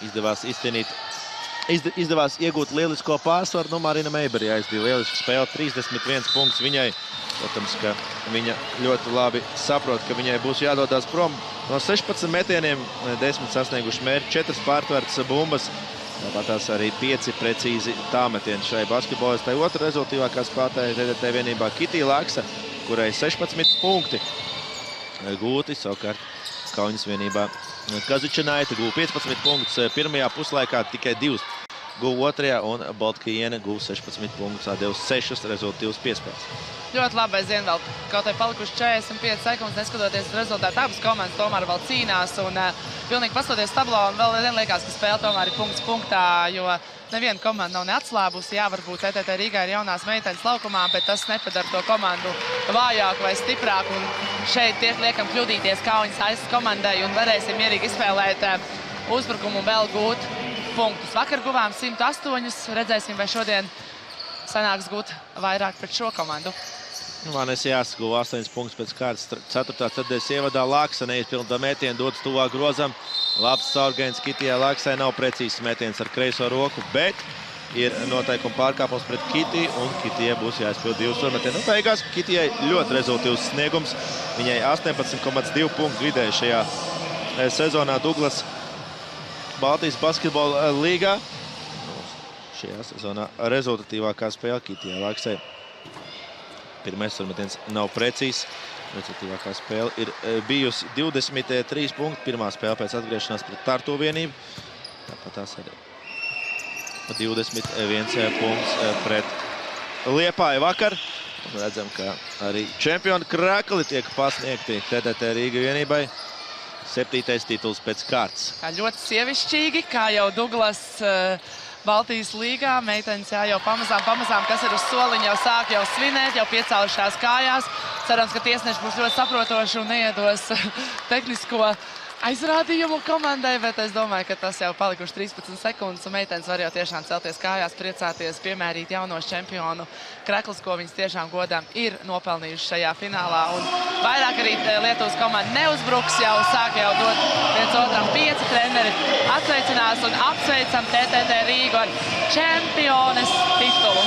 Izdevās iegūt lielisko pārsvaru. Nu, Marina Meiberi aizdīja lielisku spēli, 31 punkts viņai. Protams, ka viņa ļoti labi saprot, ka viņai būs jādodās prom. No 16 metieniem 10 sasnieguši mērķi, 4 pārtvertas bumbas. Tāpat tās arī 5 precīzi tāmetieni šai basketbolistai. Otra rezultīvākā spēlētāja TDT vienībā Kitija Laksa, kurai 16 punkti gūti. Savukārt Kauņas vienībā Kazičanaita guva 15 punktus pirmajā puslaikā, tikai 2 guva otrajā, un Baltkiena guva 16 punktus, atdevis 6 rezultīvas piespēles. Ļoti labi aizvien vēl kaut vai palikuši 45 sekundes, neskatoties rezultātu. Abas komandas tomēr vēl cīnās un pilnīgi pastoties tablo, un vēl vien liekas, ka spēle tomēr ir punkts punktā, jo neviena komanda nav neatslābusi. Jā, varbūt TTT Rīgā ir jaunās meitenes laukumā, bet tas nepadara to komandu vājāku vai stiprāku. Un šeit liekam kļūdīties Kauņas aizsas komandai un varēsim mierīgi izspēlēt uzbrukumu un vēl gūt punktus. Vakar guvām 108, redzēsim, vai šodien sanāks gūt vairāk pret šo komandu. Manis jāsguva 8 punktus pēc kārtas 4. ceturtdaļas ievadā. Laksa neizpilda metienu, dodas tuvāk grozam. Labs caurgājiens Kitijai Laksai, nav precīzs metiens ar kreiso roku, bet ir noteikuma pārkāpums pret Kitiju, un Kitijai būs jāizpild 2 surmetieni. Nu, beigās Kitijai ļoti rezultīvs sniegums. Viņai 18,2 punktu vidēji šajā sezonā Douglas Baltijas basketbola līgā. Šajā sezonā rezultatīvākā spēle Kitijai Laksai. Pirmais surmetiens nav precīzs. Rezultatīvākā spēle ir bijusi 23 punkti. Pirmā spēle pēc atgriešanās pret Tartu vienību. Tāpat tās arī 21 punkts pret Liepāju vakar. Un redzam, ka arī čempionu krakli tiek pasniegti TTT Rīga vienībai. 7. tituls pēc kārtas. Ļoti sievišķīgi, kā jau Douglas Baltijas līgā. Meitenes jau pamazām, kas ir uz soliņa, jau sāk jau svinēt, jau piecēlušās kājās. Cerams, ka tiesneši būs ļoti saprotoši un neiedos tehnisko aizrādījumu komandai, bet es domāju, ka tas jau palikuši 13 sekundes, un meitenes var jau tiešām celties kājās, priecāties, piemērīt jaunos čempionu krekls, ko viņas tiešām godām ir nopelnījuši šajā finālā. Un vairāk arī Lietuvas komanda neuzbruks, jau sāk jau dot viens otram 5 treneri. Atsveicinās un apsveicam TTT Rīgu ar čempiones titulu.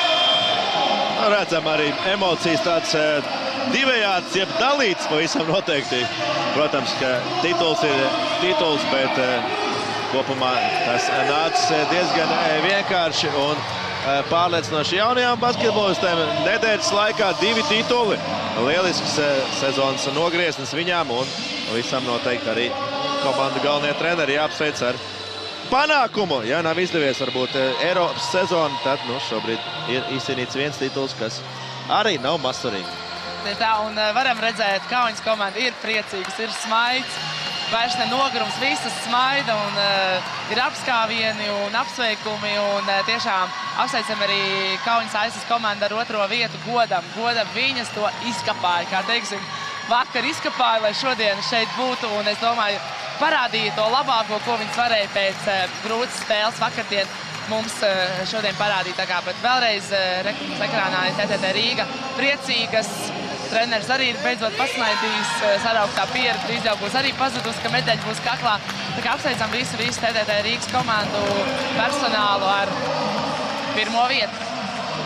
Redzam arī emocijas tāds divējāds, jeb dalīts pavisam noteikti. Protams, ka tituls ir tituls, bet kopumā tas nācis diezgan vienkārši un pārliecinoši jaunajām basketbolistēm. Nedēļas laikā 2 tituli. Lielisks sezonas nogrieznis viņām un visam noteikti arī komanda galvenie treneri jāapsveic ar panākumu. Ja nav izdevies varbūt Eiropas sezonu, tad šobrīd ir izcīnīts 1 tituls, kas arī nav mazsvarīgi. Tā, un varam redzēt, ka Kauņas komanda ir priecīgs, ir smaids, vairs ne nogurums, visas smaida, un ir apskāvieni un apsveikumi, un tiešām apsveicam arī Kauņas aizsas komanda ar 2. vietu godam. Godam viņas to izkapāja, kā teiksim, vakar izkapāja, lai šodien šeit būtu, un es domāju, parādīja to labāko, ko viņas varēja pēc grūtas spēles vakardien mums šodien parādīt. Tā kā, bet vēlreiz reklāmas ekrānā ir TTT Rīga priecīgas. Treneris arī ir beidzot pasmaidījis, sarauktā piera drīz jau būs arī pazudus, ka medaļa būs kaklā. Tā kā apsveicam visu TTT Rīgas komandu personālu ar 1. vietu.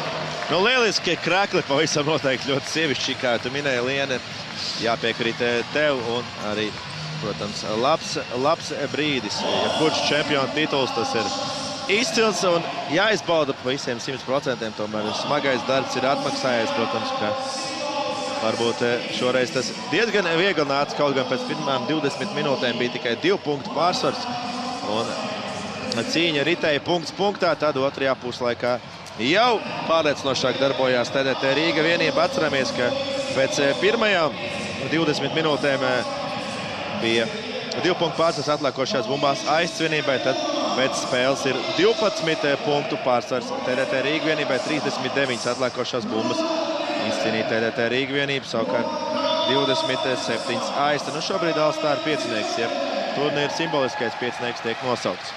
Nu, lieliski krakli pavisam noteikti ļoti sievišķi, kā tu minēji, Liene. Jāpiekrīt tev un arī, protams, labs brīdis. Ja kurš čempionu tituls, tas ir izcils un jāizbauda pa visiem 100%. Tomēr smagais darbs ir atmaksājies, protams, ka varbūt šoreiz tas diezgan viegli nāca, kaut gan pēc pirmām 20 minūtēm bija tikai 2 punktu pārsvars. Un cīņa ritēja punkts punktā, tad otrajā puslaikā jau pārliecinošāk darbojās TDT Rīga vienība. Atceramies, ka pēc pirmajām 20 minūtēm bija 2 punktu pārsvars atliekošajās bumbās Aizts vienībai, tad pēc spēles ir 12 punktu pārsvars TDT Rīga vienībai, 39 atliekošās bumbas izcīnīja TDT Rīga vienība, savukārt 27 Aizta. Nu, šobrīd All-Star piecinieks, ja turnīra simboliskais piecinieks tiek nosaukts.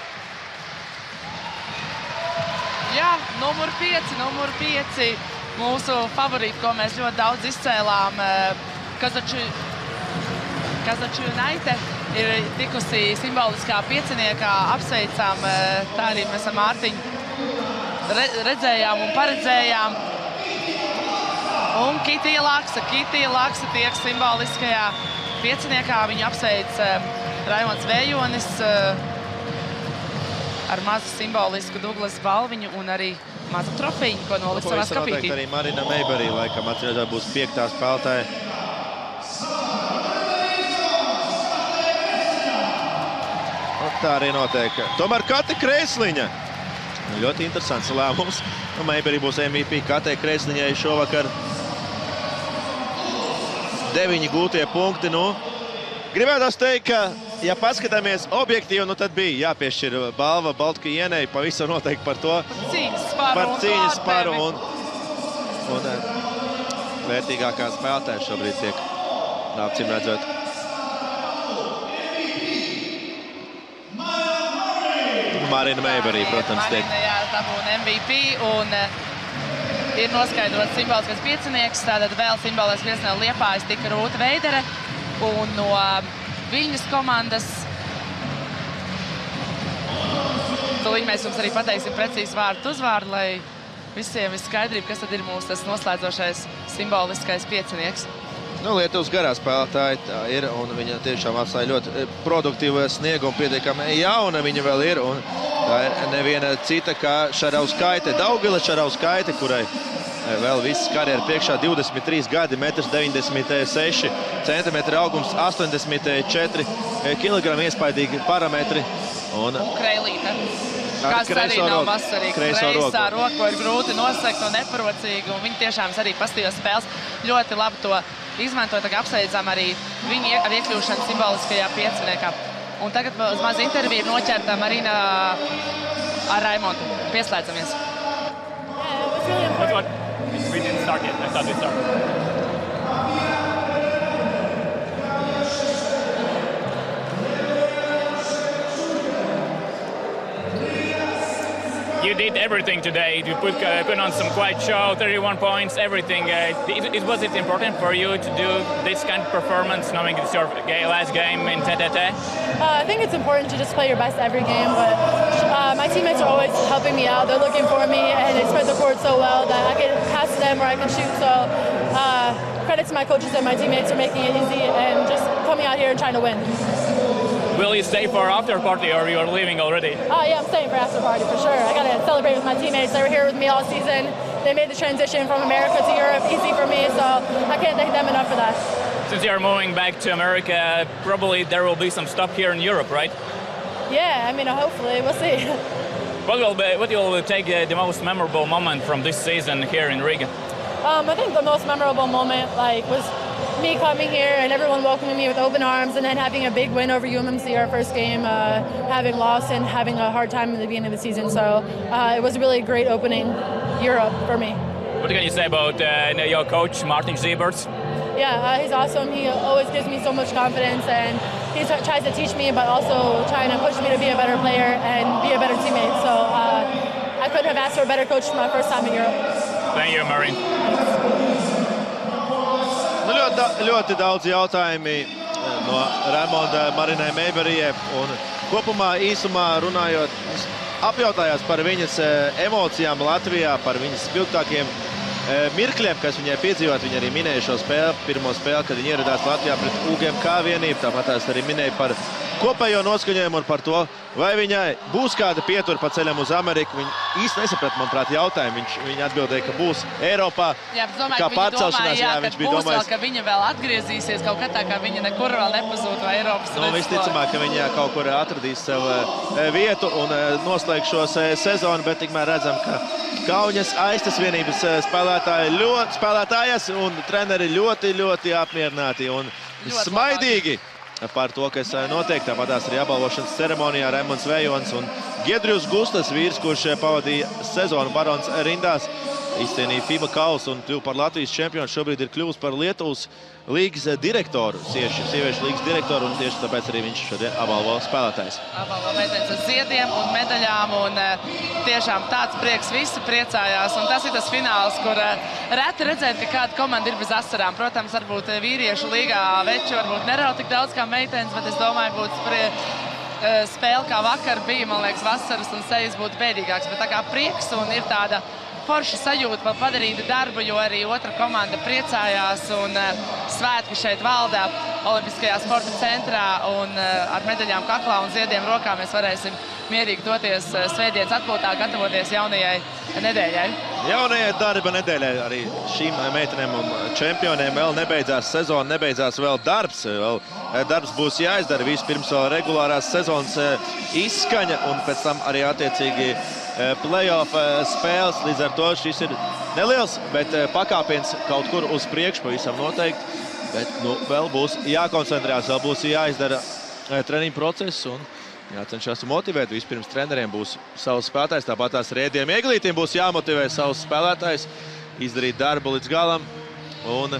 Jā, numur 5, mūsu favorīti, ko mēs ļoti daudz izcēlām. Kazaču United ir tikusi simboliskā pieciniekā, apsveicām, tā arī mēs ar Mārtiņu redzējām un paredzējām. Un Kitija Laksa tiek simboliskajā pieciniekā, viņu apsveic Raimonds Vējonis ar mazu simbolisku Douglas balviņu un arī mazu trofejiņu, ko noliks savā skapītī. Arī Marina Meiberī, laikam, atcerētā būs 5. spēlētāja. Tā arī notiek. Tomēr Kate Kreisliņa. Ļoti interesants lēmums. Meiberī būs MVP Katei Kreisliņai šovakar. 9 gūtie punkti. Gribētos teikt, ka, ja paskatāmies objektīvi, tad bija jāpiešķir balva Baltkienei pavisam noteikti par to. Par cīņas sparu un vērtīgākā spēlētāja šobrīd tiek acīm redzot. Marina Meiberī, protams, tiek. Marina, jā, dabūna MVP un ir noskaidrots simboliskais piecinieks. Tātad vēl simboliskais piecinieks Liepājas tika Rūta Veidere. Un no Viļņas komandas tūlīt mēs jums arī pateiksim precīzi vārdu uzvārdu, lai visiem ir skaidrība, kas tad ir mūsu tas noslēdzošais simboliskais piecinieks. Lietuvas garā spēlētāji tā ir, un viņa tiešām atstāja ļoti produktīvu sniegumu, pietiekami jauna viņa vēl ir, un tā ir neviena cita kā Šarauskaite, Daugila Šarauskaite, kurai vēl viss karjeru priekšā, 23 gadi, 1,96 cm, augums 84 kg, iespaidīgi parametri. Un Kreilīte, kas arī nav vasarīgi. Kreisā roku, ko ir grūti nosegt un neparocīgi, un viņi tiešām arī pastījos spēles ļoti labi to izmanto, tagad apsveicām arī viņu ar iekļūšanu simboliskajā pieciniekā. Un tagad uz mazu interviju noķerta Marina ar Raimondu. Pieslēdzamies. We didn't start yet. I thought we started. You did everything today. You put on some quite show, 31 points, everything. Was it important for you to do this kind of performance, knowing it's your last game in TTT? I think it's important to just play your best every game, but my teammates are always helping me out. They're looking for me, and they spread the court so well that I can pass to them or I can shoot. So credit to my coaches and my teammates for making it easy and just coming out here and trying to win. Will you stay for after party or you are leaving already? Yeah, I'm staying for after party for sure. I got to celebrate with my teammates. They were here with me all season. They made the transition from America to Europe easy for me, so I can't thank them enough for that. Since you're moving back to America, probably there will be some stuff here in Europe, right? Yeah, I mean, hopefully. We'll see. What will take the most memorable moment from this season here in Riga? I think the most memorable moment was me coming here and everyone welcoming me with open arms, and then having a big win over UMMC our first game, having lost and having a hard time in the beginning of the season. So it was a really great opening Europe for me. What can you say about your coach, Martin Zieberts? Yeah, he's awesome. He always gives me so much confidence, and he tries to teach me, but also trying to push me to be a better player and be a better teammate. So I couldn't have asked for a better coach for my first time in Europe. Thank you, Marin. Ļoti daudz jautājumi no Raimonda Marinai Meiberijai, un kopumā īsumā runājot, apjautājās par viņas emocijām Latvijā, par viņas spilgtākiem mirkļiem, kas viņai piedzīvot. Viņa arī minēja šo spēli, pirmo spēli, kad viņa ieradās Latvijā pret UGMK vienību. Tāpat tās arī minēja par kopējo noskaņojumu un par to, vai viņai būs kāda pietura pa ceļam uz Ameriku. Viņa īsti nesaprat, manuprāt, jautājumu. Viņa atbildēja, ka būs Eiropā. Jā, bet domāju, kā ka viņa domāja, viņš bija domājis, vēl, ka viņa vēl atgriezīsies kaut kā tā, ka viņa nekur vēl nepazūtu Eiropas. Visticamāk, ka viņa kaut kur atradīs sev vietu un noslēgs šo sezonu, bet tikmēr redzam, ka Kauņas Aistas vienības spēlētājas un treneri ļoti apmierināti un smaidīgi par to, kas notiek. Tāpat tās arī apbalvošanas ceremonijā Raimonds Vējons un Giedrius Gustas, vīrs, kurš pavadīja sezonu Barons rindās, izcīnīja FIBA kausu un kļuva par Latvijas čempionu. Šobrīd ir kļuvis par Lietuvas līgas direktoru, sieviešu līgas direktoru, un tieši tāpēc arī viņš šodien apbalvo spēlētājs. Apbalvo meitenes ar ziediem un medaļām, un tiešām tāds prieks, visi priecājās. Un tas ir tas fināls, kur reti redzēt, ka kāda komanda ir bez asarām. Protams, varbūt vīriešu līgā veči varbūt nerauj tik daudz kā meitenes, bet es domāju, būtu spēle kā vakar bija, man liekas, vasaras un sejas būtu bēdīgāks. Bet tā kā prieks un ir tāda forša sajūta par padarītu darbu, jo arī otra komanda priecājās un svētki šeit valdā Olimpiskajā sporta centrā un ar medaļām kaklā un ziediem rokā mēs varēsim mierīgi doties svētdienas atpūtā, gatavoties jaunajai nedēļai. Jaunajai darba nedēļai arī šīm meitenēm un čempioniem vēl nebeidzās sezona, nebeidzās vēl darbs. Darbs būs jāizdara vispirms vēl regulārās sezonas izskaņa un pēc tam arī attiecīgi playoff spēles. Līdz ar to šis ir neliels, bet pakāpiens kaut kur uz priekšu pavisam noteikti. Bet vēl būs jākoncentrēs, vēl būs jāizdara treniņu process un jācenšas motivēt. Vispirms treneriem būs savs spēlētājs, tāpat tās Rēdiem Eglītiem būs jāmotivē savs spēlētājs, izdarīt darbu līdz galam. Un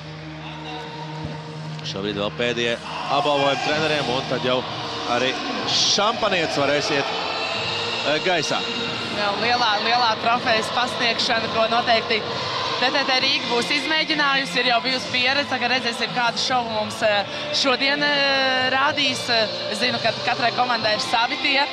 šobrīd vēl pēdējie apbalvojumi treneriem, un tad jau arī šampanietis varēs iet gaisā. Lielā trofejas pasniegšana, ko noteikti TTT Rīga būs izmēģinājusi, ir jau bijusi pieredze. Tagad redzēsim, kādu šovu mums šodien rādīs. Es zinu, ka katrai komandai ir savi tie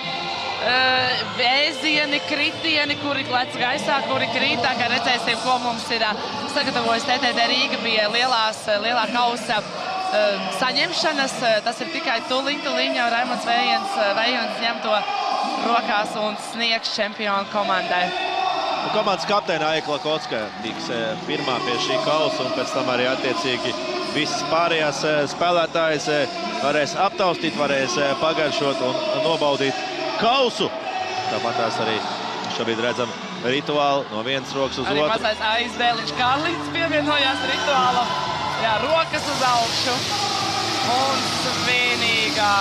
vēzieni, kritieni, kuri lec gaisā, kuri krīt. Tā kā redzēsim, ko mums ir sagatavojis TTT Rīga. Bija lielā kausa saņemšanas. Tas ir tikai tuliņ, jau Raimonds Vējons ņem to rokās un sniegs čempionu komandai. Komandas kapteina Aika Lakotska tiks pirmā pie šī kausa, un pēc tam arī attiecīgi visas pārējās spēlētājas varēs aptaustīt, varēs pagaršot un nobaudīt kausu. Tāpat tās arī šobrīd redzam rituālu no vienas rokas uz otru. Arī mazais aizdēliņš Kārlīts pievienojās rituālam. Jā, rokas uz augšu un svinīgā.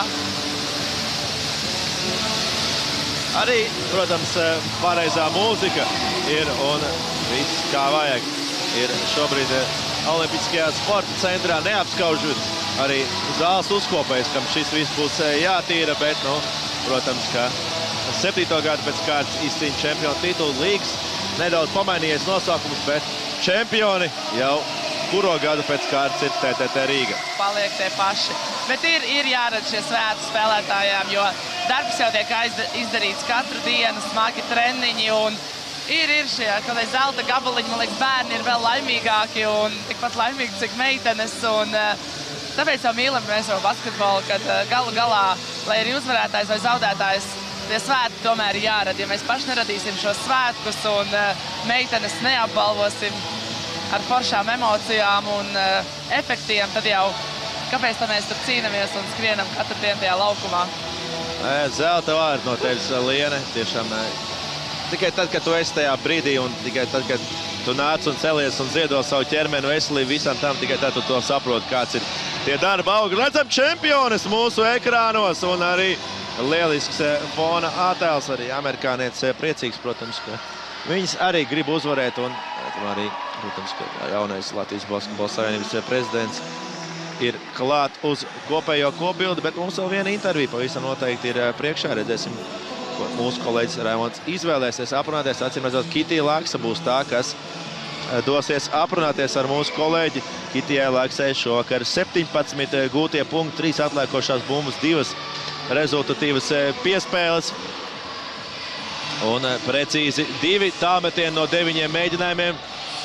Arī, protams, pareizā mūzika ir un viss kā vajag. Ir šobrīd Olimpiskajā sporta centrā neapskaužot arī zāles uzkopējs, kam šis viss būs jātīra, bet, protams, ka 7. gadu pēc kārtas izcīņa čempionu titulu. Līgas nedaudz pamainījies nosaukums, bet čempioni jau kuro gadu pēc kārtas ir TTT Rīga. Paliek tie paši. Bet ir jāredz šie svētki spēlētājām, jo darbs jau tiek izdarīts katru dienu, smagi treniņi un ir šie zelta gabaliņi. Man liekas, bērni ir vēl laimīgāki un tikpat laimīgi, cik meitenes. Un tāpēc jau mīlam mēs jau basketbolu, kad galu galā, lai ir uzvarētājs vai zaudētājs, tie svētki tomēr ir jārada. Ja mēs paši neradīsim šos svētkus un meitenes neapbalvosim ar foršām emocijām un efektiem, tad jau kāpēc mēs tur cīnamies un skrienam katru dienu tajā laukumā? Zelta vārdi no tevis, Liene. Tiešām tikai tad, kad tu esi tajā brīdī un tikai tad, kad tu nāc un celies un ziedo savu ķermeni veselību visam tam, tikai tad tu to saproti, kāds ir tie darba augi. Redzam čempiones mūsu ekrānos un arī lielisks fona attēls. Arī amerikānietis priecīgs, protams, ka viņas arī grib uzvarēt un arī, protams, ka jaunais Latvijas Basketbola Savienības prezidents ir klāt uz kopējo kopbildi, bet mums vēl viena intervija pavisam noteikti ir priekšā. Redzēsim, ko mūsu kolēģis Raimonds izvēlēsies aprunāties. Acīmredzot, Kitija Laksa būs tā, kas dosies aprunāties ar mūsu kolēģi. Kitijai Laksai šovakar 17 gūtie punkti, 3 atliekošās bumbas, 2 rezultatīvas piespēles un precīzi 2 tālmetieni no 9 mēģinājumiem.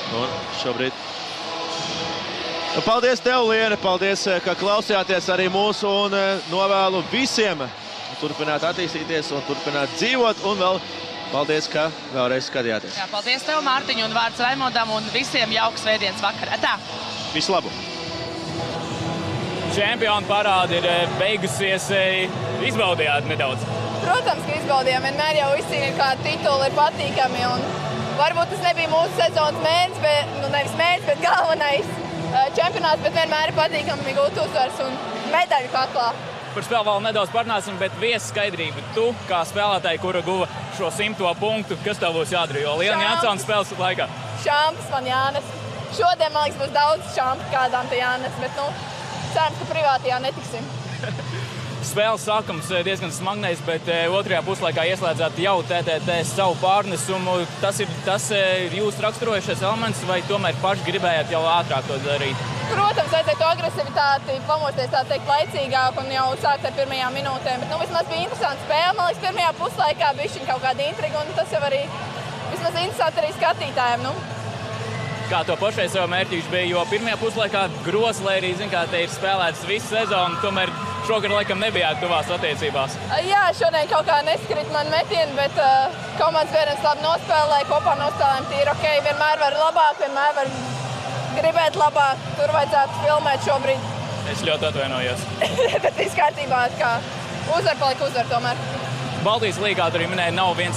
Un šobrīd... Paldies tev, Liena, paldies, ka klausījāties arī mūsu un novēlu visiem turpināt attīstīties un turpināt dzīvot. Un vēl paldies, ka vēlreiz skatījāties. Jā, paldies tev, Mārtiņ, un vārds Raimondam, un visiem jauks svētdienas vakar. Tā! Visu labu! Čempionu parādi ir beigusies. Izbaudījāt nedaudz? Protams, ka izbaudījām. Vienmēr jau izcīnīt kādu titulu ir patīkami. Un varbūt tas nebija mūsu sezonas mērķis, bet, nevis mērķis, bet galvenais čempionāts, bet vienmēr ir patīkami gūt uzvaras un medaļu kaklā. Par spēli vēl nedaudz parunāsim, bet viesa skaidrība. Tu, kā spēlētāji, kura guva šo 100. punktu, kas tev būs jādara? Jo Liena Jansons spēles laikā. Šampas man jānes. Šodien, man liekas, būs daudz šampu kādām te jānes, bet, cerams, ka privātajā netiksim. Spēles sākums diezgan smagnējs, bet otrajā puslaikā ieslēdzāt jau TTT savu pārnesumu. Tas ir jūsu raksturojušais elements, vai tomēr paši gribējāt jau ātrāk to darīt? Protams, vajadzētu agresivitāti, pamosties tā teikt laicīgāk un jau sākt ar pirmajām minūtēm. Bet vismaz bija interesanti spēle. Man liekas, pirmajā puslaikā bišķiņ kaut kāda intriga, un tas jau arī vismaz interesanti arī skatītājiem. Kā to pašreizējo mērķīši bija, jo pirmajā puslaikā Gros, lai arī, zin, kā te ir spēlēts visu sezonu, tomēr šogad laikam nebijāt tuvās attiecībās. Jā, šodien kaut kā neskrīt man metieni, bet komandas biedrenis labi nospēlēja, kopā nospēlējām tīri ok. Vienmēr var labāk, vienmēr var gribēt labāk. Tur vajadzētu filmēt šobrīd. Es ļoti atvainojos. Bet viss kārtībā, kā uzvar palika uzvar tomēr. Baltijas līgā tur minēja,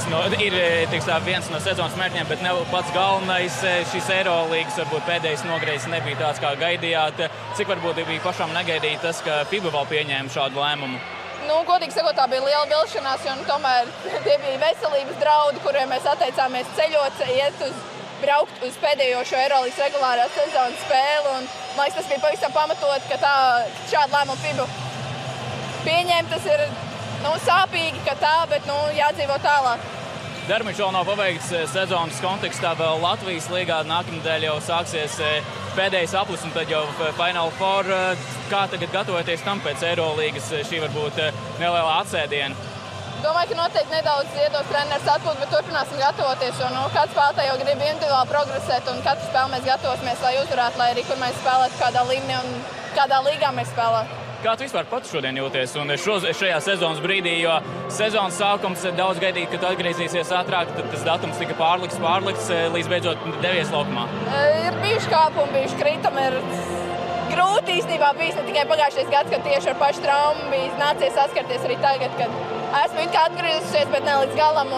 viens no sezonas mērķiem, bet ne pats galvenais. Šis Eirolīgas varbūt pēdējais nogriezis nebija tāds, kā gaidījāt. Cik varbūt bija pašām negaidīt tas, ka FIBA vēl pieņēma šādu lēmumu? Godīgi sakot, tā bija liela vilšanās, jo tomēr tie bija veselības draudi, kuriem mēs atteicāmies ceļot, braukt uz pēdējo šo Eirolīgas regulārās sezonas spēli. Un, man liekas, tas bija pavisam pamatot, ka šādu lēmumu FIBA pieņēma. Tas ir sāpīgi, ka tā, bet jādzīvo tālāk. Darbiņš vēl nav paveikts sezonas kontekstā, vēl Latvijas līgā nākamnedēļ jau sāksies pēdējais aplis un tad jau Final Four. Kā tagad gatavoties tam pēc Eirolīgas šī varbūt nelielā atsēdiena? Domāju, ka noteikti nedaudz iedos treneris atpūt, bet turpināsim gatavoties. Un kāds spēlētāji jau grib individuāli progresēt un katru spēli mēs gatavosimies, lai uzvarētu, lai arī kur mēs spēlētu, kādā līmenī un kādā līgā mēs spēlētu. Kā tu vispār pats šodien jūties un šajā sezonas brīdī, jo sezonas sākums daudz gaidīt, kad atgriezīsies ātrāk, tad tas datums tika pārlikts, līdz beidzot devies laukumā? Ir bijuši kāpumi, bijuši kritumi, ir grūti īstenībā bijis ne tikai pagājušais gads, kad tieši ar pašu traumu bija nācies saskarties arī tagad, kad esmu it kā atgriezusies, bet ne līdz galam.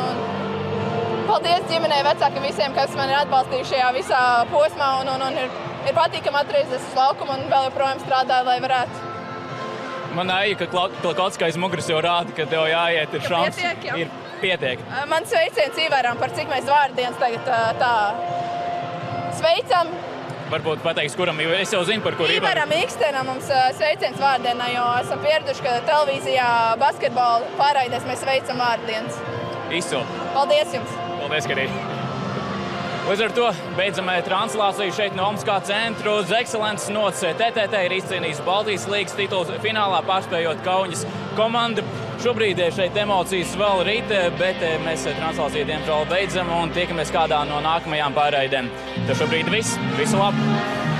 Un paldies ģimenei, vecākiem visiem, kas man ir atbalstījuši šajā visā posmā un ir patīkami atgriezties uz laukumu un vēl joprojām strādāju, lai varētu. Man āja, ka kaut kā aiz muguras jau rāda, ka tev jāiet ir šans. Ir pietiek. Man sveiciens Ivaram, par cik mēs vārdienas tagad tā sveicam. Varbūt pateiks, kuram, jo es jau zinu, par kur Ivaram Ikstenam mums sveiciens vārddienā, jo esam pieraduši, ka televīzijā basketbola pārraidēs mēs sveicam vārdienas. Izcili. Paldies jums. Paldies, Karī. Līdz ar to beidzam translāciju šeit no Olimpiskā centra uz Excellences nots. TTT ir izcīnījis Baltijas līgas tituls finālā, pārspējot Kauņas komandu. Šobrīd šeit emocijas vēl rīt, bet mēs translāciju diemžēl beidzam un tiekamies kādā no nākamajām pārraidēm. Tas šobrīd viss. Visu labu!